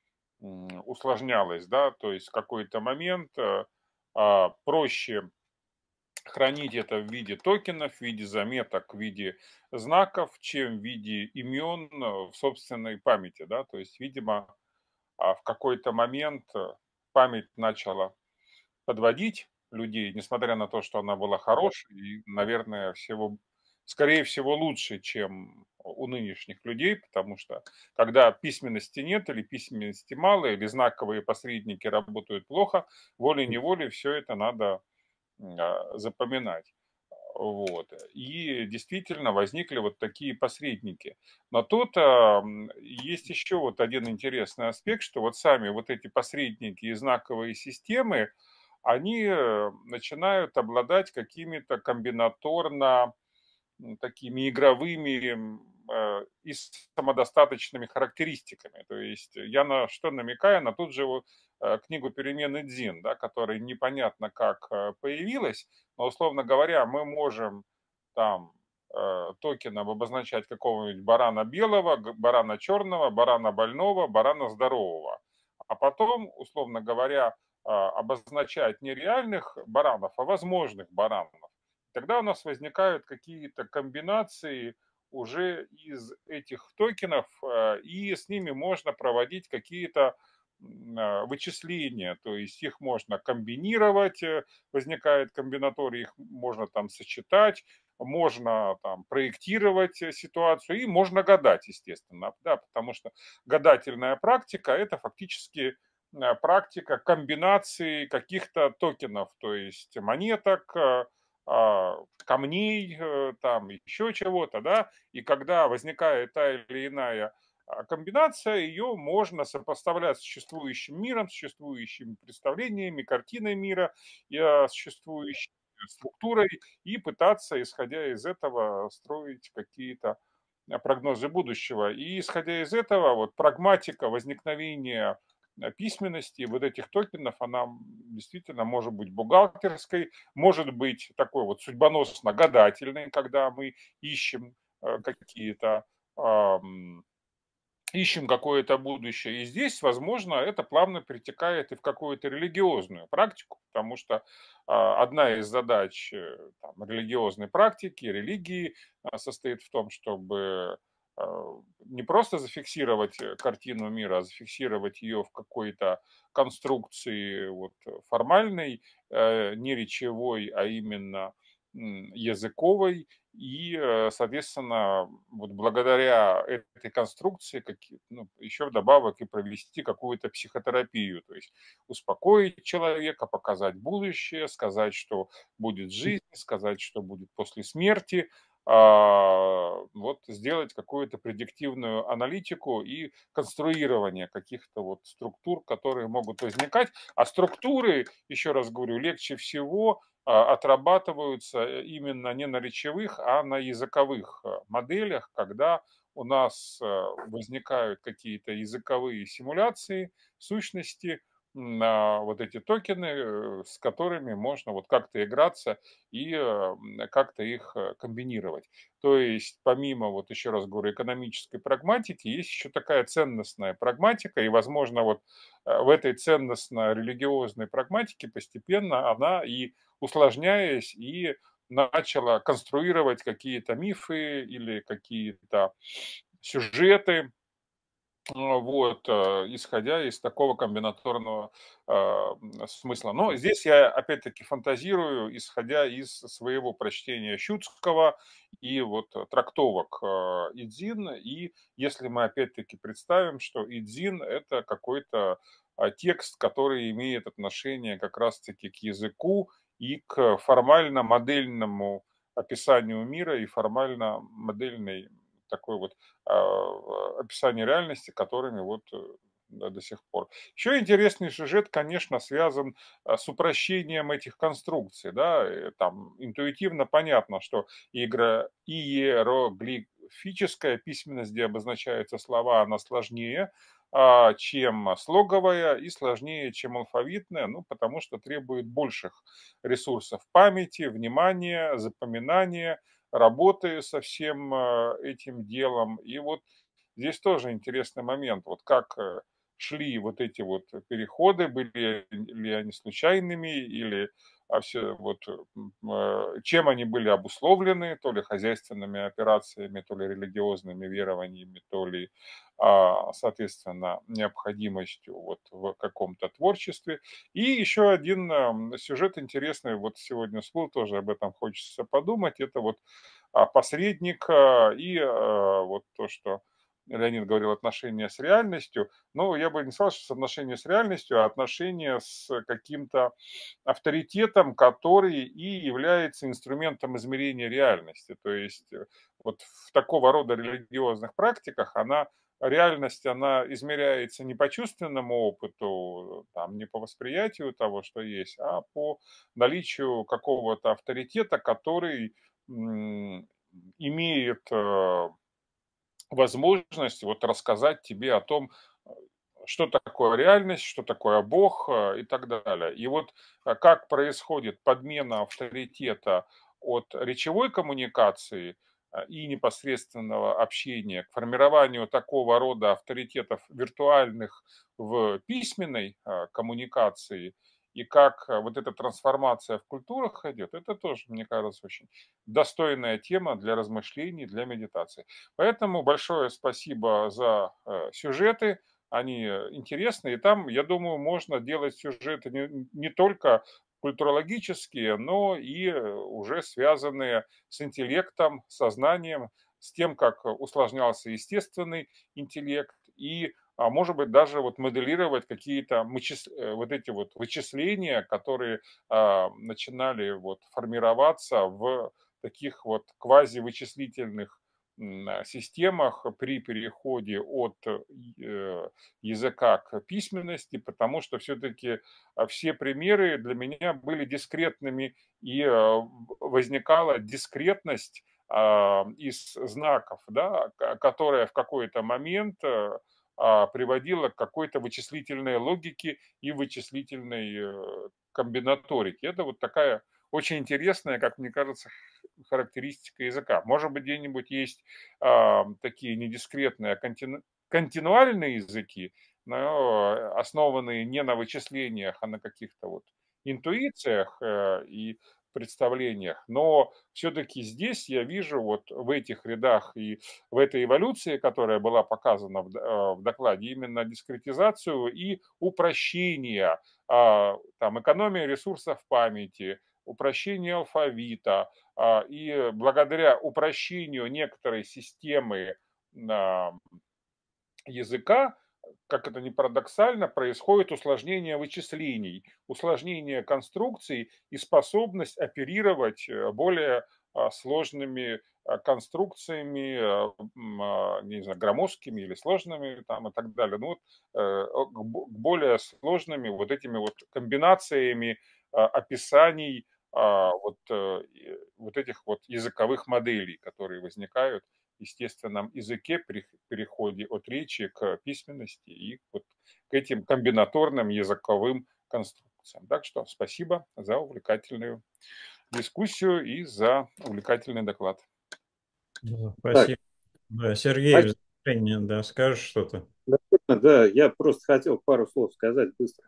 м, усложнялась, да, то есть в какой-то момент э, а, проще хранить это в виде токенов, в виде заметок, в виде знаков, чем в виде имен э, в собственной памяти, да, то есть, видимо, а, в какой-то момент э, память начала подводить людей, несмотря на то, что она была хорошей и, наверное, всего, скорее всего, лучше, чем у нынешних людей, потому что когда письменности нет или письменности мало, или знаковые посредники работают плохо, волей-неволей все это надо а, запоминать. Вот. И действительно возникли вот такие посредники. Но тут а, м, есть еще вот один интересный аспект, что вот сами вот эти посредники и знаковые системы, они э, начинают обладать какими-то комбинаторно м, такими игровыми м, э, и самодостаточными характеристиками. То есть я на что намекаю? На ту же вот, э, книгу «Перемены Дзин», да, которая непонятно как э, появилась, но, условно говоря, мы можем там э, токеном обозначать какого-нибудь барана белого, г- барана черного, барана больного, барана здорового. А потом, условно говоря, а, обозначать не реальных баранов, а возможных баранов. Тогда у нас возникают какие-то комбинации уже из этих токенов, э, и с ними можно проводить какие-то м, а, вычисления, то есть их можно комбинировать, э, возникает комбинатория, их можно там сочетать, можно там проектировать э, ситуацию и можно гадать, естественно, да, потому что гадательная практика – это фактически э, практика комбинации каких-то токенов, то есть монеток, э, а, камней, э, там еще чего-то, да, и когда возникает та или иная а, комбинация, ее можно сопоставлять с существующим миром, с существующими представлениями, картиной мира, и, а, существующей структурой, и пытаться, исходя из этого, строить какие-то а, прогнозы будущего. И исходя из этого, вот прагматика возникновения а, письменности вот этих токенов, она действительно может быть бухгалтерской, может быть такой вот судьбоносно-гадательной, когда мы ищем э, какие-то ам, ищем какое-то будущее. И здесь, возможно, это плавно перетекает и в какую-то религиозную практику. потому что а, одна из задач э, там, религиозной практики, религии а, состоит в том, чтобы а, не просто зафиксировать э, картину мира, а зафиксировать ее в какой-то конструкции вот, формальной, э, не речевой, а именно м, языковой. И, э, соответственно, вот благодаря этой конструкции какие, ну, еще вдобавок и провести какую-то психотерапию, то есть успокоить человека, показать будущее, сказать, что будет жизнь, сказать, что будет после смерти, а, вот сделать какую-то предиктивную аналитику и конструирование каких-то вот структур, которые могут возникать. А структуры, еще раз говорю, легче всего а, отрабатываются э, именно не на речевых, а на языковых э, моделях, когда у нас э, возникают какие-то языковые симуляции, сущности, м, а, вот эти токены, э, с которыми можно вот как-то играться и э, м, как-то их э, комбинировать. То есть помимо, вот еще раз говорю, экономической прагматики, есть еще такая ценностная прагматика, и, возможно, вот э, в этой ценностно-религиозной прагматике постепенно она и усложняясь, и начала конструировать какие-то мифы или какие-то сюжеты, а, вот, э, исходя из такого комбинаторного а, м, смысла. Но здесь я опять-таки фантазирую, исходя из своего прочтения Щуцкого и вот э, трактовок э, Идзин. И если мы опять-таки представим, что Идзин — это какой-то а, текст, который имеет отношение как раз-таки к языку и к формально-модельному описанию мира и формально-модельной такой вот а, описание реальности, которыми вот э, да, до сих пор. Еще интересный сюжет, конечно, связан а, с упрощением этих конструкций. Да? э, Там интуитивно понятно, что игра иероглифическая письменность, где обозначаются слова, она сложнее, а, чем слоговая и сложнее, чем алфавитная, ну, потому что требует больших ресурсов памяти, внимания, запоминания, работы со всем э, этим делом. И вот здесь тоже интересный момент, вот как э, шли вот эти вот переходы, были ли они случайными, или а все вот м, э, чем они были обусловлены, то ли хозяйственными операциями, то ли религиозными верованиями, то ли, а, соответственно, необходимостью вот в каком-то творчестве. И еще один ам, сюжет интересный, вот сегодня всплыл, тоже об этом хочется подумать, это вот а, посредник а, и а, вот то, что Леонид говорил, отношения с реальностью. Но я бы не сказал, что с отношения с реальностью, а отношения с каким-то авторитетом, который и является инструментом измерения реальности. То есть э, вот в такого рода религиозных практиках она реальность, она измеряется не по чувственному опыту, там, не по восприятию того, что есть, а по наличию какого-то авторитета, который м, имеет э, возможность вот рассказать тебе о том, э, что такое реальность, что такое Бог э, и так далее. И вот э, как происходит подмена авторитета от речевой коммуникации э, и непосредственного общения к формированию такого рода авторитетов виртуальных в письменной э, коммуникации, и как э, вот эта трансформация в культурах идет, это тоже, мне кажется, очень достойная тема для размышлений, для медитации. Поэтому большое спасибо за э, сюжеты, они э, интересные. И там, я думаю, можно делать сюжеты не, не только культурологические, но и э, уже связанные с интеллектом, сознанием, с тем, как усложнялся естественный интеллект и, а, может быть, даже вот моделировать какие-то мычис- э, вот эти вот вычисления, которые а, начинали вот формироваться в таких вот квазивычислительных м, а, системах при переходе от э, языка к письменности, потому что все-таки все примеры для меня были дискретными, и э, возникала дискретность а, из знаков, да, ко- которая в какой-то момент э, а, приводила к какой-то вычислительной логике и вычислительной э, комбинаторике. Это вот такая очень интересная, как мне кажется, характеристика языка. Может быть, где-нибудь есть а, такие недискретные, а контину- континуальные языки, но основанные не на вычислениях, а на каких-то вот интуициях э, и представлениях, но все-таки здесь я вижу вот в этих рядах и в этой эволюции, которая была показана в, д- э, в докладе, именно дискретизацию и упрощение, а, там, экономия ресурсов памяти, упрощение алфавита, а, и благодаря упрощению некоторой системы а, языка, как это ни парадоксально, происходит усложнение вычислений, усложнение конструкций и способность оперировать э, более а, сложными а, конструкциями, а, м, а, не знаю, громоздкими или сложными там, и так далее. Ну, вот, э, к бо- к более сложными вот этими вот комбинациями а, описаний а, вот, э, и вот этих вот языковых моделей, которые возникают естественном языке при переходе от речи к письменности и вот к этим комбинаторным языковым конструкциям. Так что спасибо за увлекательную дискуссию и за увлекательный доклад. Да, Так, спасибо. Да, Сергей, в спасибо. завершение, да, скажешь что-то? Да, да, я просто хотел пару слов сказать быстро.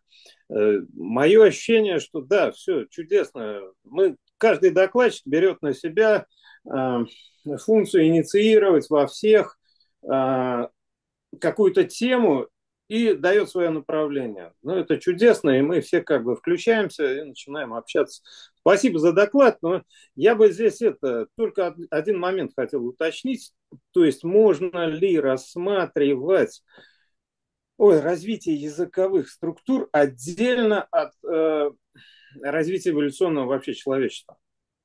Мое ощущение, что да, все чудесно. Мы, каждый докладчик берет на себя э, функцию инициировать во всех э, какую-то тему и дает свое направление. Ну, это чудесно, и мы все как бы включаемся и начинаем общаться. Спасибо за доклад, но я бы здесь это только один момент хотел уточнить. То есть можно ли рассматривать ой, развитие языковых структур отдельно от э, развития эволюционного вообще человечества?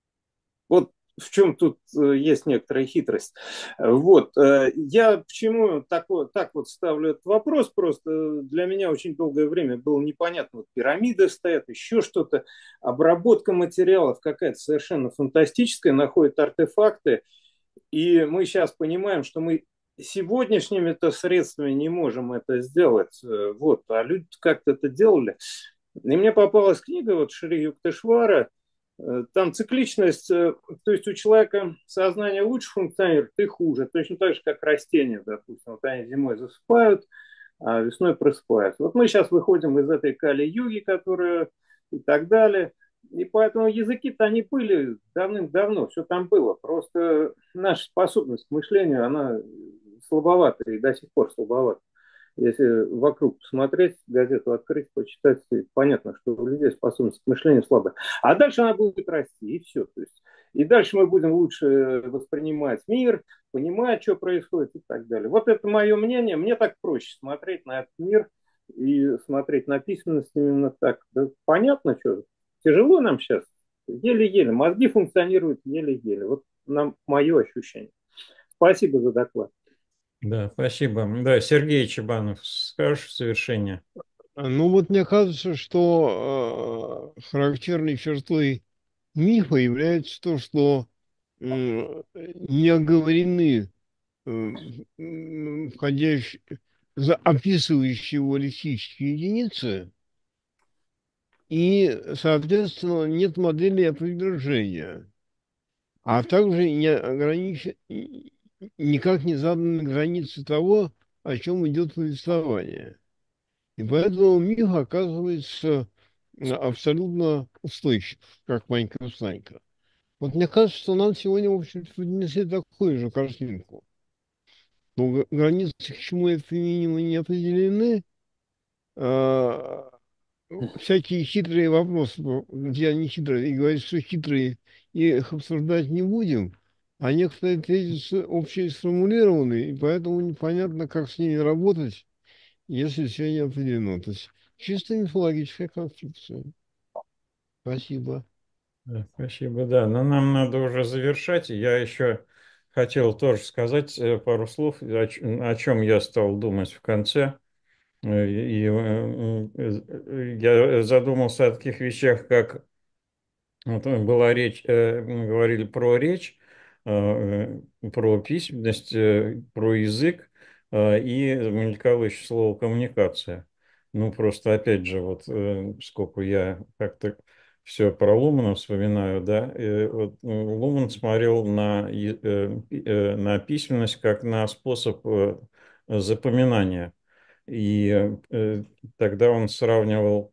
Вот в чем тут э, есть некоторая хитрость. Вот. Э, я почему так вот, так вот ставлю этот вопрос, просто для меня очень долгое время было непонятно, вот пирамиды стоят, еще что-то, обработка материалов какая-то совершенно фантастическая, находят артефакты, и мы сейчас понимаем, что мы сегодняшними-то средствами не можем это сделать, э, вот, а люди как-то это делали. И мне попалась книга вот Шри Юктешвара, э, там цикличность, э, то есть у человека сознание лучше функционирует и хуже, точно так же, как растения, допустим, вот они зимой засыпают, а весной просыпаются. Вот мы сейчас выходим из этой Кали-юги, которая и так далее, и поэтому языки-то они были давным-давно, все там было, просто наша способность к мышлению, она слабовата и до сих пор слабовата. Если вокруг посмотреть, газету открыть, почитать, понятно, что у людей способность к мышлению слабая. А дальше она будет расти, и все. То есть, и дальше мы будем лучше воспринимать мир, понимать, что происходит и так далее. Вот это мое мнение. Мне так проще смотреть на этот мир и смотреть на письменность именно так. Да понятно, что тяжело нам сейчас. Еле-еле. Мозги функционируют еле-еле. Вот нам мое ощущение. Спасибо за доклад. Да, спасибо. Да, Сергей Чебанов, скажешь в завершение? Ну вот мне кажется, что э, характерной чертой мифа является то, что м, не оговорены э, м, входящие, за описывающие его лексические единицы, и, соответственно, нет модели опровержения, а также не огранич... и- никак не заданы границы того, о чем идет повествование. И поэтому миф оказывается э, абсолютно устойчив, как маленькая Санька. Вот мне кажется, что нам сегодня, в общем-то, поднесли такую же картинку. Но г- границы к чему это минимум не определены. а, Всякие хитрые вопросы, ну, где они хитрые, и говорят, что хитрые, и их обсуждать не будем. А некоторые тезисы общие сформулированы, и поэтому непонятно, как с ними работать, если все не определено. То есть чисто мифологическая конструкция. Спасибо. Да, спасибо, да. Но нам надо уже завершать. Я еще хотел тоже сказать э, пару слов, о, ч- о чем я стал думать в конце. Э, И э, э, э, я задумался о таких вещах, как вот э, была речь, э, мы говорили про речь, э, э, про письменность, э, про язык, э, и мелькало еще слово коммуникация. Ну, просто опять же, вот э, сколько я как-то все про Лумана вспоминаю, да, э, вот э, Луман смотрел на, и- э, пи- э, на письменность как на способ э, запоминания. И э, тогда он сравнивал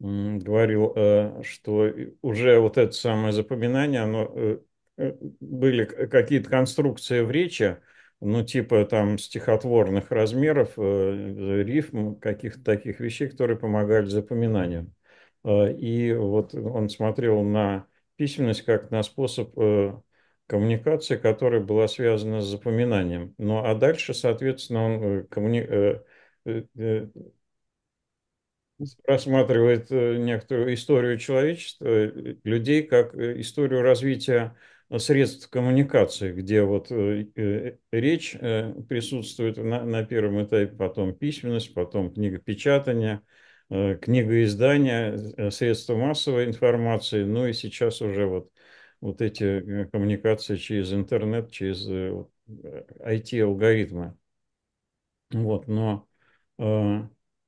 м, говорил, э, что и уже вот это самое запоминание, оно, э, э, были к- какие-то конструкции в речи, ну, типа там стихотворных размеров, э, рифм, каких-то таких вещей, которые помогали запоминанию. Э, И вот он смотрел на письменность как на способ э, коммуникации, которая была связана с запоминанием. Ну, а дальше, соответственно, он э, коммуни- э, э, э, рассматривает э, некоторую историю человечества, э, людей, как э, историю развития э, средств коммуникации, где вот э, э, речь э, присутствует на, на первом этапе, потом письменность, потом книгопечатание, э, книгоиздание, э, средства массовой информации, ну и сейчас уже вот, вот эти э, коммуникации через интернет, через э, ай ти-алгоритмы. Вот, но э,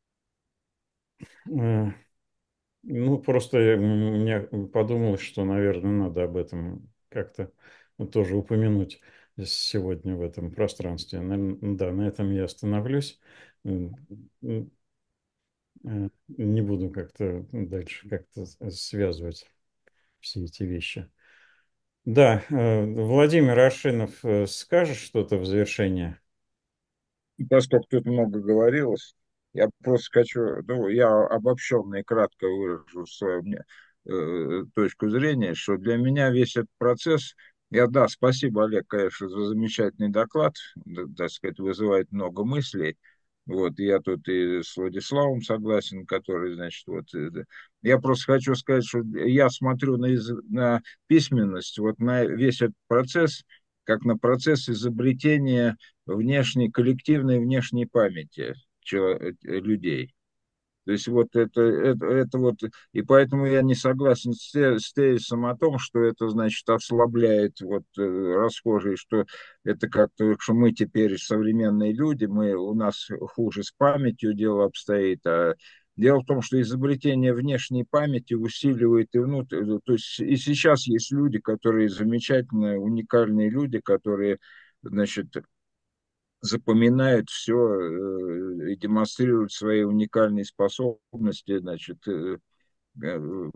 э, ну, просто я- м, мне подумалось, что, наверное, надо об этом как-то вот тоже упомянуть сегодня в этом пространстве. Наверно, да, на этом я остановлюсь. М, м, э, Не буду как-то дальше как-то с- связывать все эти вещи. Да, э, Владимир Аршинов, э, скажешь что-то в завершение? И поскольку тут много говорилось, я просто хочу, ну, я обобщенно и кратко выражу свою мне, э, точку зрения, что для меня весь этот процесс, я, да, спасибо, Олег, конечно, за замечательный доклад, да, так сказать, вызывает много мыслей. Вот, я тут и с Владиславом согласен, который, значит, вот, э, да. Я просто хочу сказать, что я смотрю на, из- на письменность, вот на весь этот процесс, как на процесс изобретения внешней, коллективной внешней памяти чело- э, людей. То есть вот это, это, это вот, и поэтому я не согласен с, те- с тезисом о том, что это, значит, ослабляет вот э, расхожие, что это как-то, что мы теперь современные люди, мы, у нас хуже с памятью дело обстоит, а дело в том, что изобретение внешней памяти усиливает и внутрь, то есть и сейчас есть люди, которые замечательные, уникальные люди, которые, значит, запоминают все и демонстрируют свои уникальные способности, значит, э, э,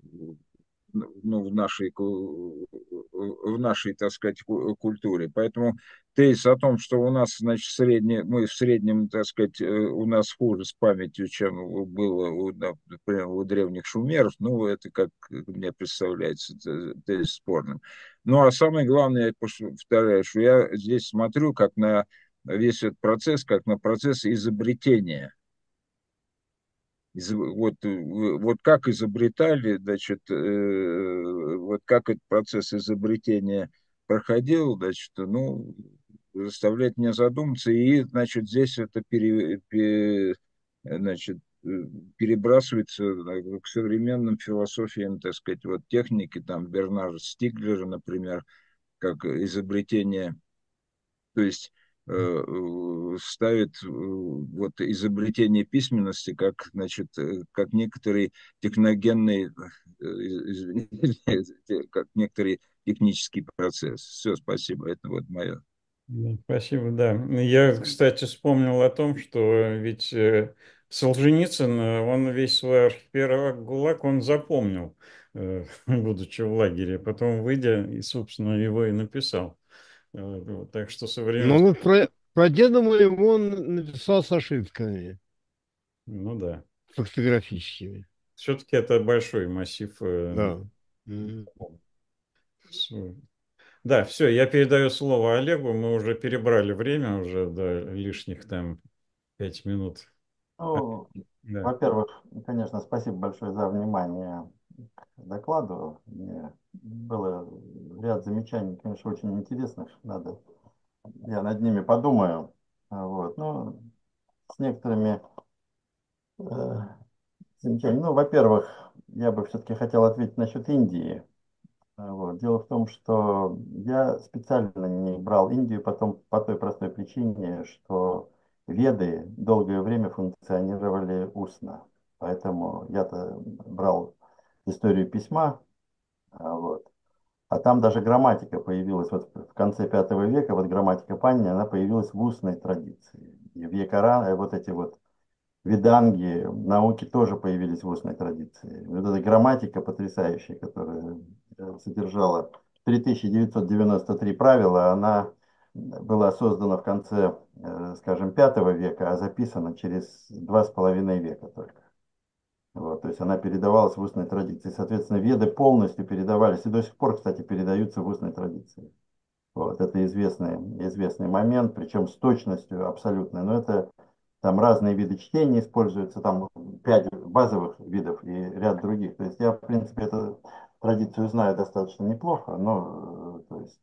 ну, в нашей, ку- в нашей, так сказать, ку- культуре. Поэтому тезис о том, что у нас, значит, средне, мы в среднем, так сказать, э, у нас хуже с памятью, чем было, у, да, например, у древних шумеров, ну, это, как мне представляется, т- тезис спорным. Ну, а самое главное, я повторяю, что я здесь смотрю как на весь этот процесс, как на процесс изобретения. Из- вот, э, вот как изобретали, значит, э, вот как этот процесс изобретения проходил, значит, ну, заставляет меня задуматься, и, значит, здесь это пере, пе- значит, э, перебрасывается э, к современным философиям, так сказать, вот техники, там, Бернара Стиглера, например, как изобретение, то есть э, э, ставит э, вот изобретение письменности как, значит, э, как некоторый техногенный, э, извините, как некоторый технический процесс. Все, спасибо, это вот мое. Да, спасибо, да. Я, кстати, вспомнил о том, что ведь э, Солженицын, э, он весь свой архипелаг ГУЛАГ, он запомнил, э, будучи в лагере, потом выйдя, и, собственно, его и написал. Э, вот, так что Ну современность, вот про, про деда моего он написал с ошибками ну да. фактографическими. Все-таки это большой массив. э, Да. М. с- Да, все, я передаю слово Олегу, мы уже перебрали время, уже до лишних там пять минут. А, Ну, Да. во-первых, конечно, спасибо большое за внимание к докладу. Мне было ряд замечаний, конечно, очень интересных. Надо, я над ними подумаю. А, Вот. Ну, с некоторыми э, замечаниями. Ну, во-первых, я бы все-таки хотел ответить насчет Индии. А, Вот. Дело в том, что я специально не брал Индию потом по той простой причине, что Веды долгое время функционировали устно. Поэтому я-то брал историю письма, а, вот. А там даже грамматика появилась вот в конце пятого века, вот грамматика Панини, она появилась в устной традиции. И в Якоран, э, вот эти вот веданги, науки тоже появились в устной традиции. Вот эта грамматика потрясающая, которая э, содержала три тысячи девятьсот девяносто три правила, она была создана в конце, э, скажем, пятого века, а записана через два с половиной века только. Вот, то есть она передавалась в устной традиции. Соответственно, веды полностью передавались и до сих пор, кстати, передаются в устной традиции. Вот, это известный, известный момент, причем с точностью абсолютной. Но это там разные виды чтения используются, там пять базовых видов и ряд других. То есть я, в принципе, эту традицию знаю достаточно неплохо, но э, то есть,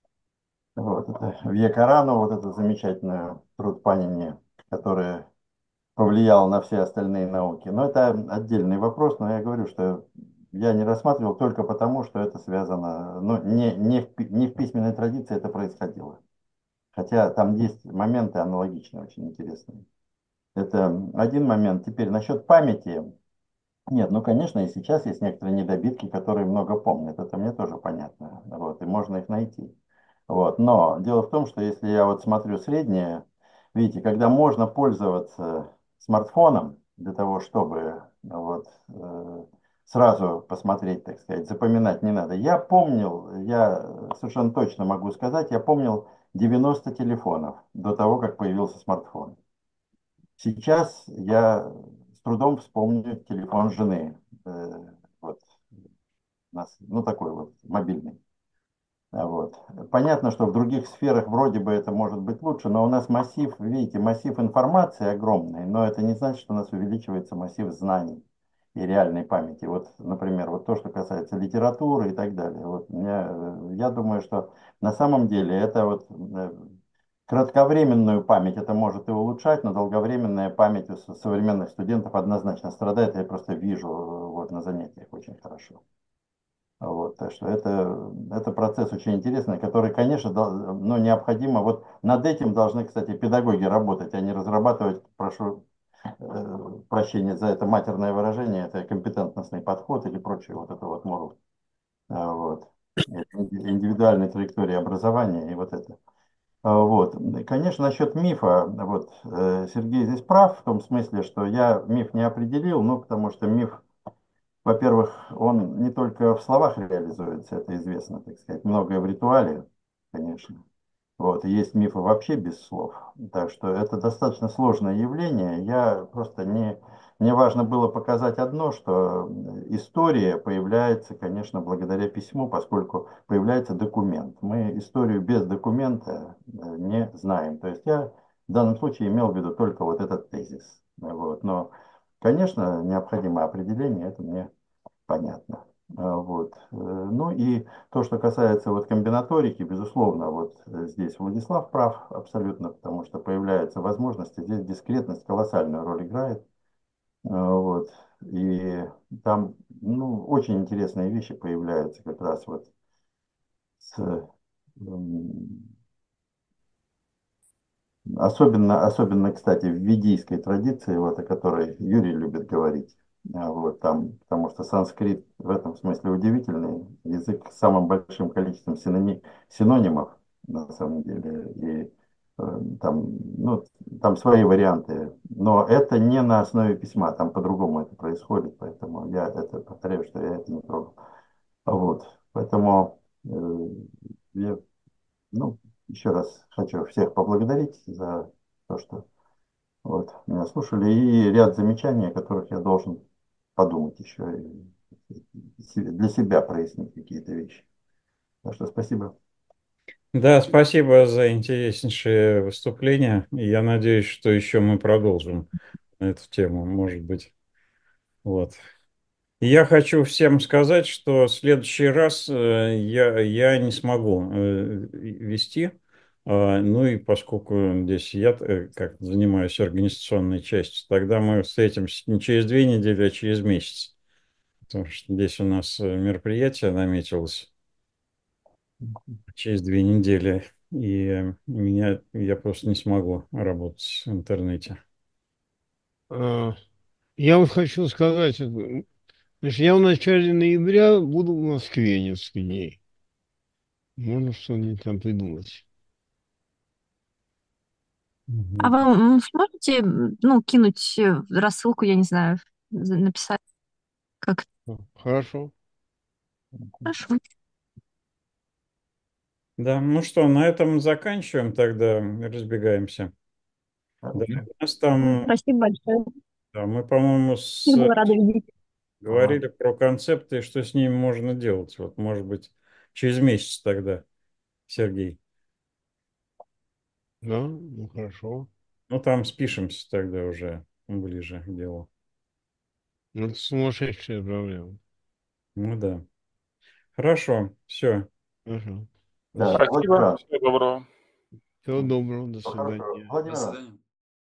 вот, это Вьякарану, вот этот замечательный труд Панини, который повлиял на все остальные науки. Но это отдельный вопрос, но я говорю, что я не рассматривал только потому, что это связано, ну, не, не, в, пи- не в письменной традиции это происходило. Хотя там есть моменты аналогичные, очень интересные. Это один момент. Теперь насчет памяти. Нет, ну, конечно, и сейчас есть некоторые недобитки, которые много помнят. Это мне тоже понятно. Вот, и можно их найти. Вот. Но дело в том, что если я вот смотрю среднее, видите, когда можно пользоваться смартфоном для того, чтобы вот, э, сразу посмотреть, так сказать, запоминать не надо. Я помнил, я совершенно точно могу сказать, я помнил девяносто телефонов до того, как появился смартфон. Сейчас я с трудом вспомню телефон жены. Э, вот, у нас, ну, такой вот мобильный. А вот. Понятно, что в других сферах вроде бы это может быть лучше, но у нас массив, видите, массив информации огромный, но это не значит, что у нас увеличивается массив знаний и реальной памяти. Вот, например, вот то, что касается литературы и так далее. Вот меня, э, я думаю, что на самом деле это вот э, кратковременную память это может и улучшать, но долговременная память у со- современных студентов однозначно страдает. Я просто вижу э, вот на занятиях очень хорошо. Вот, так что это, это процесс очень интересный, который, конечно, дол- ну, необходимо. Вот над этим должны, кстати, педагоги работать, а не разрабатывать, прошу э, прощения за это матерное выражение, это компетентностный подход или прочее, вот это вот мору. А, вот. Инди- Индивидуальной траектории образования и вот это. А, Вот. Конечно, насчет мифа, вот, э, Сергей здесь прав в том смысле, что я миф не определил, ну, потому что миф во-первых, он не только в словах реализуется, это известно, так сказать, многое в ритуале, конечно. Вот, и есть мифы вообще без слов. Так что это достаточно сложное явление. Я просто не, мне важно было показать одно, что история появляется, конечно, благодаря письму, поскольку появляется документ. Мы историю без документа э, не знаем. То есть я в данном случае имел в виду только вот этот тезис. Вот. Но, конечно, необходимое определение, это мне понятно. А, Вот. Э, Ну и то, что касается вот комбинаторики, безусловно, вот э, здесь Владислав прав абсолютно, потому что появляются возможности, здесь дискретность колоссальную роль играет. А, Вот. И там ну, очень интересные вещи появляются как раз вот с, м, Особенно, особенно, кстати, в ведийской традиции, вот, о которой Юрий любит говорить, а, вот, там, потому что санскрит в этом смысле удивительный язык с самым большим количеством синони- синонимов, на самом деле, и э, там, ну, там свои варианты, но это не на основе письма, там по-другому это происходит, поэтому я это повторяю, что я это не трогал. Вот, поэтому э, я ну, еще раз хочу всех поблагодарить за то, что вот, меня слушали, и ряд замечаний, о которых я должен подумать еще и себе- для себя прояснить какие-то вещи. Так что спасибо. Да, спасибо за интереснейшее выступление. И я надеюсь, что еще мы продолжим эту тему, может быть. Вот. И я хочу всем сказать, что в следующий раз э, я, я не смогу э, вести. А, ну и поскольку здесь я э, как занимаюсь организационной частью, тогда мы встретимся не через две недели, а через месяц. Потому что здесь у нас э, мероприятие наметилось через две недели. И э, меня, я просто не смогу работать в интернете. А, Я вот хочу сказать, это, значит, я в начале ноября буду в Москве несколько дней. Можно что-нибудь там придумать. А Мгм. вы м, сможете, м, ну, кинуть э, рассылку, я не знаю, за- написать как? Хорошо. Хорошо. Да, ну что, на этом заканчиваем тогда, разбегаемся. Да, Хорошо. у нас там, Спасибо большое. да, мы, по-моему, Я с, была рада видеть. Ага. говорили про концепты, и что с ними можно делать. Вот, может быть, через месяц тогда, Сергей. Да, ну хорошо. Ну, там спишемся тогда уже ближе к делу. Ну, это сумасшедшая проблема. Ну да. Хорошо, все. Хорошо. Да, Спасибо. будь Спасибо. рад. Всего доброго. Всего доброго, до Всего хорошего. свидания. До Владимир Иванович, свидания.